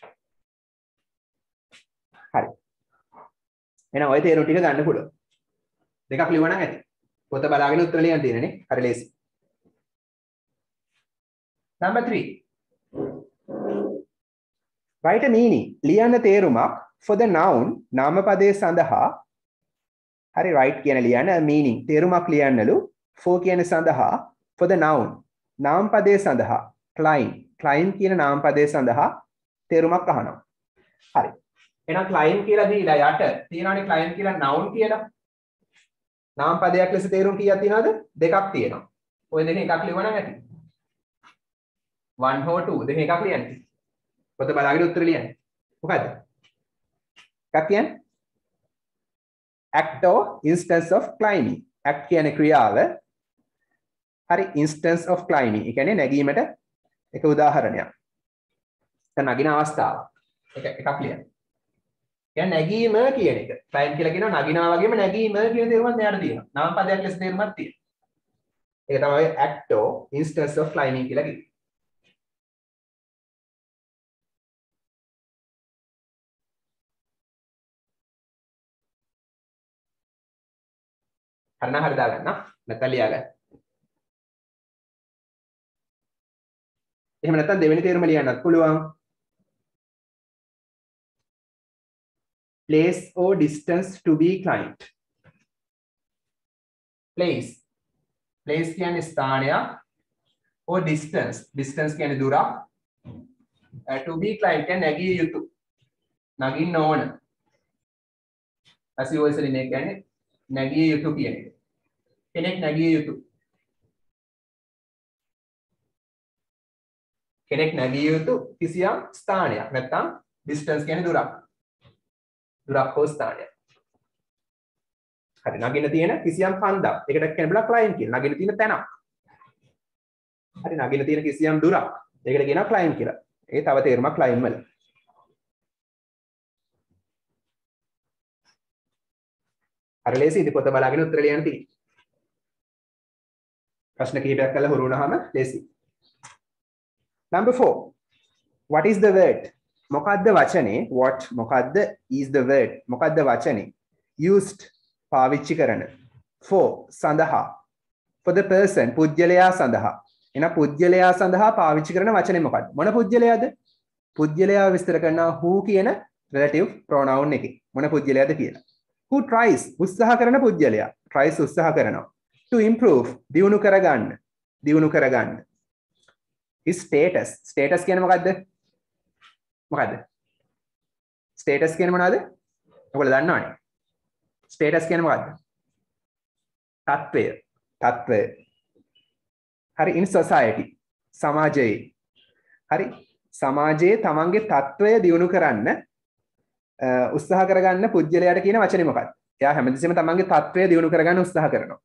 හරි. එහෙනම් ඔය තේරුම් ටික ගන්න පුළුවන්. දෙකක් ලියවනම් ඇති. පොත බලාගෙන උත්තර ලියන්න තියෙනනේ. හරි ලේසි. number 3. write a meaning. ලියන්න තේරුමක් for the noun නාමපදයේ සඳහා. හරි write කියන ලියන්න meaning තේරුමක් ලියන්නලු for කියන සඳහා for the noun නාමපදයේ සඳහා climb කියන නාමපදයේ සඳහා තේරුමක් අහනවා. හරි. එහෙනම් climb කියලා දීලා යට තියෙනවානේ climb කියලා noun කියලා. නාමපදයක් ලෙස තේරුම් කීයක් තියෙනවද? දෙකක් තියෙනවා. ඔය දෙකෙන් එකක් ලියවනම් ඇති. 1 හෝ 2 දෙකෙන් එකක් ලියන්න. පොත බලාගෙන උත්තර ලියන්න. මොකද්ද? එකක් කියන්නේ act or instance of climbing. act කියන්නේ ක්‍රියාව. හරි instance of climbing. ඒ කියන්නේ නැගීමට එක උදාහරණයක්. දැන් නගින අවස්ථාව. එකක් ලියන්න. කියන්නේ නැගීම කියන එක. climb කියලා කියනවා නගිනවා වගේම නැගීම කියන තේරුමක් මෙයාට තියෙනවා. නාමපදයක් ලෙස තේරුමක් තියෙනවා. ඒක තමයි act or instance of climbing කියලා කියන්නේ. හරිනම් හරි දාගන්න. නැත්නම් ලියාගන්න. එහෙම නැත්නම් දෙවෙනි තේරුම ලියන්නත් පුළුවන්. place or distance to be climbed. place කියන්නේ ස්ථානයක්. or distance කියන්නේ දුරක්. To be climbed කියන්නේ නැගිය යුතු. නගින්න ඕන. passive voice වලින් කියන්නේ නැගිය යුතු කියන එක. කෙනෙක් නැගිය යුතු. කෙනෙක් නැගිය යුතු කිසියම් ස්ථානයක්. නැත්නම් distance කියන්නේ දුරක්. දුරක් හෝ ස්ථානයක්. හරි නගින්න තියෙන කිසියම් කන්දක්. ඒකට කියන බලා climb කියලා. නගින්න තියෙන තැනක්. හරි නගින්න තියෙන කිසියම් දුරක්. ඒකට කියනවා climb කියලා. ඒ තව තේරුමක් climb වල. හරි ලේසි ඉතින් පොත බලාගෙන උත්තර ලියන්න තියෙන්නේ. ප්‍රශ්න කිහිපයක් කරලා හුරු වුණාම ලේසි. Number 4. What is the word? මොකද්ද වචනේ? What මොකද්ද is the word? මොකද්ද වචනේ? Used පාවිච්චි කරන. For සඳහා. For the person පුජ්‍යලයා සඳහා. එන පුජ්‍යලයා සඳහා පාවිච්චි කරන වචනේ මොකක්ද? මොන පුජ්‍යලයාද? පුජ්‍යලයා විස්තර කරනවා who කියන relative pronoun එකේ. මොන පුජ්‍යලයාද කියලා. Who tries උත්සාහ කරන පුජ්‍යලයා. tries උත්සාහ කරනවා. To improve දියුණු කරගන්න. දියුණු කරගන්න. His status. status කියන්නේ මොකද්ද? මොකද්ද? status කියන්නේ මොනවද? ඔයගොල්ලෝ දන්නවනේ. status කියන්නේ මොකද්ද? තත්ත්වය. තත්ත්වය. හරි in society සමාජයේ හරි සමාජයේ තමන්ගේ තත්ත්වය දියුණු කරන්න උත්සාහ කරගන්න පුජ්‍යලයට කියන වචනේ මොකක්ද? එයා හැමතිස්සෙම තමන්ගේ තත්ත්වය දියුණු කරගන්න උත්සාහ කරනවා.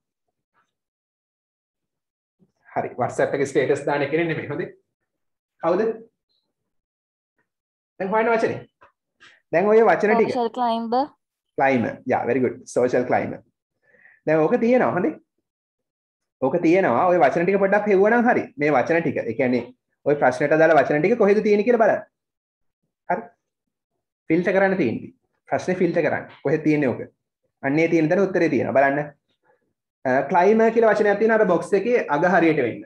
හරි WhatsApp එකේ ස්ටේටස් දාන එක නෙමෙයි හොඳේ. කවුද? දැන් හොයන වචනේ. දැන් ඔය වචන ටික social climber. climber. Yeah, very good. social climber. දැන් ඕක තියෙනවා හොඳේ. ඕක තියෙනවා ඔය වචන ටික පොඩ්ඩක් හෙව්වනම් හරි. මේ වචන ටික. ඒ කියන්නේ ඔය ප්‍රශ්නෙට අදාළ වචන ටික කොහෙද තියෙන්නේ කියලා බලන්න. හරි. ෆිල්ටර් කරන්න තියෙන්නේ. ප්‍රශ්නේ ෆිල්ටර් කරන්න. කොහෙද තියෙන්නේ ඕක? අන්නේ තියෙන තැන උත්තරේ තියෙනවා. බලන්න. ක්ලයිමර් කියලා වචනයක් තියෙනවා අර බොක්ස් එකේ අග හරියට වෙන්න.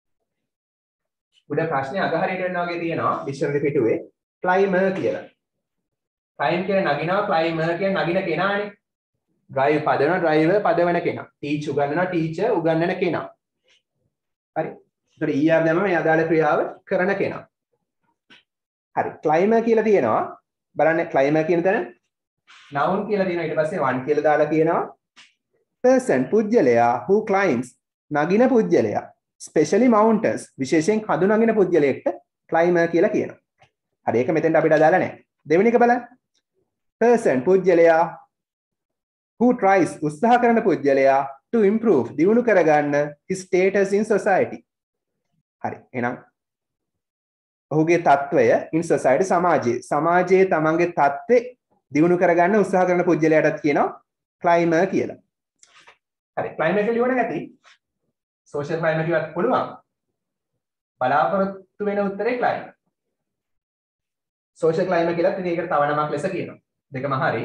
උඩ ප්‍රශ්නේ අග හරියට වෙන්න වගේ තියෙනවා ඩික්ෂනරි පිටුවේ. ක්ලයිමර් කියලා. ක්ලයිම් කියන්නේ නගිනවා ක්ලයිමර් කියන්නේ නගින කෙනානේ. drive පදවන driver පදවන කෙනා. teach උගන්වනවා teacher උගන්වන කෙනා. හරි. ඒතර ER දැම්මම මේ අදාළ ක්‍රියාව කරන කෙනා. හරි. climber කියලා තියෙනවා. බලන්න climber කියන තැන noun කියලා තියෙනවා. ඊට පස්සේ one කියලා දාලා කියනවා person පුජ්‍යලයා who climbs නගින පුජ්‍යලයා. especially mounters විශේෂයෙන් කඳු නගින පුජ්‍යලයකට climber කියලා කියනවා. හරි. ඒක මෙතෙන්ට අපිට අදාළ නැහැ. දෙවෙනි එක බලන්න. person පුජ්‍යලයා who tries උත්සාහ කරන පුජ්‍යලයා to improve දියුණු කරගන්න his status in society. හරි. එහෙනම් ඔහුගේ තත්වය in society සමාජයේ තමන්ගේ තත්ත්වය දියුණු කරගන්න උත්සාහ කරන පුජ්‍යලයාටත් කියනවා climber කියලා. හරි. climber කියලා ලියන්න නැති social climber කියවත් පුළුවන්. බලාපොරොත්තු වෙන උත්තරේ climber. social climber කියලා ඉතින් ඒකට තව නමක් ලෙස කියනවා. දෙකම හරි.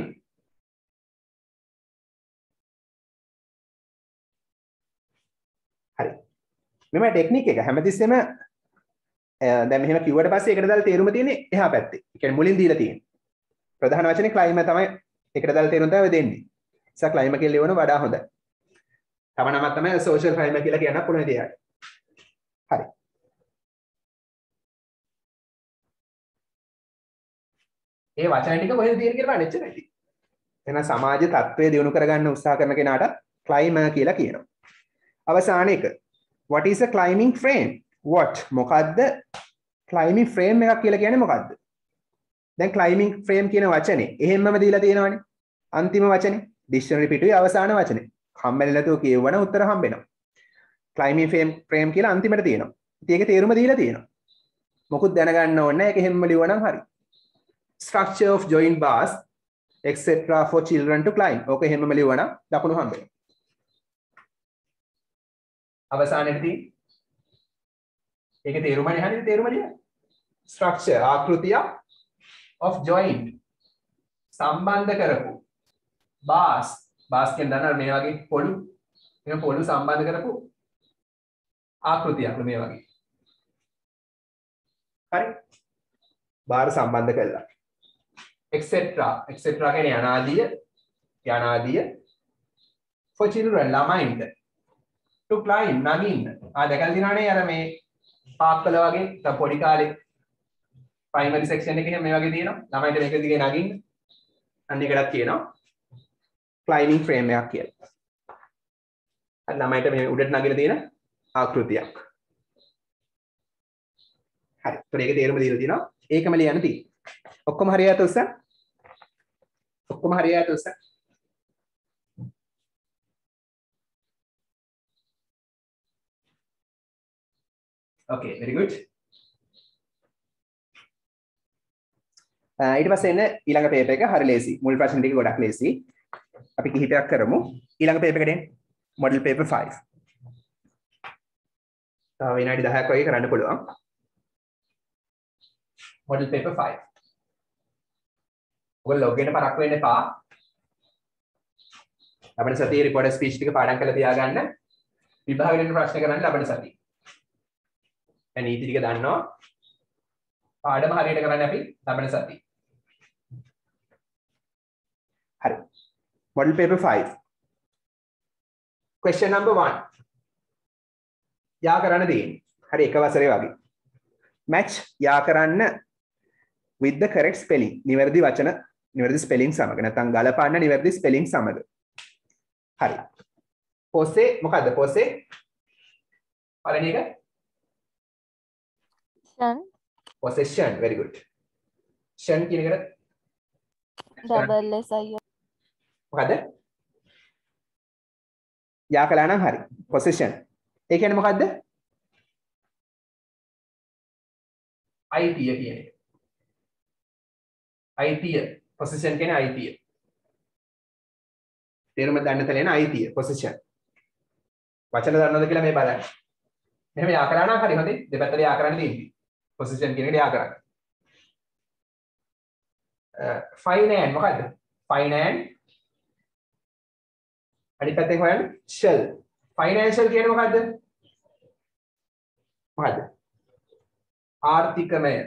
හරි. මෙම ටෙක්නික් එක හැමතිස්සෙම දැන් මෙහෙම කිව්වට පස්සේ ඒකට දාලා තේරුම තියෙන්නේ එහා පැත්තේ. ඒ කියන්නේ මුලින් දීලා තියෙන්නේ. ප්‍රධාන වචනේ climber තමයි ඒකට දාලා තේරුම් තමයි දෙන්නේ. ඉතින් climber කියලා ලියවන වඩා හොඳයි. තව නමක් තමයි social climber කියලා කියන්න පුළුවන් ඉතින්. හරි. ඒ වචන ටික කොහෙද තියෙන්නේ කියලා බලන්න එච්චරයි. එහෙනම් සමාජ තත්ත්වය දියුණු කරගන්න උත්සාහ කරන කෙනාට climber කියලා කියනවා. අවසාන එක what is a climbing frame? what මොකද්ද climbing frame එකක් කියලා කියන්නේ මොකද්ද? දැන් climbing frame කියන වචනේ එහෙම්මම දීලා තියෙනවනේ. අන්තිම වචනේ dictionary පිටුවේ අවසාන වචනේ. හම්බෙන්නේ නැතුව කියවන උත්තර හම්බෙනවා. climbing frame කියලා අන්තිමට තියෙනවා. ඉතින් ඒකේ තේරුම දීලා තියෙනවා. මොකුත් දැනගන්න ඕනේ නැහැ. ඒක එහෙම්ම ලියවනම් හරි. structure of joint bars etc for children to climb. ඕක එහෙම්මම ලියවනම් දකුණු හම්බෙනවා. අවසානයේදී ඒකේ තේරුමනේ හරියට තේරුම ලියන්න. structure ආකෘතිය of joint සම්බන්ධ කරපු bars කියන දන්නා මේ වගේ පොළු මේ පොළු සම්බන්ධ කරපු ආකෘතියක් මේ වගේ. හරි. බාර් සම්බන්ධ කළා. etc කියන්නේ යනාදිය for children ළමයින්ට to climb නගින්න. දැකලා දිනවනේ අර මේ පාක් කළා වගේ දැන් පොඩි කාලේ ප්‍රයිමරි සෙක්ෂන් එකේ මේ වගේ තියෙනවා ළමයිට මේක දිගේ නගින්න අන්න ඒකටත් කියනවා ක්ලයිමින් ෆ්‍රේම් එකක් කියලා. අන්න ළමයිට මේ උඩට නගින තියෙන ආකෘතියක්. හරි. ඒතර ඒක තේරුම දීලා තියෙනවා. ඒකම ලියන්න තියෙන්නේ. ඔක්කොම හරියට උස්සන්. ඔක්කොම හරියට උස්සන්. Okay, very good. ඊට පස්සේ එන්න ඊළඟ පේපර් එක හරි ලේසි. මුල් ප්‍රශ්න ටික ගොඩක් ලේසි. අපි කිහිපයක් කරමු. ඊළඟ පේපර් එකට එන්න. Model paper 5. තව විනාඩි 10ක් වගේ කරන්න පුළුවන්. Model paper 5. ඔයගොල්ලෝ ලොග් එන්න පරක් වෙන්න එපා. අපේ සතියේ රිපෝටර් ස්පීච් ටික පාඩම් කරලා තියාගන්න. විභාගෙට ප්‍රශ්න කරන්න ලබන සතියේ. දැන් නීති ටික දන්නවා. පාඩම හරියට කරන්න අපි ලබන සතියේ. හරි. Model paper 5. Question number 1. යා කරන්න තියෙන්නේ. හරි එක වසරේ වගේ. Match යා කරන්න with the correct spelling. නිවැරදි වචන නිවැරදි spelling සමග. නැත්නම් ගලපන්න නිවැරදි spelling සමග. හරි. පොසේ මොකද්ද පොසේ? පළවෙනි එක possession. Very good. Shan කියන එකට double S I O. මොකද්ද? යා කළා නම් හරි. possession. ඒ කියන්නේ මොකද්ද? අයිතිය කියන එක. අයිතිය. possession කියන්නේ අයිතිය. තේරුම දන්න තැන අයිතිය possession. වචන දන්නවද කියලා මේ බලන්න. මෙහෙම යා කළා නම් හරි හොඳයි. දෙපැත්තට යා කරන්න තියෙන්නේ. possession කියන එකට යා කරන්න. finance මොකද්ද? finance අනිත් පැත්තෙන් හොයන්න shall. financial කියන්නේ මොකද්ද? මොකද්ද? ආර්ථිකමය.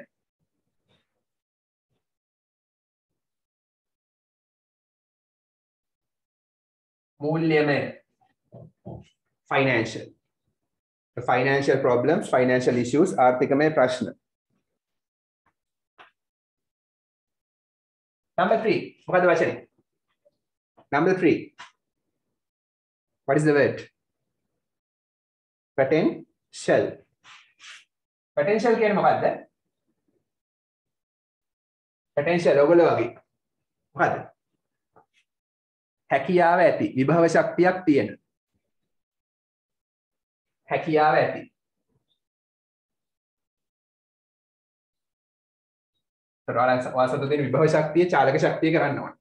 मूल्यमय. financial. The financial problems, financial issues, ආර්ථිකමය ප්‍රශ්න. Number 3. මොකද්ද වචනේ? Number 3. What is the word? Potential. Potential කියන්නේ මොකද්ද? Potential ඔයගොල්ලෝ වගේ. මොකද්ද? හැකියාව ඇති, විභව ශක්තියක් තියෙන. හැකියාව ඇති. වාසත දෙන විභව ශක්තිය චාලක ශක්තිය කරන්න ඕන.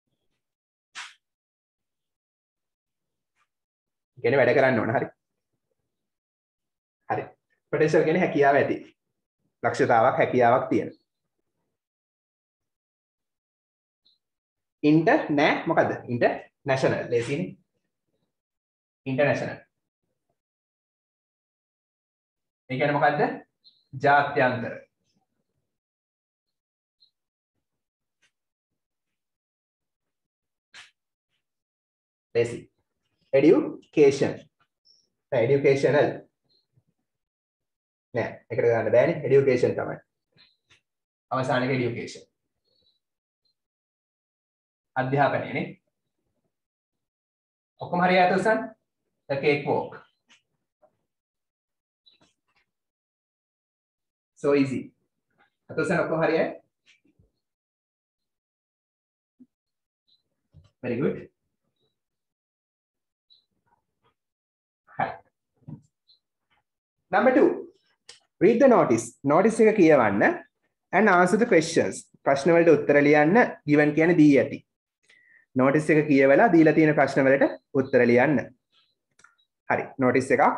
කියන්නේ වැඩ කරන්න ඕන. හරි. හරි. potential කියන්නේ හැකියාව ඇති. දක්ෂතාවක් හැකියාවක් තියෙන. inter නෑ මොකද්ද? international. ලේසිනේ. international. ඒ කියන්නේ මොකද්ද? ජාත්‍යන්තර. ලේසි. education. educational. නෑ ඒකට ගන්න බෑනේ. education තමයි. අවසාන එක education. අධ්‍යාපනයනේ. ඔක්කොම හරියට උසන්. the cake walk. So easy. අතසන් ඔක්කොම හරියට. Very good. Hi. Number 2. Read the notice. Notice එක කියවන්න and answer the questions. ප්‍රශ්න වලට උත්තර ලියන්න given කියන්නේ දී ඇති. notice එක කියවලා දීලා තියෙන ප්‍රශ්න වලට උත්තර ලියන්න. හරි. notice එකක්.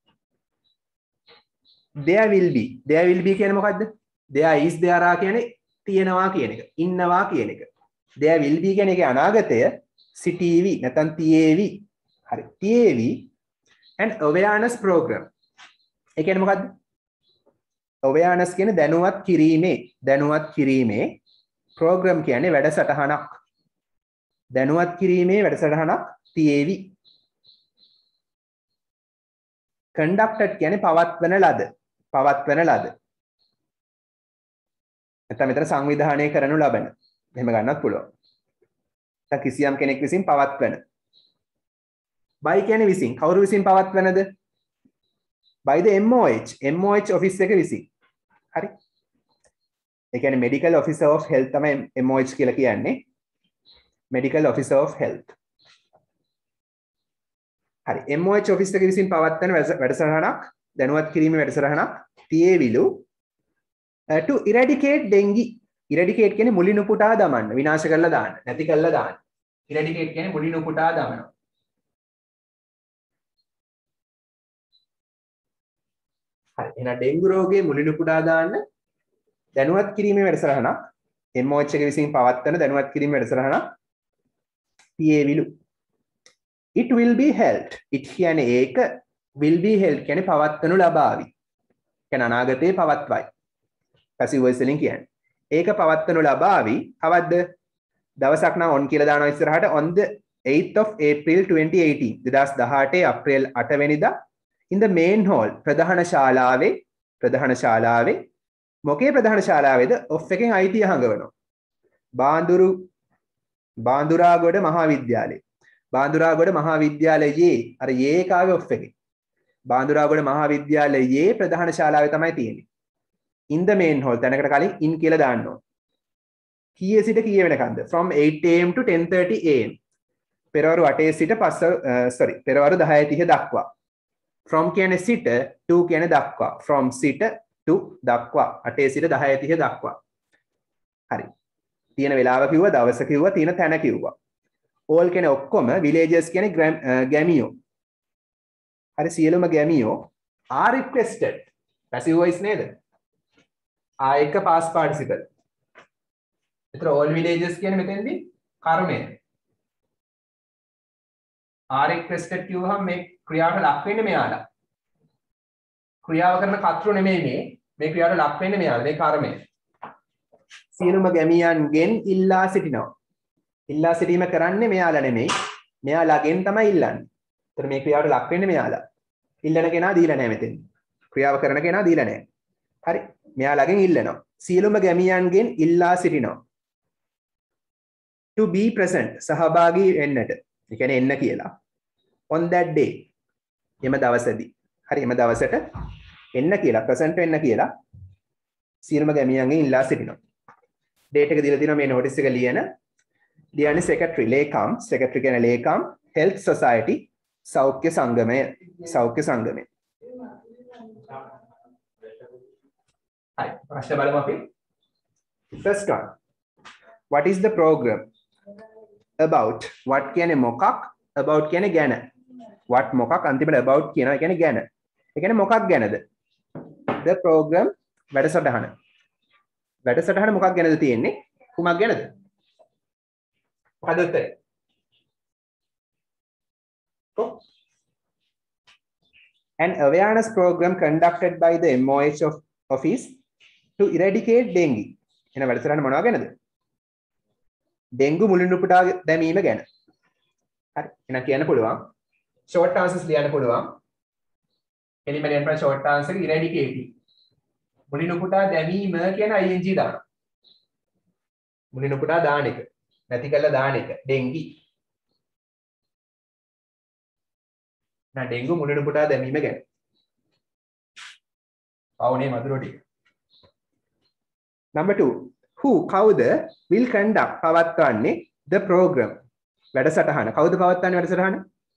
There will be. There will be කියන්නේ මොකද්ද? There is there are කියන්නේ තියෙනවා කියන එක. ඉන්නවා කියන එක. There will be කියන්නේ ඒකේ අනාගතය සිටීවි නැත්නම් තියේවි. හරි. තියේවි and awareness program. ඒ කියන්නේ මොකද්ද? awareness කියන්නේ දැනුවත් කිරීමේ program කියන්නේ වැඩසටහනක්. දැනුවත් කිරීමේ වැඩසටහනක් තියේවි. conducted කියන්නේ පවත්වන ලද. පවත්වන ලද. නැත්නම් මෙතන සංවිධානය කරනු ලබන. එහෙම ගන්නත් පුළුවන්. නැත්නම් කිසියම් කෙනෙක් විසින් පවත්වන. by කියන්නේ විසින්. කවුරු විසින් පවත්වනද? by the MOH. MOH office එක විසින්. හරි. ඒ කියන්නේ medical officer of health තමයි MOH කියලා කියන්නේ. medical officer of health. හරි. MOH office එක විසින් පවත්වන වැඩසටහනක් දැනුවත් කිරීමේ වැඩසටහනක් තියේවිලු to eradicate dengue. eradicate කියන්නේ මුලින් උපුටා දමන්න, විනාශ කරලා දාන්න, නැති කරලා දාන්න. eradicate කියන්නේ මුලින් උපුටා දමනවා. හරි. එහෙනම් ඩෙන්ගු රෝගයේ මුලින් උපුටා දාන්න දැනුවත් කිරීමේ වැඩසටහනක් MOH එක විසින් පවත්වන දැනුවත් කිරීමේ වැඩසටහනක් තියේවිලු. it will be held. it කියන්නේ ඒක will be held කියන්නේ පවත්වනු ලබාවි. කියන්නේ අනාගතයේ පවත්වයි. passive voice වලින් කියන්නේ. ඒක පවත්වනු ලබාවි. කවද්ද? දවසක් නම් on කියලා දානවා ඉස්සරහට on the 8th of April 2018. 2018 අප්‍රේල් 8 වෙනිදා in the main hall ප්‍රධාන ශාලාවේ මොකේ ප්‍රධාන ශාලාවේද? ඔෆ් එකෙන් අයිතිය හංගවනවා. බාන්දුරාගොඩ මහාවිද්‍යාලය. බාන්දුරාගොඩ මහාවිද්‍යාලයේ අර යේ කාවේ ඔෆ් එකේ. බාන්දුරාගොඩ මහාවිද්‍යාලයේ ප්‍රධාන ශාලාවේ තමයි තියෙන්නේ. in the main hall තැනකට කලින් in කියලා දාන්න ඕන. කීයේ සිට කීය වෙනකන්ද? from 8 am to 10:30 am. පෙරවරු 8 සිට පෙරවරු 10:30 දක්වා. from කියන්නේ සිට, to කියන්නේ දක්වා. from සිට to දක්වා. 8 සිට 10:30 දක්වා. හරි. තියෙන වෙලාව කිව්වා, දවස කිව්වා, තියෙන තැන කිව්වා. all කියන්නේ ඔක්කොම, villages කියන්නේ ගැමියෝ. හරි, සියලුම ගැමියෝ are requested. passive voice නේද? ආයක past participle. එතන all villages කියන්නේ මෙතෙන්දී කර්මය. are requested කියවහම මේ ක්‍රියාවට ලක් වෙන්නේ මෙයාලා. ක්‍රියාව කරන කර්තෘ නෙමෙයි මේ ක්‍රියාවට ලක් වෙන්නේ මෙයාලා. මේ කර්මය. සියලුම ගැමියන්ගෙන් ඉල්ලා සිටිනවා. ඉල්ලා සිටීම කරන්නේ මෙයාලා නෙමෙයි. මෙයාලාගෙන් තමයි ඉල්ලන්නේ. ඒතර මේ ක්‍රියාවට ලක් වෙන්නේ මෙයාලා. ඉල්ලන කෙනා දීලා නැහැ මෙතෙන්. ක්‍රියාව කරන කෙනා දීලා නැහැ. හරි. මෙයාලාගෙන් ඉල්ලනවා. සියලුම ගැමියන්ගෙන් ඉල්ලා සිටිනවා. to be present සහභාගී වෙන්නට. ඒ කියන්නේ එන්න කියලා. on that day. එම දවසේදී. හරි, එම දවසට එන්න කියලා, present වෙන්න කියලා සියලුම ගැමියන්ගෙන් ඉල්ලා සිටිනවා. date එක දීලා තියෙනවා මේ notice එක ලියන්නේ secretary ලේකම්. secretary කියන්නේ ලේකම් health society සෞඛ්‍ය සංගමය. හරි, ප්‍රශ්න බලමු අපි. first one. what is the program about? what කියන්නේ මොකක්, about කියන්නේ ගැන. what මොකක්, අන්තිමට about කියනවා. ඒ කියන්නේ ගැන. ඒ කියන්නේ මොකක් ගැනද? the program වැඩසටහන. වැඩසටහන මොකක් ගැනද තියෙන්නේ? කුමක් ගැනද? මොකද උත්තරේ? An awareness program conducted by the MOH office to eradicate dengue. එන වැඩසටහන මොනවා ගැනද? ඩෙන්ගු මුලින් උපුටා දැමීම ගැන. හරි. එහෙනම් කියන්න පුළුවන්. short answers ලියන්න පුළුවන්. එලිමෙන්ට් වල short answer eradicating. මුලින් උපුටා දැමීම කියන ing දානවා. මුලින් උපුටා දාන එක. නැති කරලා දාන එක. ඩෙන්ගි. නා ඩෙන්ගු මුලින් උපුටා දැමීම ගැන. අවුනේ මధుර ටික. number 2. who කවුද will conduct පවත්වන්නේ the program වැඩසටහන. කවුද පවත්වන්නේ වැඩසටහන?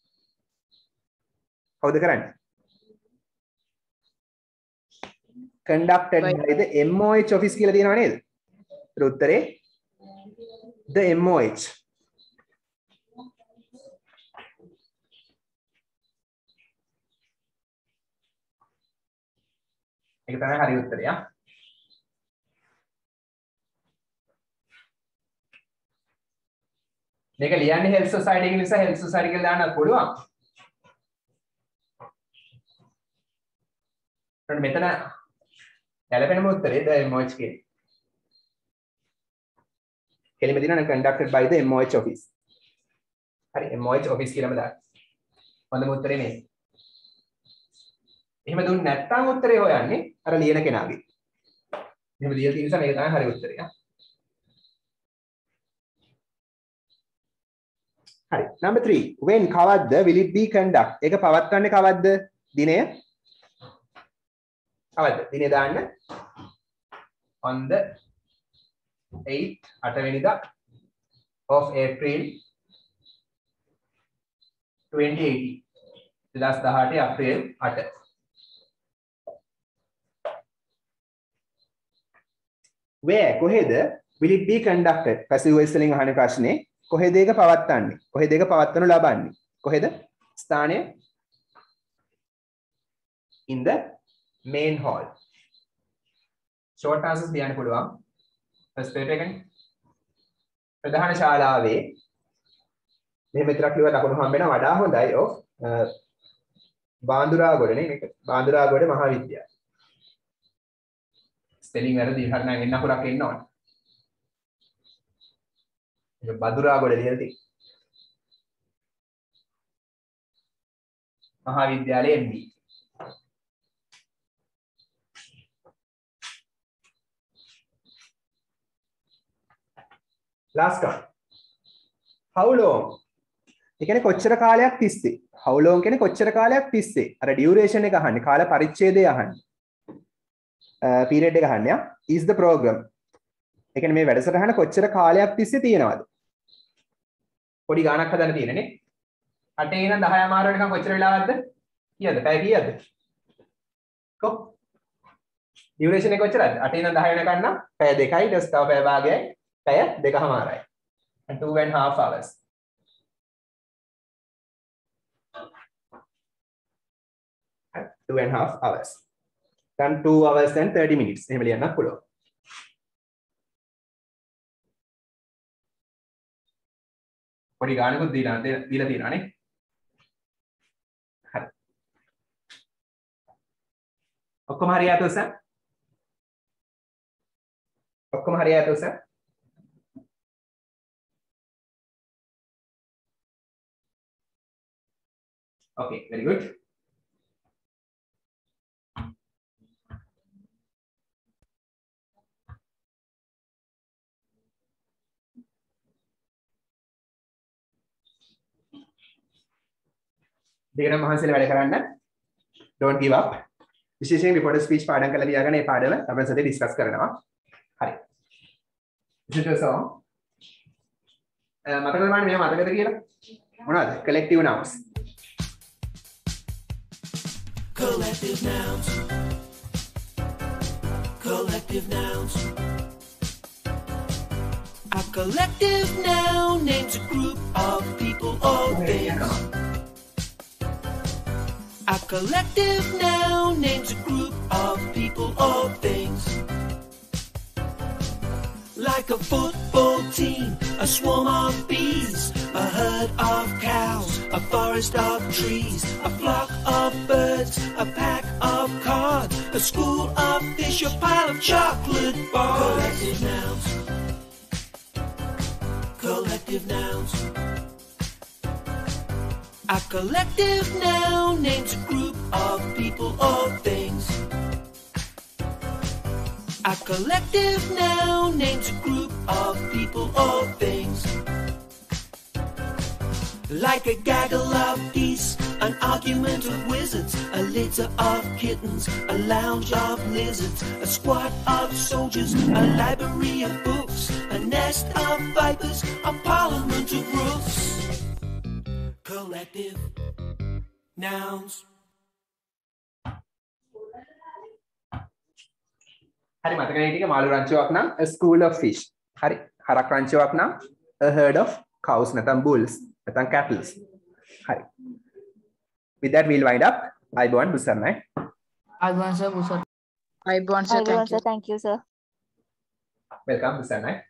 කවුද කරන්නේ? conducted by the MOH office කියලා තියෙනව නේද? ඒතර උත්තරේ the MOH. ඒක තමයි හරි උත්තරය. මේක ලියන්නේ health society එක නිසා health society කියලා දාන්නත් පුළුවන්. ඊට මෙතන ගැලපෙනම උත්තරේ the MOH කියන. කෙලිම දිනන conducted by the MOH office. හරි, MOH office කියලාම දාන්න. හොඳම උත්තරේ මේ. එහෙම දුන්නේ නැත්නම් උත්තරේ හොයන්නේ අර ලියන කෙනාගේ. එහෙම ලියලා තියෙන නිසා මේක තමයි හරි උත්තරය. හරි. Number 3. When කවද්ද will it be conduct? ඒක පවත්වන්නේ කවද්ද? දිනය කවද්ද? දිනය දාන්න on the 8th 8 වෙනිදා of April 2018. 2018 අප්‍රේල් 8. Where කොහෙද will it be conducted? passive voice වලින් අහන ප්‍රශ්නේ කොහෙද ඒක පවත්වන්නේ? කොහෙද ඒක පවත්වනු ලබන්නේ? කොහෙද? ස්ථානය in the main hall. short answers ලියන්න පුළුවන්. first paper එකනේ. ප්‍රධාන ශාලාවේ මෙහෙම විතරක් ලියුවා ලකුණු හම්බ වෙනවා වඩා හොඳයි of බාන්දුරාගොඩනේ මේක. බාන්දුරාගොඩ මහාවිද්‍යාලය. ස්පෙලිං වැරදි හරිනම් එන්න අකුරක් එන්න ඕන. ඒක බදුරාගොඩ ලියලා තියෙනවා. මහාවිද්‍යාලයේ MB. last one. how long? ඒ කියන්නේ කොච්චර කාලයක් තිස්සේ? how long කියන්නේ කොච්චර කාලයක් තිස්සේ? අර duration එක අහන්නේ, කාල පරිච්ඡේදය අහන්නේ. period එක අහන්නේ. is the program. ඒ කියන්නේ මේ වැඩසටහන කොච්චර කාලයක් තිස්සේ තියෙනවද? පොඩි ගාණක් හදන්න තියෙනනේ. 8 ඉඳන් 10 අමාරු වෙනකම් කොච්චර වෙලාවක්ද? කීයද? පැය කීයද? කො duration එක කොච්චරද? 8 ඉඳන් 10 වෙනකම් නම් පැය 2යි ඊට පස්සේ තව පැය භාගයයි පැය 2කමාරයි. and 2.5 hours. and 2.5 hours. then 2 hours and 30 minutes. එහෙම ලියන්නත් පුළුවන්. පොඩි ගානකුත් දීලා තියෙනවානේ. හරි. ඔක්කොම හරියට උස? ඔක්කොම හරියට උස? Okay, very good. දෙකම මහන්සියලා වැඩ කරන්න. Don't give up. විශේෂයෙන් reporter speech පාඩම් කරලා තියාගන්න. මේ පාඩම අපි සතියේ ඩිස්කස් කරනවා. හරි. Listen to a song. මතකද මම මේ මතකද කියලා? මොනවද? Collective nouns. Collective nouns. Collective nouns. A collective noun names a group of people or things. A collective noun names a group of people or things. Like a football team, a swarm of bees, a herd of cows, a forest of trees, a flock of birds, a pack of cards, a school of fish, a pile of chocolate bars. Collective nouns. Collective nouns. A collective noun names a group of people or things. A collective noun names a group of people or things. Like a gaggle of geese, an argument of wizards, a litter of kittens, a lounge of lizards, a squad of soldiers, a library of books, a nest of vipers, a parliament of roofs. Collective nouns. හරි මතක නේ ටික මාළු රංචුවක් නම් a school of fish. හරි හරක් රංචුවක් නම් a herd of cows නැත්නම් bulls නැත්නම් cattle. හරි. With that we'll wind up. අයිබෝන් බුසර්ණයි. අයිබෝන් සර් බුසර්. අයිබෝන් sir Thank you, sir. Welcome බුසර්ණයි.